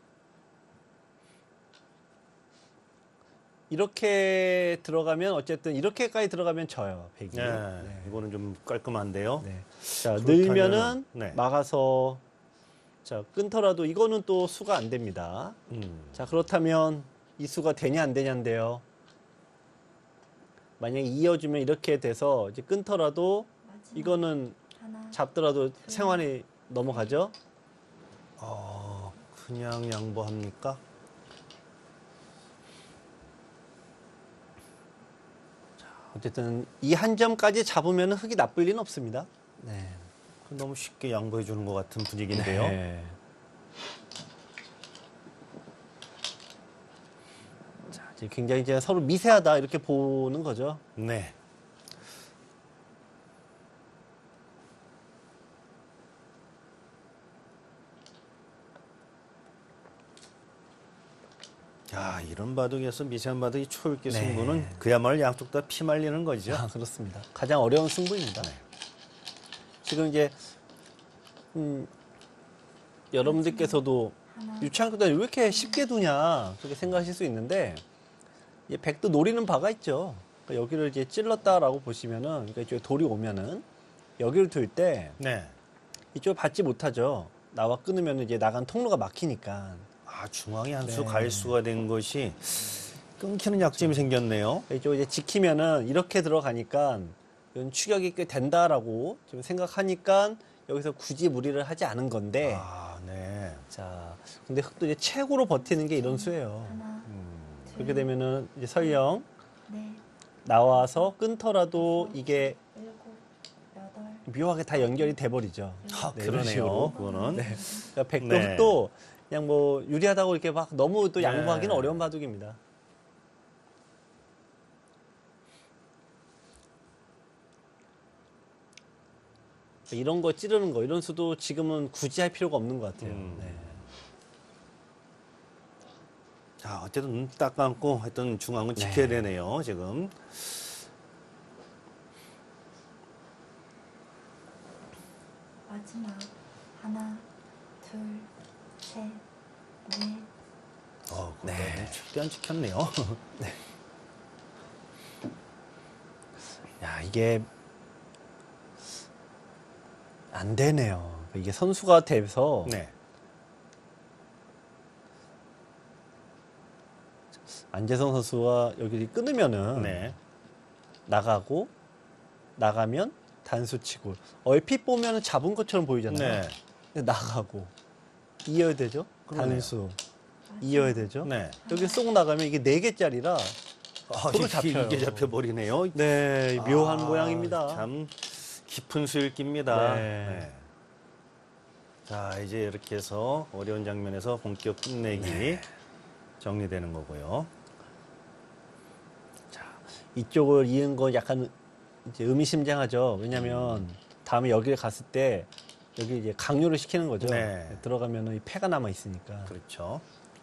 이렇게 들어가면 어쨌든 이렇게까지 들어가면 져요. 백이. 네. 네. 이거는 좀 깔끔한데요. 네. 자, 그렇다면은, 늘면은 네. 막아서 자, 끊더라도 이거는 또 수가 안 됩니다. 음. 자, 그렇다면 이 수가 되냐 안 되냐인데요. 만약에 이어주면 이렇게 돼서 이제 끊더라도 마지막 이거는 하나, 잡더라도 생활이 넘어가죠. 어, 그냥 양보합니까? 어쨌든 이 한 점까지 잡으면 흙이 나쁠 리는 없습니다. 네. 너무 쉽게 양보해 주는 것 같은 분위기인데요. 네. 자, 이제 굉장히 이제 서로 미세하다 이렇게 보는 거죠. 네. 야, 이런 바둑에서 미세한 바둑이 초읽기 네. 승부는 그야말로 양쪽 다 피말리는 거죠. 아, 그렇습니다. 가장 어려운 승부입니다. 네. 지금 이제 음, 여러분들께서도 하나, 유창구단 왜 이렇게 쉽게 두냐 그렇게 생각하실 수 있는데 이 백도 노리는 바가 있죠. 그러니까 여기를 이제 찔렀다라고 보시면은 그러니까 이쪽에 돌이 오면은 여기를 둘 때 네. 이쪽을 받지 못하죠. 나와 끊으면 이제 나간 통로가 막히니까 아, 중앙에 한 수 네. 갈 수가 된 것이 끊기는 약점이 생겼네요. 이쪽 이제 지키면은 이렇게 들어가니까 이건 추격이 꽤 된다라고 지금 생각하니까 여기서 굳이 무리를 하지 않은 건데 아, 네. 자 근데 흑도 이제 최고로 버티는 게 이런 수예요. 하나, 음. 둘, 그렇게 되면은 이제 설령 넷, 나와서 끊더라도 이게 일곱, 여덟, 묘하게 다 연결이 돼버리죠. 아, 네, 이런 그러네요. 식으로. 그거는. 네. 그러니까 백도 네. 흑도 그냥 뭐 유리하다고 이렇게 막 너무 또 양보하기는 네. 어려운 바둑입니다. 이런 거 찌르는 거 이런 수도 지금은 굳이 할 필요가 없는 것 같아요. 음. 네. 자, 어쨌든 눈 딱 감고 하여튼 중앙은 네. 지켜야 되네요, 지금. 마지막 하나, 둘, 셋, 넷, 어, 네. 네. 최대한 지켰네요. 이게 안 되네요. 이게 선수가 돼서 네. 안재성 선수가 여기 끊으면은 네. 나가고 나가면 단수 치고 얼핏 보면은 잡은 것처럼 보이잖아요. 네. 근데 나가고 이어야 되죠. 그러네요. 단수 이어야 되죠. 네. 여기 쏙 나가면 이게 네 개짜리라 아, 서로 이게, 잡혀요. 이게 잡혀버리네요. 네 묘한 아, 모양입니다. 참 깊은 수일기입니다. 네. 네. 자, 이제 이렇게 해서 어려운 장면에서 본격 끝내기 네. 정리되는 거고요. 이쪽을 이은 거 약간 이제 의미심장하죠. 왜냐하면 음. 다음에 여기를 갔을 때 여기 이제 강요를 시키는 거죠. 네. 들어가면은 이 패가 남아 있으니까. 그렇죠.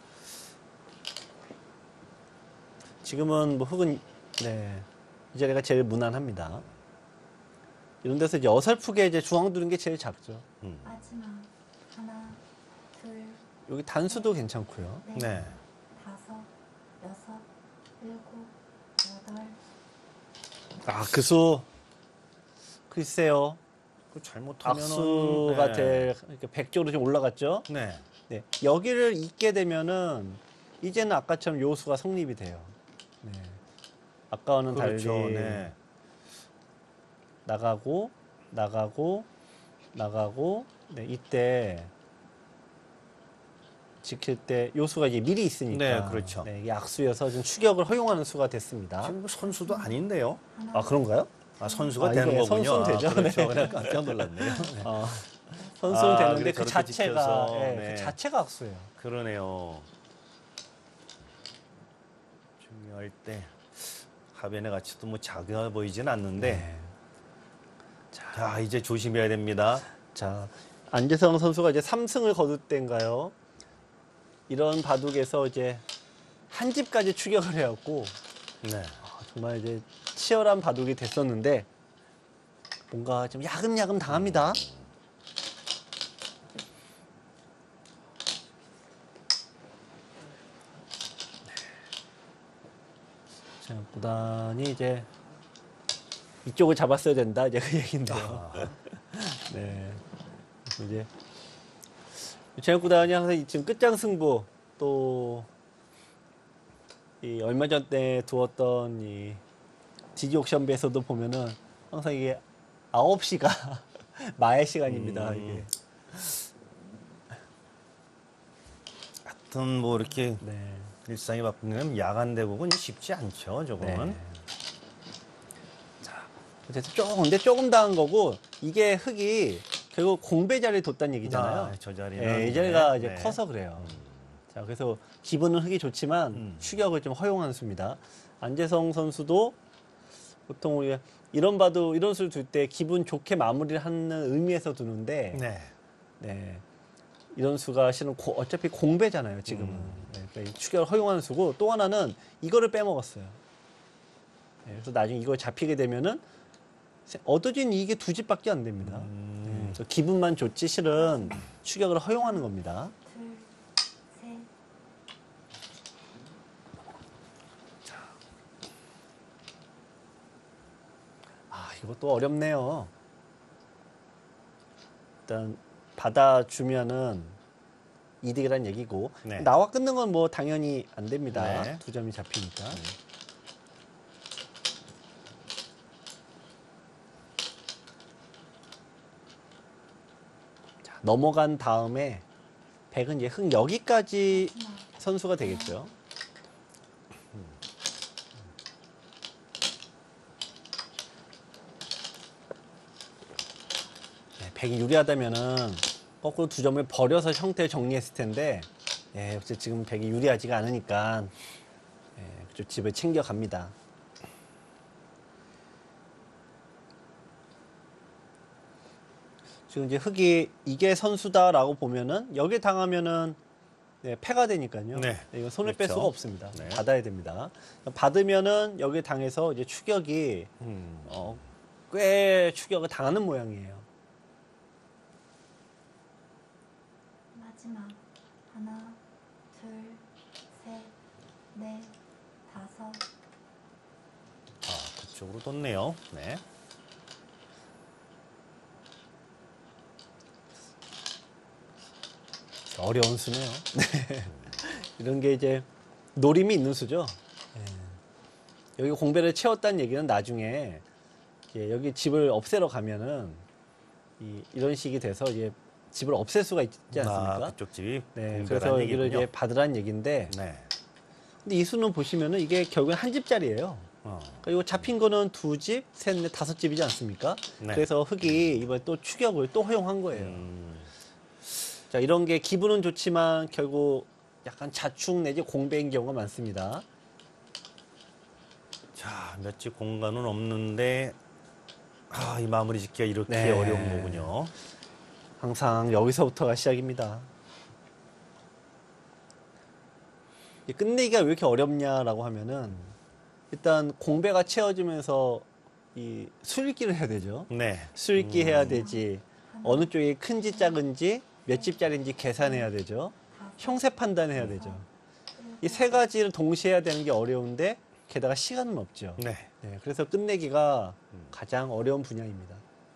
지금은 뭐 흙은 네, 이 자리가 제일 무난합니다. 이런 데서 이제 어설프게 이제 중앙 두는 게 제일 작죠. 음. 마지막 하나, 둘, 여기 단수도 괜찮고요. 넷, 네. 다섯, 여섯, 일곱, 여덟. 아, 그 수 글쎄요. 그 잘못하면 악수가 될 이렇게 백조로 좀 올라갔죠. 네. 네, 여기를 잇게 되면은 이제는 아까처럼 요수가 성립이 돼요. 네. 아까와는 그렇죠. 달리 네. 나가고 나가고 나가고 네, 이때 지킬 때 요수가 이제 미리 있으니까 네, 그렇죠. 네, 이게 악수여서 좀 추격을 허용하는 수가 됐습니다. 지금 선수도 아닌데요. 하나, 아 그런가요? 아, 선수가 아, 되는 이게 거군요. 선수는 되죠. 아, 그렇죠. 네. 그냥 깜짝 놀랐네요. 네. 어, 선수는 아, 되는데 그래, 그 저렇게 자체가 지켜서, 예, 네. 그 자체가 악수예요. 그러네요. 중요할 때 하변의 가치도 뭐 작아 보이진 않는데 네. 자, 이제 조심해야 됩니다. 자, 안재성 선수가 이제 삼 승을 거둘 때인가요? 이런 바둑에서 이제 한 집까지 추격을 해왔고, 네. 아, 정말 이제 치열한 바둑이 됐었는데, 뭔가 좀 야금야금 당합니다. 자, 무단히 이제 이쪽을 잡았어야 된다, 이제 그 얘기인데요. 네. 그래서 이제 체육구단이 항상 지금 끝장 승부 또 이 얼마 전에 두었던 이 디지 옥션배에서도 보면은 항상 이게 아홉 시가 마의 시간입니다. 음. 이게. 하여튼 뭐 이렇게 네. 일상이 바쁘면 야간 대국은 쉽지 않죠. 조금은. 네. 자, 어쨌든 조금 근데 조금 당한 거고 이게 흙이 결국 공배 자리에 뒀다는 얘기잖아요. 아, 저 자리는 네, 이 자리가 네, 이제 네. 커서 그래요. 자, 그래서 기분은 흙이 좋지만 음. 추격을 좀 허용하는 수입니다. 안재성 선수도 보통 우리가 이런 봐도 이런 수를 둘 때 기분 좋게 마무리를 하는 의미에서 두는데 네. 네. 이런 수가 실은 고- 어차피 공배잖아요, 지금은. 음. 네, 그러니까 이 추격을 허용하는 수고 또 하나는 이거를 빼먹었어요. 네, 그래서 나중에 이걸 잡히게 되면은 얻어진 이익이 두 집밖에 안 됩니다. 음. 네, 그래서 기분만 좋지 실은 추격을 허용하는 겁니다. 둘, 셋, 아, 이것도 어렵네요. 일단 받아주면은 이득이란 얘기고 네. 나와 끊는 건 뭐 당연히 안 됩니다. 네. 두 점이 잡히니까. 자, 넘어간 다음에 백은 이제 흙 여기까지 하나, 선수가 되겠죠. 네, 백이 유리하다면은 거꾸로 두 점을 버려서 형태를 정리했을 텐데, 예, 역시 지금 백이 유리하지가 않으니까 예, 그쪽 집을 챙겨갑니다. 지금 이제 흙이 이게 선수다라고 보면은 여기 당하면은 네, 패가 되니까요. 네. 이거 손을 뺄 그렇죠. 수가 없습니다. 네. 받아야 됩니다. 받으면은 여기 당해서 이제 추격이 음. 어, 꽤 추격을 당하는 모양이에요. 마지막 하나, 둘, 셋, 넷, 다섯. 아, 이쪽으로 뒀네요. 네. 어려운 수네요. 네. 이런 게 이제 노림이 있는 수죠. 예. 여기 공배를 채웠다는 얘기는 나중에 이제 여기 집을 없애러 가면은 이, 이런 식이 돼서 이제 집을 없앨 수가 있지 않습니까? 아, 그쪽 집이 네, 공배라는 그래서 여기를 얘기군요. 이제 받으라는 얘기인데, 네. 근데 이 수는 보시면은 이게 결국엔 한 집짜리예요. 어. 그러니까 이거 잡힌 거는 두 집, 셋, 넷, 다섯 집이지 않습니까? 네. 그래서 흙이 이번에 또 추격을 또 허용한 거예요. 음, 자, 이런 게 기분은 좋지만 결국 약간 자축 내지 공배인 경우가 많습니다. 자, 몇 집 공간은 없는데 아, 이 마무리 짓기가 이렇게 네. 어려운 거군요. 항상 여기서부터가 시작입니다. 이 끝내기가 왜 이렇게 어렵냐라고 하면은 일단 공배가 채워지면서 이 수읽기를 해야 되죠. 네. 수읽기 해야 되지. 어느 쪽이 큰지 작은지 몇 집짜리인지 계산해야 되죠. 형세 판단해야 되죠. 이 세 가지를 동시에 해야 되는 게 어려운데 게다가 시간은 없죠. 네. 네, 그래서 끝내기가 가장 어려운 분야입니다.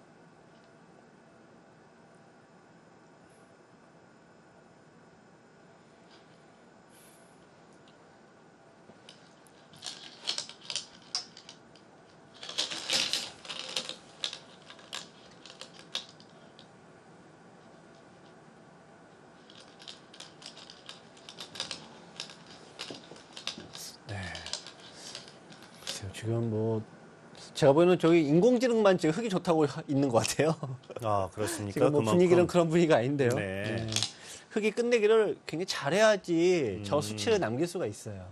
글쎄요, 지금 뭐 제가 보기에는 저기 인공지능만 지금 흙이 좋다고 있는 것 같아요. 아, 그렇습니까? 지금 뭐 그만큼- 분위기는 그런 분위기가 아닌데요. 네. 네. 흙이 끝내기를 굉장히 잘해야지 저 음. 수치를 남길 수가 있어요.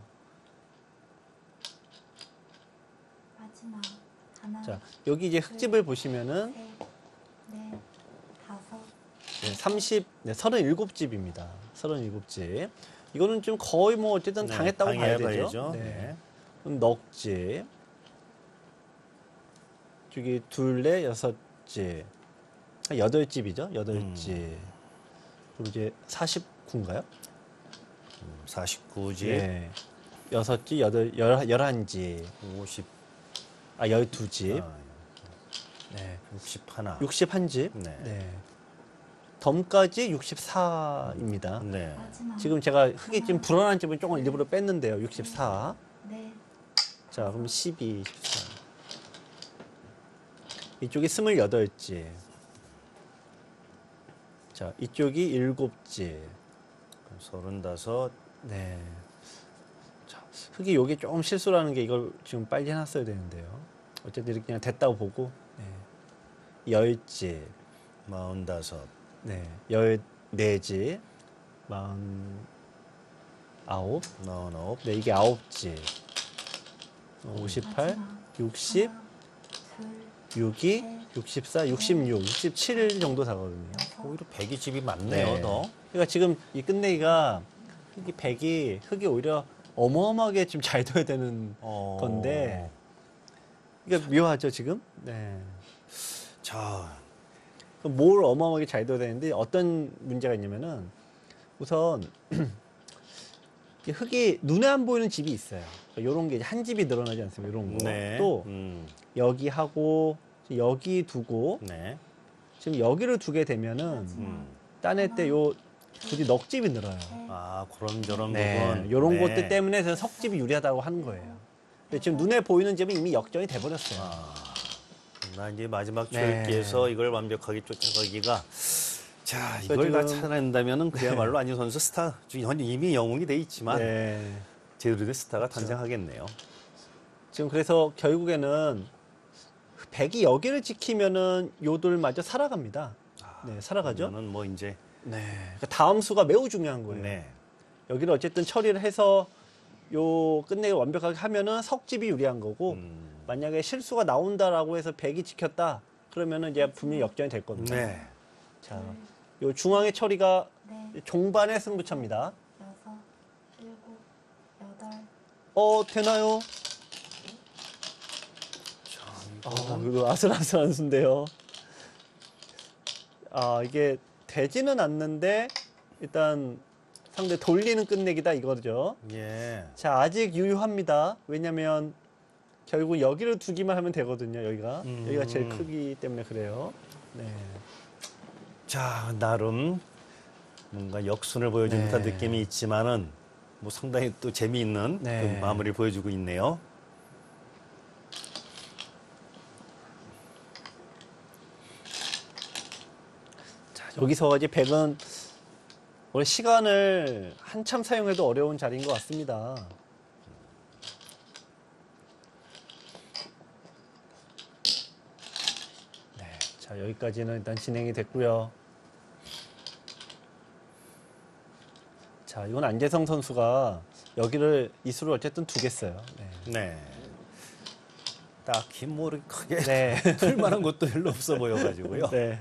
마지막 하나, 자, 여기 이제 흙집을 보시면은 셋, 넷, 다섯, 네, 삼십, 네, 서른일곱 집입니다. 서른일곱 집. 이거는 좀 거의 뭐 어쨌든 네, 당했다고 봐야 되죠. 당해봐야죠. 네. 네. 그럼 넉 집. 저기 둘, 넷, 여섯 집. 한 여덟 집이죠. 여덟 집. 음. 그리고 이제 사십구인가요? 사십구 집, 네. 여섯 집, 여덟, 열, 열한 집. 오십, 아, 열두 집. 아, 네. 육십일. 육십일 집. 네. 네. 덤까지 육십사입니다. 네. 마지막 지금 제가 흙이 좀 불안한 집은 조금 일부러 뺐는데요. 육십사. 넷, 자, 그럼 십이, 십사. 이쪽이 스물여덟 집. 자, 이쪽이 일곱 집. 서른다섯. 네. 자, 흙이 요게 조금 실수라는 게 이걸 지금 빨리 해놨어야 되는데요. 어쨌든 이렇게 그냥 됐다고 보고. 네. 열 집. 마흔다섯. 네. 열네 집. 마흔 아홉. 마흔아홉. 네, 이게 아홉 집. 오십팔, 마지막 육십, 하나, 둘, 육이, 육십사, 육십육, 육십칠 정도 되거든요. 여섯, 오히려 백이 집이 많네요, 더. 그러니까 지금 이 끝내기가 흙이 백이 흙이 오히려 어마어마하게 지금 잘 둬야 되는 어. 건데 이게 묘하죠 지금. 네. 자, 그럼 뭘 어마어마하게 잘 둬야 되는데 어떤 문제가 있냐면은 우선 이 흙이 눈에 안 보이는 집이 있어요. 이런 게 한 집이 늘어나지 않습니까? 이런 거. 네. 또 음, 여기 하고 여기 두고 네. 지금 여기를 두게 되면은 음. 따낼 때 요 둘이 넉집이 늘어요. 아, 그런저런 네, 부분. 이런 네. 것들 때문에 그래서 석집이 유리하다고 하는 거예요. 근데 지금 눈에 보이는 집은 이미 역전이 돼버렸어요. 아, 나 이제 마지막 네. 초읽기에서 이걸 완벽하게 쫓아가기가 자, 이걸 지금- 다 찾아낸다면은 그야말로 안희 선수 스타 지금 이미 영웅이 돼 있지만 네. 제대로 된 스타가 탄생하겠네요. 지금 그래서 결국에는 백이 여기를 지키면은 요들마저 살아갑니다. 네, 살아가죠. 그러면은 뭐 이제 네. 그러니까 다음 수가 매우 중요한 거예요. 네. 여기를 어쨌든 처리를 해서 요 끝내기 완벽하게 하면은 석집이 유리한 거고 음, 만약에 실수가 나온다라고 해서 백이 지켰다 그러면은 이제 분명히 역전이 될 겁니다. 네. 자, 요 중앙의 처리가 넷, 종반의 승부처입니다. 여섯, 일곱, 여덟, 어, 되나요? 자, 아, 이거 아슬아슬한 수인데요. 아, 이게 되지는 않는데 일단 상대 돌리는 끝내기다 이거죠. 예. 자, 아직 유효합니다. 왜냐면 결국 여기를 두기만 하면 되거든요. 여기가 음. 여기가 제일 크기 때문에 그래요. 네. 자, 나름 뭔가 역순을 보여준 듯한 네. 느낌이 있지만은 뭐 상당히 또 재미있는 네. 그 마무리를 보여주고 있네요. 자, 여기서 이제 백은 원래 시간을 한참 사용해도 어려운 자리인 것 같습니다. 네, 자 여기까지는 일단 진행이 됐고요. 자, 이건 안재성 선수가 여기를 이수를 어쨌든 두겠어요. 네. 네. 딱히 뭐 이렇게 크게 네. 틀 만한 것도 별로 없어 보여가지고요. 네.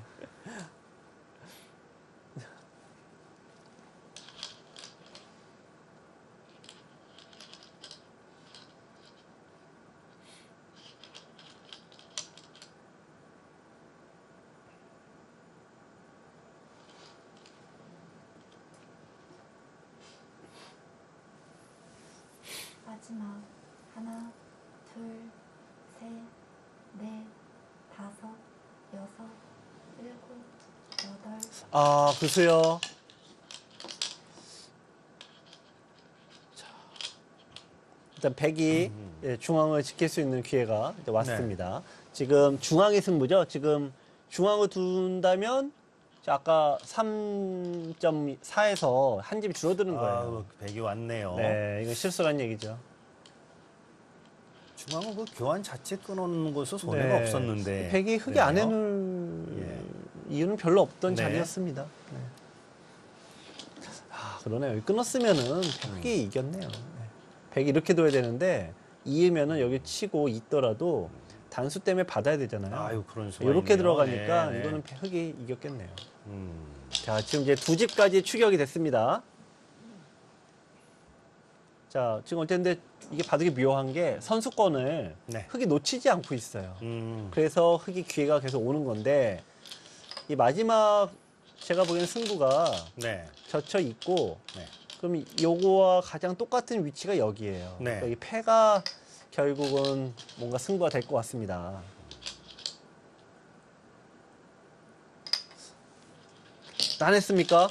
마지막 하나, 둘, 셋, 넷, 다섯, 여섯, 일곱, 여덟. 아, 글쎄요. 자, 일단 백이 예, 중앙을 지킬 수 있는 기회가 이제 왔습니다. 지금 중앙의 승부죠. 지금 중앙을 둔다면 자, 아까 삼 점 사에서 한 집이 줄어드는 거예요. 아, 백이 왔네요. 네, 이건 실수란 얘기죠. 중앙은 그 교환 자체 끊어놓는 것은 손해가 네. 없었는데. 백이 흙에 그래요? 안 해놓을 예. 이유는 별로 없던 네. 자리였습니다. 네. 아, 그러네요. 여기 끊었으면은 백이 이겼네요. 네. 백이 이렇게 둬야 되는데 이으면은 여기 치고 있더라도 단수 때문에 받아야 되잖아요. 아유, 그런 수가 이렇게 있네요. 들어가니까 네, 네. 이거는 흙이 이겼겠네요. 음. 자, 지금 이제 두 집까지 추격이 됐습니다. 자, 지금 어쨌든 이게 바둑이 묘한 게 선수권을 네. 흙이 놓치지 않고 있어요. 음. 그래서 흙이 기회가 계속 오는 건데 이 마지막 제가 보기에는 승부가 네. 젖혀 있고 네. 그럼 요거와 가장 똑같은 위치가 여기예요. 네. 그러니까 이 패가 결국은 뭔가 승부가 될 것 같습니다. 따냈습니까?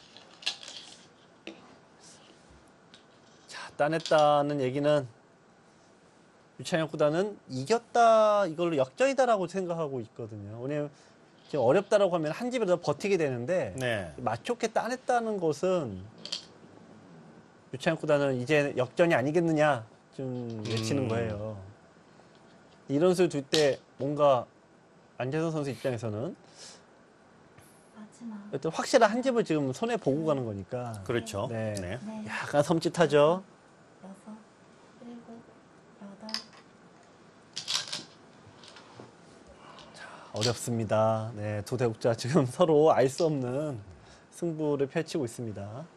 자, 따냈다는 얘기는 유찬혁 구단은 이겼다, 이걸로 역전이다라고 생각하고 있거든요. 왜냐면 지금 어렵다라고 하면 한 집에서 버티게 되는데 네. 맞좋게 따냈다는 것은 유찬혁 구단은 이제 역전이 아니겠느냐 좀 외치는 음. 거예요. 이런 수를 둘 때 뭔가 안재성 선수 입장에서는 마지막 어떤 확실한 한 집을 지금 손에 보고 가는 거니까 그렇죠. 네. 네. 넷, 약간 섬찟하죠. 여섯, 일곱, 여덟. 어렵습니다. 네, 두 대국자 지금 서로 알 수 없는 승부를 펼치고 있습니다.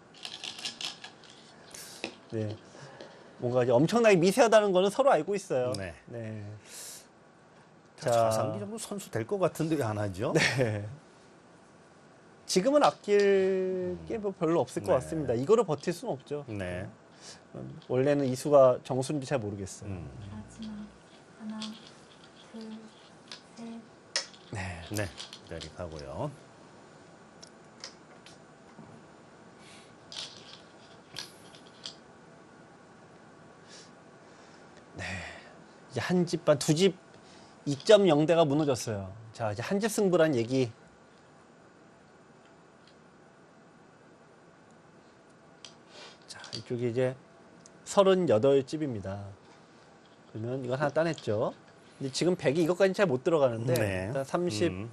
네, 뭔가 이제 엄청나게 미세하다는 거는 서로 알고 있어요. 네. 네. 자, 자상기 정도 선수 될 것 같은데 왜 안 하죠? 네. 지금은 아낄 게 뭐 별로 없을 것 네. 같습니다. 이거를 버틸 수는 없죠. 네. 음, 원래는 이수가 정수인지 잘 모르겠어요. 음. 마지막 하나, 둘, 셋. 네. 네. 자리 가고요. 이제 한 집 반, 두 집 이 점 영 대가 무너졌어요. 자, 이제 한 집 승부란 얘기. 자, 이쪽이 이제 서른여덟 집입니다. 그러면 이건 하나 따냈죠. 근데 지금 백이 이것까지는 잘 못 들어가는데 네. 일단 삼십구, 음.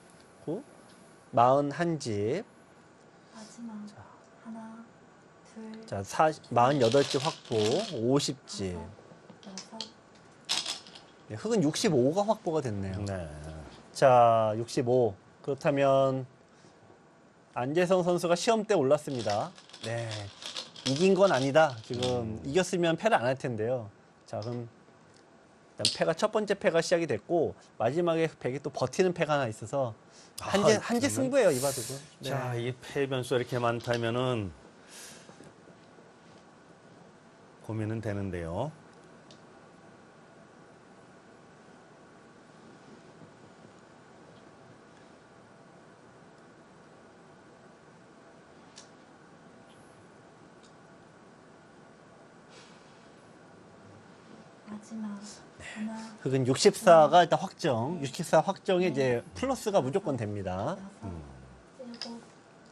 사십일 집, 마지막 하나, 둘, 자, 사십팔 집 확보, 오십 집. 여섯. 네, 흙은 육십오가 확보가 됐네요. 네. 자, 육십오. 그렇다면 안재성 선수가 시험 때 올랐습니다. 네. 이긴 건 아니다. 지금 음. 이겼으면 패를 안 할 텐데요. 자, 그럼 일단 패가 첫 번째 패가 시작이 됐고 마지막에 백이 또 버티는 패가 하나 있어서 한재 아, 한재 그러면- 승부예요, 이 바둑은. 네. 자, 이 패변수가 이렇게 많다면은 고민은 되는데요. 마지막 하나, 흑은 육십사가 일단 확정. 육십사 확정에 이제 플러스가 무조건 됩니다. 여섯, 일곱,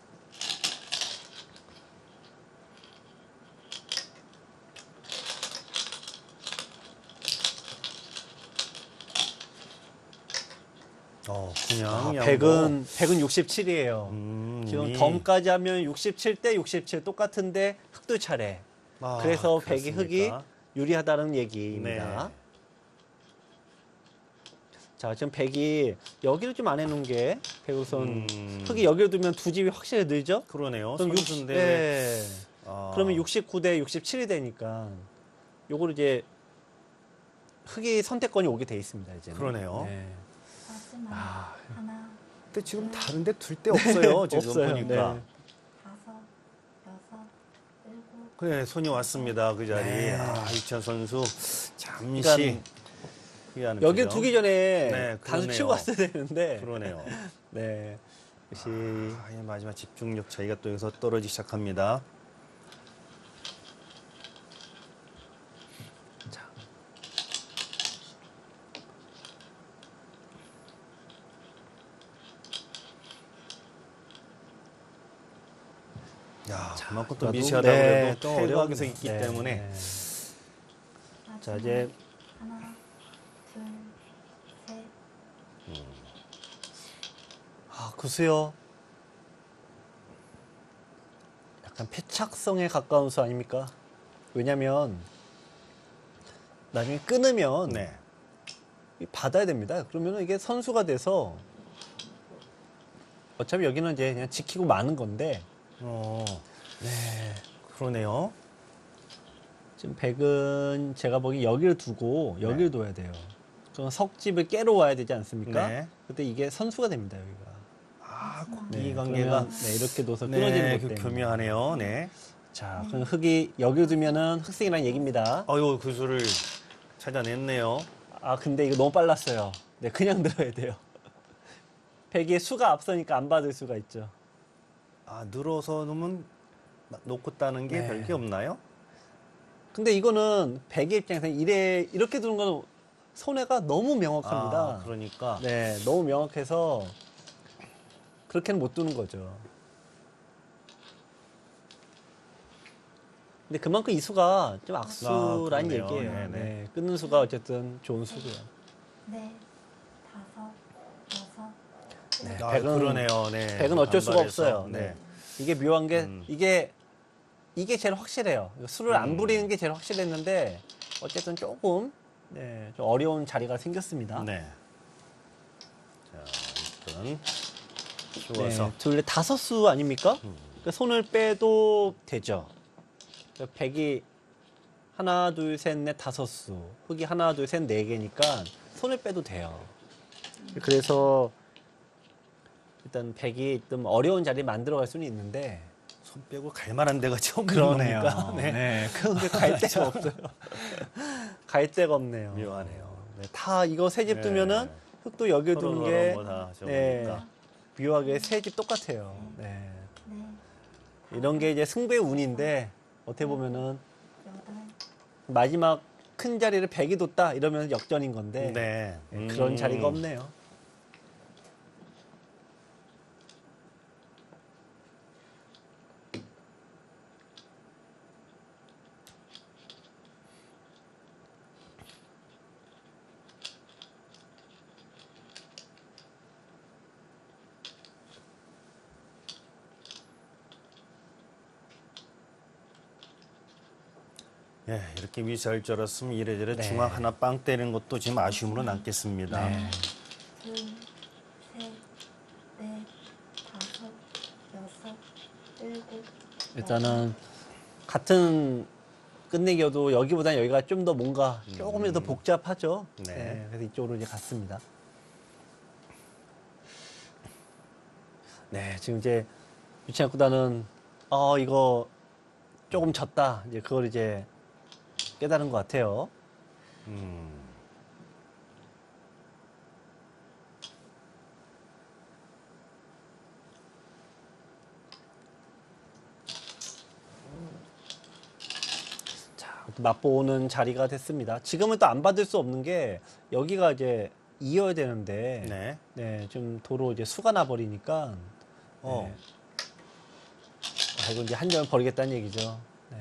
어, 그냥 아, 양보. 백은 백은 육십칠이에요. 음, 지금 이미. 덤까지 하면 육십칠 대 육십칠 똑같은데 흑도 차례. 아, 그래서 백이 흑이 그렇습니까? 유리하다는 얘기입니다. 네. 자, 지금 백이 여기를 좀 안 해놓은 게 백우선 음. 흑이 여기를 두면 두 집이 확실히 늘죠? 그러네요. 그럼 육- 선수인데. 네. 아. 그러면 육십구 대 육십칠이 되니까 요거를 이제 흑이 선택권이 오게 돼 있습니다. 이제. 그러네요. 네. 마지막 아. 하나, 근데 지금 다른데 둘 데 없어요. 지금 없어요. 보니까. 네. 다섯, 여섯, 일곱, 그래, 손이 왔습니다. 그 자리. 네. 아, 이천 선수 잠시 그러니까 후회하는 여기 표정. 두기 전에 네, 단수 그러네요. 치고 왔어야 되는데. 그러네요. 네. 역시 아, 이 마지막 집중력 차이가 또 여기서 떨어지기 시작합니다. 야, 그만큼 또 나도- 미시하다 네, 그래도 또 쾌거하게 어려운- 서 있기 네, 때문에 네. 마지막 자, 이제 하나, 둘, 셋, 아, 구수요. 약간 패착성에 가까운 수 아닙니까? 왜냐면 나중에 끊으면 네. 받아야 됩니다. 그러면 이게 선수가 돼서 어차피 여기는 이제 그냥 지키고 마는 건데 어, 네. 그러네요. 지금 백은 제가 보기 여기를 두고 여기를 네. 둬야 돼요. 그럼 석집을 깨러 와야 되지 않습니까? 네. 그때 이게 선수가 됩니다, 여기가. 아, 네, 이 관계가 그러면, 네, 이렇게 둬서 끊어지는 네, 것 그 때문에. 교묘하네요. 네. 자, 그럼 흑이 여기를 두면은 흑승이란 얘기입니다. 아유, 그 수를 찾아냈네요. 아, 근데 이거 너무 빨랐어요. 네, 그냥 들어야 돼요. 백이 수가 앞서니까 안 받을 수가 있죠. 아, 늘어서 놓으면 놓고 따는 게 네. 별게 없나요? 근데 이거는 백의 입장에서는 이래, 이렇게 두는 건 손해가 너무 명확합니다. 아, 그러니까. 네, 너무 명확해서 그렇게는 못 두는 거죠. 근데 그만큼 이 수가 좀 악수란 그러네요. 얘기예요. 네네. 네, 끊는 수가 어쨌든 좋은 수고요. 넷, 다섯, 여섯, 네, 일곱, 아, 백은- 그러네요. 네. 백은 어쩔 수가 반발해서. 없어요. 네. 이게 묘한 게 음. 이게 이게 제일 확실해요. 수를 안 음. 부리는 게 제일 확실했는데 어쨌든 조금 네, 좀 어려운 자리가 생겼습니다. 네. 자, 일단 네, 쉬워서. 둘레 다섯 수 아닙니까? 음. 그러니까 손을 빼도 되죠. 그러니까 백이 하나, 둘, 셋, 넷, 다섯 수. 흑이 하나, 둘, 셋, 네 개니까 손을 빼도 돼요. 그래서 일단 백이 좀 어려운 자리 만들어갈 수는 있는데 손 빼고 갈 만한 데가 처음 그러네요. 그러니까. 네. 네. 그런데 갈 데가 없어요. 갈 데가 없네요. 묘하네요. 네, 다 이거 세 집 네. 두면은 흑도 여기 서로 두는 서로 게 뭐다 네, 하셔보니까. 묘하게 세 집 똑같아요. 네. 넷, 이런 게 이제 승부의 운인데 어떻게 보면은 여덟, 마지막 큰 자리를 백이 뒀다 이러면 역전인 건데 네. 네, 그런 음. 자리가 없네요. 예, 이렇게 위치할 줄 알았으면 이래저래 네. 중앙 하나 빵 때리는 것도 지금 아쉬움으로 남겠습니다. 네. 둘, 셋, 넷, 다섯, 여섯, 일곱, 일단은 같은 끝내기여도 여기보다는 여기가 좀 더 뭔가 조금 더 복잡하죠. 네. 네. 그래서 이쪽으로 이제 갔습니다. 네, 지금 이제 유치한 구단은 어 이거 조금 졌다. 이제 그걸 이제 깨달은 것 같아요. 음. 자, 맛보는 자리가 됐습니다. 지금은 또 안 받을 수 없는 게 여기가 이제 이어야 되는데 네. 네, 좀 도로 이제 수가 나 버리니까 어. 네. 아, 이거 이제 한 점을 버리겠다는 얘기죠. 네.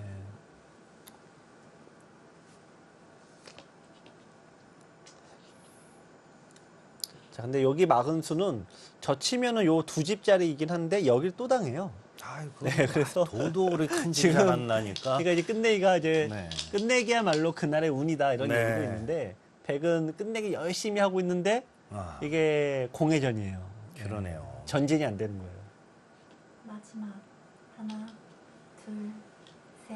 자, 근데 여기 막은 수는 저 치면은 요 두 집짜리이긴 한데 여길 또 당해요. 아이고, 네, 그래서 도도리 큰 지금 집이 안 나니까. 그러니까 이제 끝내기가 이제 네. 끝내기야말로 그날의 운이다 이런 네. 얘기도 있는데 백은 끝내기 열심히 하고 있는데 아, 이게 공회전이에요. 그러네요. 네. 전진이 안 되는 거예요. 마지막 하나, 둘, 셋.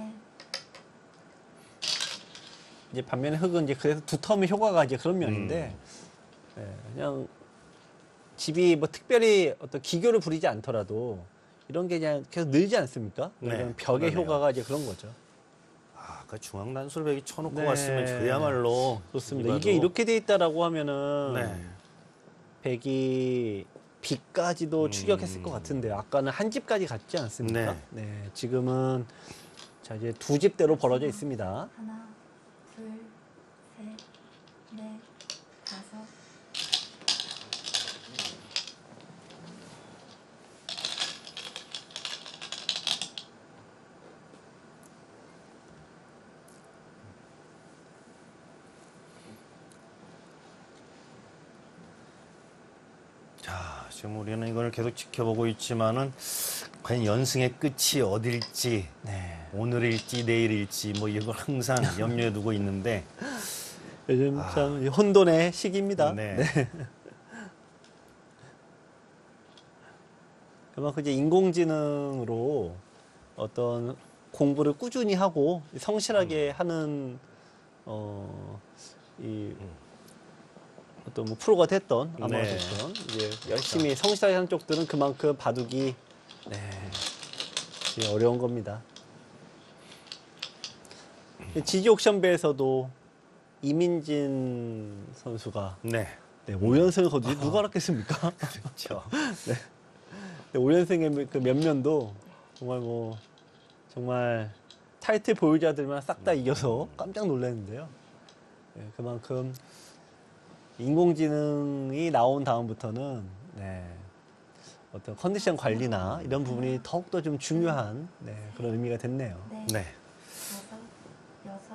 이제 반면에 흙은 이제 그래서 두텀의 효과가 이제 그런 면인데 음. 네, 그냥 집이 뭐 특별히 어떤 기교를 부리지 않더라도 이런 게 그냥 계속 늘지 않습니까? 네, 이런 벽의 그러네요. 효과가 이제 그런 거죠. 아, 그 중앙 단술백이 쳐놓고 네. 갔으면 그야말로 좋습니다. 이봐도- 이게 이렇게 돼 있다라고 하면은 네. 백이 B까지도 음. 추격했을 것 같은데요. 아까는 한 집까지 갔지 않습니까? 네. 네, 지금은 자 이제 두 집대로 벌어져 있습니다. 하나, 둘, 셋, 넷, 다섯. 자, 지금 우리는 이걸 계속 지켜보고 있지만은 과연 연승의 끝이 어딜지, 네. 오늘일지 내일일지 뭐 이걸 항상 염려해 두고 있는데 요즘 참 혼돈의 시기입니다. 네. 그만큼 이제 인공지능으로 어떤 공부를 꾸준히 하고 성실하게 하는 어, 이 어떤 뭐 프로가 됐던 아마가 네. 됐던 이제 열심히 성실하게 하는 쪽들은 그만큼 바둑이 네, 되게 어려운 겁니다. 지지 옥션배에서도 이민진 선수가 네. 네, 오 연승을 거두지 누가 알았겠습니까? 그렇죠. 오 연승의 그 면면도 정말 뭐 정말 타이틀 보유자들만 싹 다 이겨서 깜짝 놀랐는데요. 네, 그만큼 인공지능이 나온 다음부터는 네, 어떤 컨디션 관리나 이런 부분이 더욱더 좀 중요한 네, 그런 의미가 됐네요. 넷, 네. 다섯, 여섯.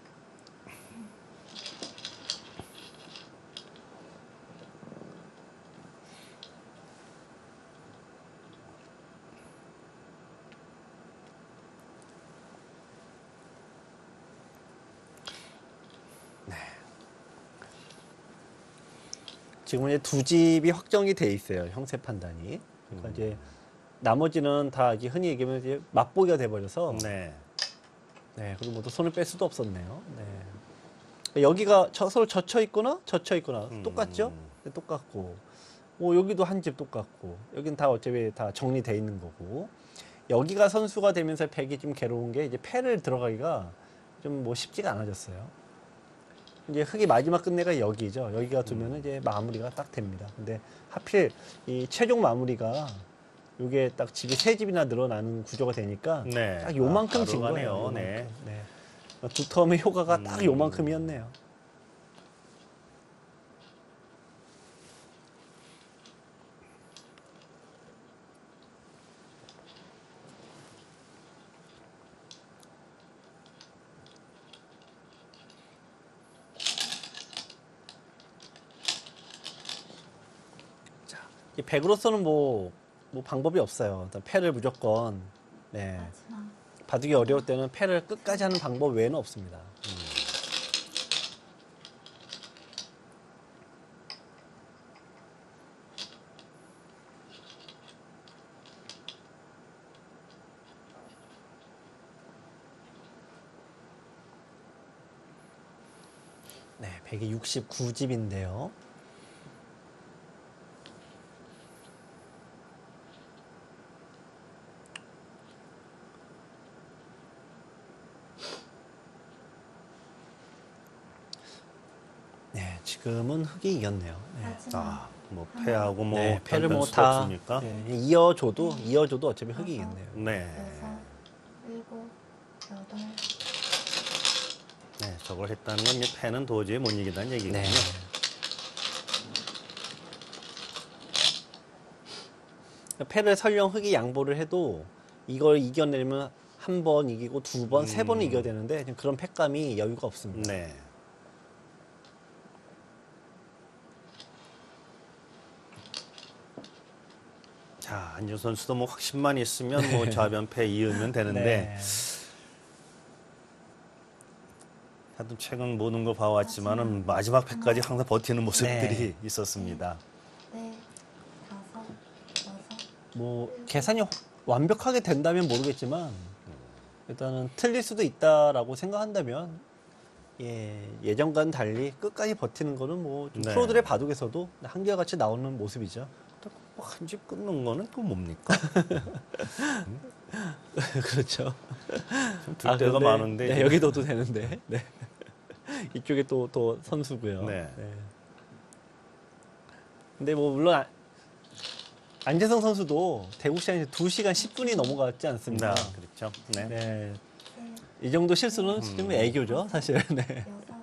지금은 이제 두 집이 확정이 돼 있어요. 형세 판단이. 그러니까 이제 나머지는 다 이제 흔히 얘기하면 이제 맛보기가 돼버려서 네. 네, 그리고 뭐또 손을 뺄 수도 없었네요. 네. 여기가 저, 서로 젖혀 있거나 젖혀 있거나 음. 똑같죠? 네, 똑같고, 뭐 여기도 한 집 똑같고, 여긴 다 어차피 다 정리돼 있는 거고, 여기가 선수가 되면서 백이 좀 괴로운 게 이제 패를 들어가기가 좀 뭐 쉽지가 않아졌어요. 이제 흙이 마지막 끝내가 여기죠. 여기가 두면은 이제 마무리가 딱 됩니다. 근데 하필 이 최종 마무리가 요게 딱 집이 세 집이나 늘어나는 구조가 되니까 네. 딱 요만큼 아, 진 바로 거예요. 가네요. 요만큼. 네. 네. 두 텀의 효과가 딱 음. 요만큼이었네요. 자, 이 백으로서는 뭐, 뭐 방법이 없어요. 일단 패를 무조건 네. 마지막 바둑이 어려울 때는 패를 끝까지 하는 방법 외에는 없습니다. 네, 백이 육십구 집인데요. 네, 지금은 흑이 이겼네요. 네. 마지막 아, 뭐 패하고 뭐 네, 패를 별별 뭐 수가 다 없으니까. 네, 이어줘도 이어줘도 어차피 흑이 이겼네요. 네. 여섯, 일곱, 여덟. 네, 저걸 했다는 건 이제 패는 도저히 못 이긴다는 얘기군요. 네. 패를 설령 흑이 양보를 해도 이걸 이겨내려면 한 번 이기고 두 번, 세 번을 이겨야 되는데 지금 그런 패감이 여유가 없습니다. 네. 자, 안준 선수도 뭐 확신만 있으면 뭐 좌변패 이으면 되는데 네. 하여튼 최근 모든 걸 봐왔지만은 마지막 패까지 항상 버티는 모습들이 네. 있었습니다. 네, 다섯, 여섯, 뭐 계산이 완벽하게 된다면 모르겠지만 일단은 틀릴 수도 있다라고 생각한다면 예, 예전과는 달리 끝까지 버티는 거는 뭐좀 네. 프로들의 바둑에서도 한결같이 나오는 모습이죠. 한 집 끊는 거는 또 뭡니까? 그렇죠. 들 때가 근데, 많은데. 네, 여기 둬도 되는데. 네. 이쪽에 또, 또 선수고요. 네. 근데 뭐 물론 아- 안재성 선수도 대구 시장에서 두 시간 십 분이 넘어갔지 않습니까? 네, 그렇죠. 네. 네. 셋, 이 정도 실수는 좀 애교죠, 사실. 네. 여섯,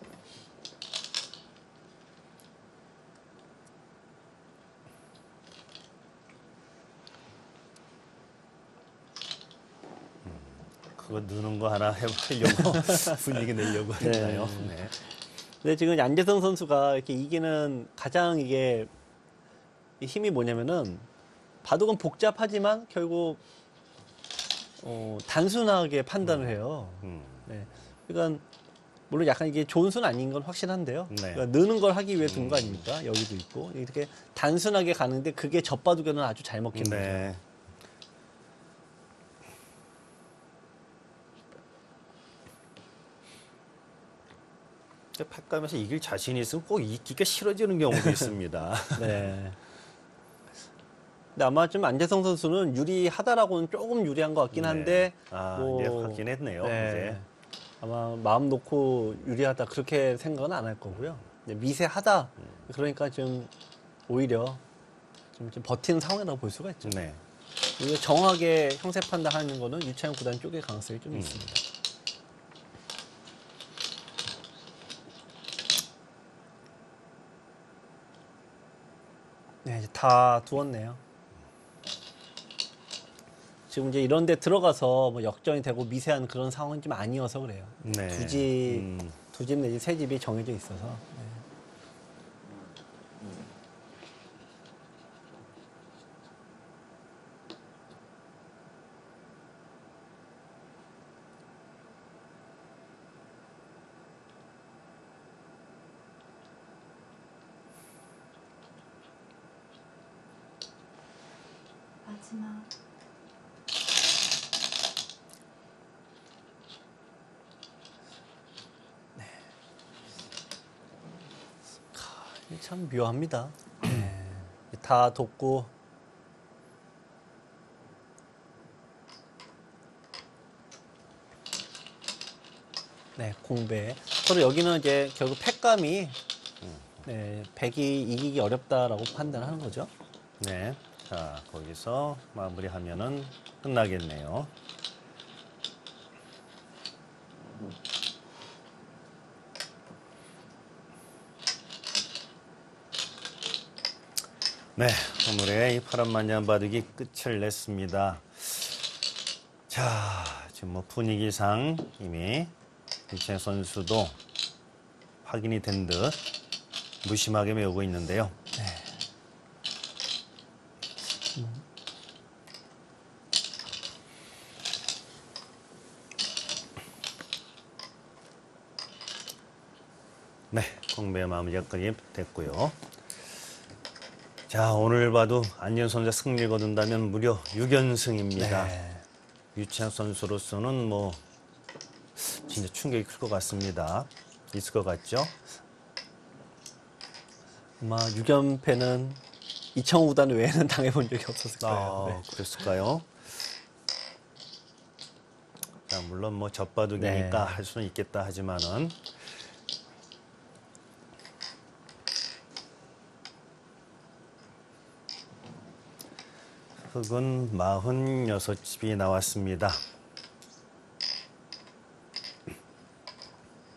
그거 넣는 거 하나 해보려고 분위기 내려고 했나요? 네. 근데 지금 안재성 선수가 이렇게 이기는 가장 이게 힘이 뭐냐면은 바둑은 복잡하지만 결국 어, 단순하게 판단을 해요. 음. 네. 그러니까 물론 약간 이게 좋은 수는 아닌 건 확실한데요. 네. 그러니까 느는 걸 하기 위해 둔 거 아닙니까? 여기도 있고 이렇게 단순하게 가는데 그게 젖바둑에는 아주 잘 먹히는 거죠. 네. 팩감에서 이길 자신이 있으면 꼭 이기기가 싫어지는 경우도 있습니다. 네. 근데 아마 좀 안재성 선수는 유리하다라고는 조금 유리한 것 같긴 한데 네. 아, 뭐, 이제 확인했네요. 네. 이제. 아마 마음 놓고 유리하다 그렇게 생각은 안 할 거고요. 이제 미세하다. 그러니까 좀 오히려 좀, 좀 버티는 상황이라고 볼 수가 있죠. 네. 오히려 정확하게 형세 판단하는 거는 유창현 구단 쪽의 가능성이 좀 있습니다. 네, 이제 다 두었네요. 지금 이제 이런 데 들어가서 뭐 역전이 되고 미세한 그런 상황은 좀 아니어서 그래요. 네. 두 집, 음. 두 집 내지 세 집이 정해져 있어서. 네. 마지막, 참 묘합니다. 네. 다 돕고 네, 공배. 서로 여기는 이제 결국 패감이 네, 백이 이기기 어렵다라고 판단하는 거죠. 네. 자, 거기서 마무리하면은 끝나겠네요. 네, 오늘의 이 파란만장 바둑이 끝을 냈습니다. 자, 지금 뭐 분위기상 이미 유채 선수도 확인이 된 듯 무심하게 메우고 있는데요. 네, 공배 마무리가 거의 됐고요. 자, 오늘 봐도 안현 선수가 승리를 거둔다면 무려 육 연승입니다. 네. 유채학 선수로서는 뭐 진짜 충격이 클 것 같습니다. 있을 것 같죠? 아마 육 연패는 이창호 구단 외에는 당해본 적이 없었을 거예요. 아, 네. 그랬을까요? 자, 물론 뭐 젖바둑이니까 네. 할 수는 있겠다 하지만은 흑은 마흔여섯 집이 나왔습니다.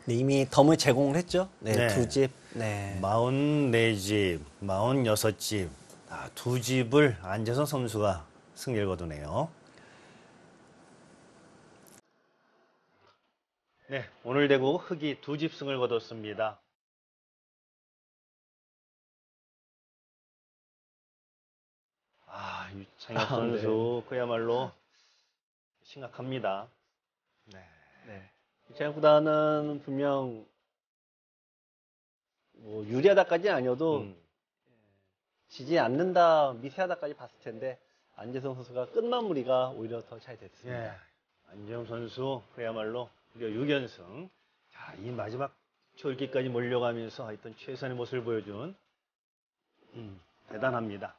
네, 이미 덤을 제공을 했죠. 네, 네. 두 집. 네. 마흔네 집, 마흔여섯 집, 아, 두 집을 안재선 선수가 승리를 거두네요. 네, 오늘 대구 흑이 두 집 승을 거뒀습니다. 아, 유창혁 아, 선수 그야말로 심각합니다. 네. 네. 생각보다는 분명 뭐 유리하다까지는 아니어도 음, 지지 않는다, 미세하다까지 봤을 텐데 안재성 선수가 끝마무리가 오히려 더 잘 됐습니다. 예. 안재영 선수 그야말로 무려 육 연승. 자, 이 마지막 초읽기까지 몰려가면서 하여튼 최선의 모습을 보여준 음, 대단합니다.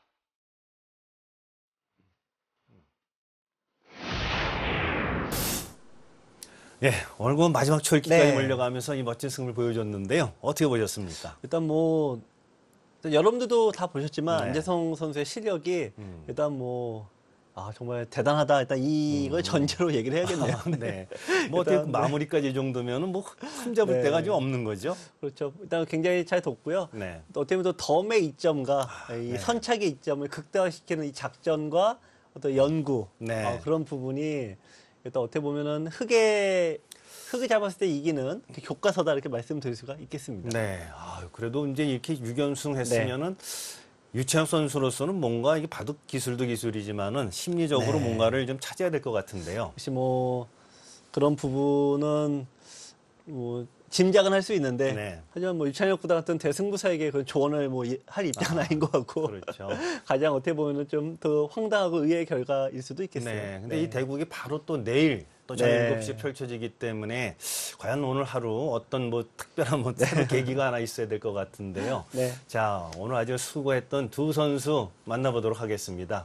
예, 오늘 그 마지막 초읽기까지 네. 몰려가면서 이 멋진 승을 보여줬는데요. 어떻게 보셨습니까? 일단 뭐 일단 여러분들도 다 보셨지만 네. 안재성 선수의 시력이 음. 일단 뭐 아, 정말 대단하다. 일단 이걸 전제로 얘기를 해야겠네요. 네. 뭐 어떻게 일단, 마무리까지 이 정도면은 뭐 흠잡을 네. 데가 좀 없는 거죠? 그렇죠. 일단 굉장히 잘 뒀고요. 네. 또 어떻게 보면 또 덤의 이점과 이 네. 선착의 이점을 극대화시키는 이 작전과 어떤 연구 네. 어, 그런 부분이 일단 어떻게 보면은 흑의 흑을 잡았을 때 이기는 교과서다 이렇게 말씀드릴 수가 있겠습니다. 네. 아, 그래도 이제 이렇게 육 연승 했으면은 유채영 선수로서는 뭔가 이게 바둑 기술도 기술이지만은 심리적으로 네. 뭔가를 좀 찾아야 될 것 같은데요. 혹시 뭐 그런 부분은 뭐 짐작은 할 수 있는데 네. 하지만 뭐 유찬혁 구단 같은 대승부사에게 그런 조언을 뭐 할 입장은 아, 닌 것 같고 그렇죠. 가장 어떻게 보면은 좀 더 황당하고 의외의 결과일 수도 있겠어요. 네. 근데 네. 이 대국이 바로 또 내일 또 저녁 네. 일곱 시에 펼쳐지기 때문에 과연 오늘 하루 어떤 뭐 특별한 뭐 새로 계기가 하나 있어야 될 것 같은데요. 네. 자, 오늘 아주 수고했던 두 선수 만나보도록 하겠습니다.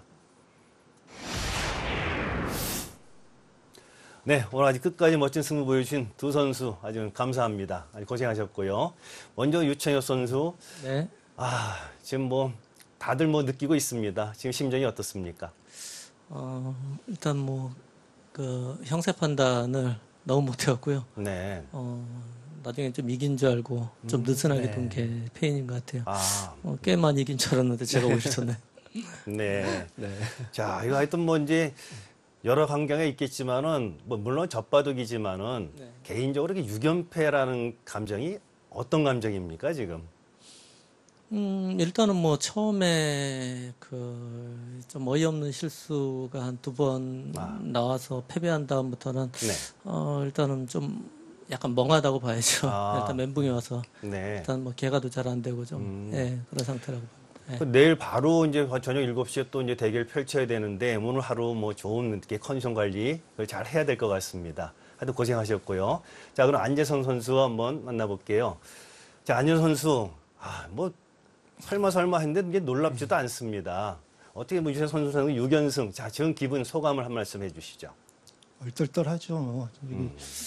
네, 오늘 아주 끝까지 멋진 승부 보여주신 두 선수 아주 감사합니다. 아주 고생하셨고요. 먼저 유창혁 선수, 네. 아, 지금 뭐 다들 뭐 느끼고 있습니다. 지금 심정이 어떻습니까? 어, 일단 뭐, 그, 형사 판단을 너무 못해왔고요. 네. 어, 나중에 좀 이긴 줄 알고 좀 느슨하게 네. 본 게 페인인 것 같아요. 아, 어, 꽤 많이 이긴 줄 알았는데 제가 오실 전에. 네. 네. 자, 이거 하여튼 뭐 이제 여러 관계가 있겠지만은, 뭐 물론 젖바둑이지만은 네. 개인적으로 이렇게 육 연패라는 감정이 어떤 감정입니까, 지금? 음, 일단은 뭐 처음에 그 좀 어이없는 실수가 한 두 번 아. 나와서 패배한 다음부터는 네. 어, 일단은 좀 약간 멍하다고 봐야죠. 아. 일단 멘붕이 와서 네. 일단 뭐 개가도 잘 안 되고 좀 음. 예, 그런 상태라고 봅니다. 예. 그 내일 바로 이제 저녁 일곱 시에 또 이제 대결 펼쳐야 되는데 오늘 하루 뭐 좋은 이렇게 컨디션 관리 그걸 잘 해야 될 것 같습니다. 하여튼 고생하셨고요. 자, 그럼 안재성 선수 한번 만나볼게요. 자, 안재성 선수, 아, 뭐 설마 설마 했는데 이게 놀랍지도 않습니다. 어떻게 뭐 유재 선수는 육 연승, 자, 지금 기분 소감을 한 말씀 해주시죠. 얼떨떨하죠. 음.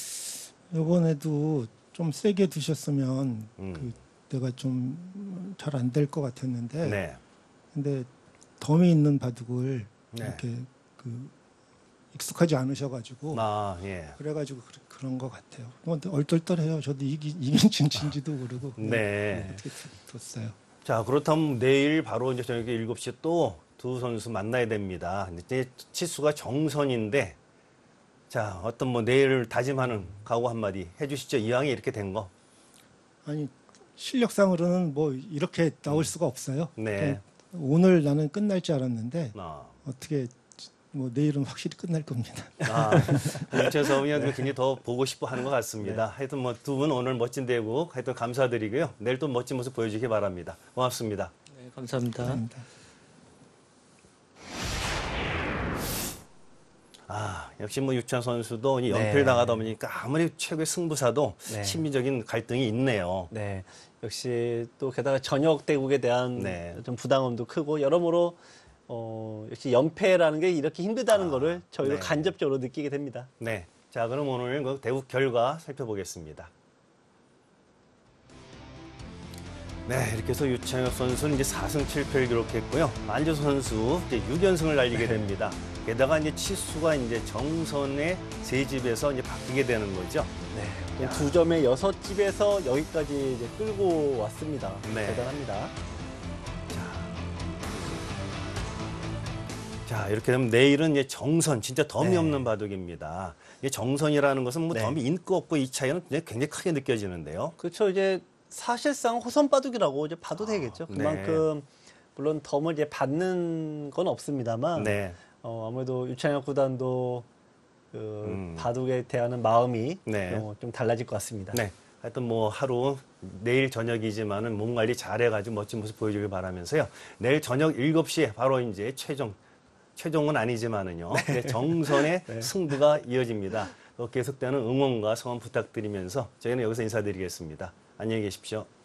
이번에도 좀 세게 두셨으면 음. 그 내가 좀 잘 안 될 것 같았는데, 네. 근데 덤이 있는 바둑을 네. 이렇게 그 익숙하지 않으셔가지고 아, 예. 그래가지고 그- 그런 것 같아요. 근데 얼떨떨해요. 저도 이기, 이긴 진진지도 모르고 그냥 네. 어떻게 뒀어요. 자, 그렇다면 내일 바로 이제 저녁에 일곱 시에 또 두 선수 만나야 됩니다. 이제 치수가 정선인데, 자, 어떤 뭐 내일을 다짐하는 각오 한마디 해주시죠. 이왕에 이렇게 된 거. 아니 실력상으로는 뭐 이렇게 나올 수가 없어요. 네. 그냥 오늘 나는 끝날 줄 알았는데 아, 어떻게 뭐 내일은 확실히 끝날 겁니다. 아 유채서 의원도 굉장히 더 보고 싶어 하는 것 같습니다. 하여튼 뭐 두 분 오늘 멋진 대국 하여튼 감사드리고요. 내일 또 멋진 모습 보여주시기 바랍니다. 고맙습니다. 네, 감사합니다. 감사합니다. 아, 역시 뭐 유찬 선수도 이 네. 연패를 당하다 보니까 아무리 최고의 승부사도 네. 심리적인 갈등이 있네요. 네. 역시 또 게다가 전역 대국에 대한 네. 좀 부담감도 크고 여러모로 어, 역시 연패라는 게 이렇게 힘들다는 아, 거를 저희도 네. 간접적으로 느끼게 됩니다. 네. 자, 그럼 오늘 그 대국 결과 살펴보겠습니다. 네, 이렇게 해서 유창혁 선수는 이제 사 승 칠 패를 기록했고요. 안재성 선수 이제 육 연승을 날리게 됩니다. 게다가 이제 치수가 이제 정선의 세 집에서 이제 바뀌게 되는 거죠. 네. 두 점에 여섯 집에서 여기까지 이제 끌고 왔습니다. 네. 대단합니다. 자, 이렇게 되면 내일은 이제 정선, 진짜 덤이 네. 없는 바둑입니다. 이 정선이라는 것은 뭐 네. 덤이 있고 없고 이 차이는 굉장히, 굉장히 크게 느껴지는데요. 그렇죠. 이제 사실상 호선 바둑이라고 이제 봐도 되겠죠. 네. 그만큼 물론 덤을 이제 받는 건 없습니다만 네. 어, 아무래도 유창혁 구단도 그 음. 바둑에 대하는 마음이 네. 어, 좀 달라질 것 같습니다. 네. 하여튼 뭐 하루 내일 저녁이지만은 몸 관리 잘해가지고 멋진 모습 보여주길 바라면서요. 내일 저녁 일곱 시에 바로 이제 최종, 최종은 아니지만은요. 네. 정선의 승부가 이어집니다. 또 계속되는 응원과 성원 부탁드리면서 저희는 여기서 인사드리겠습니다. 안녕히 계십시오.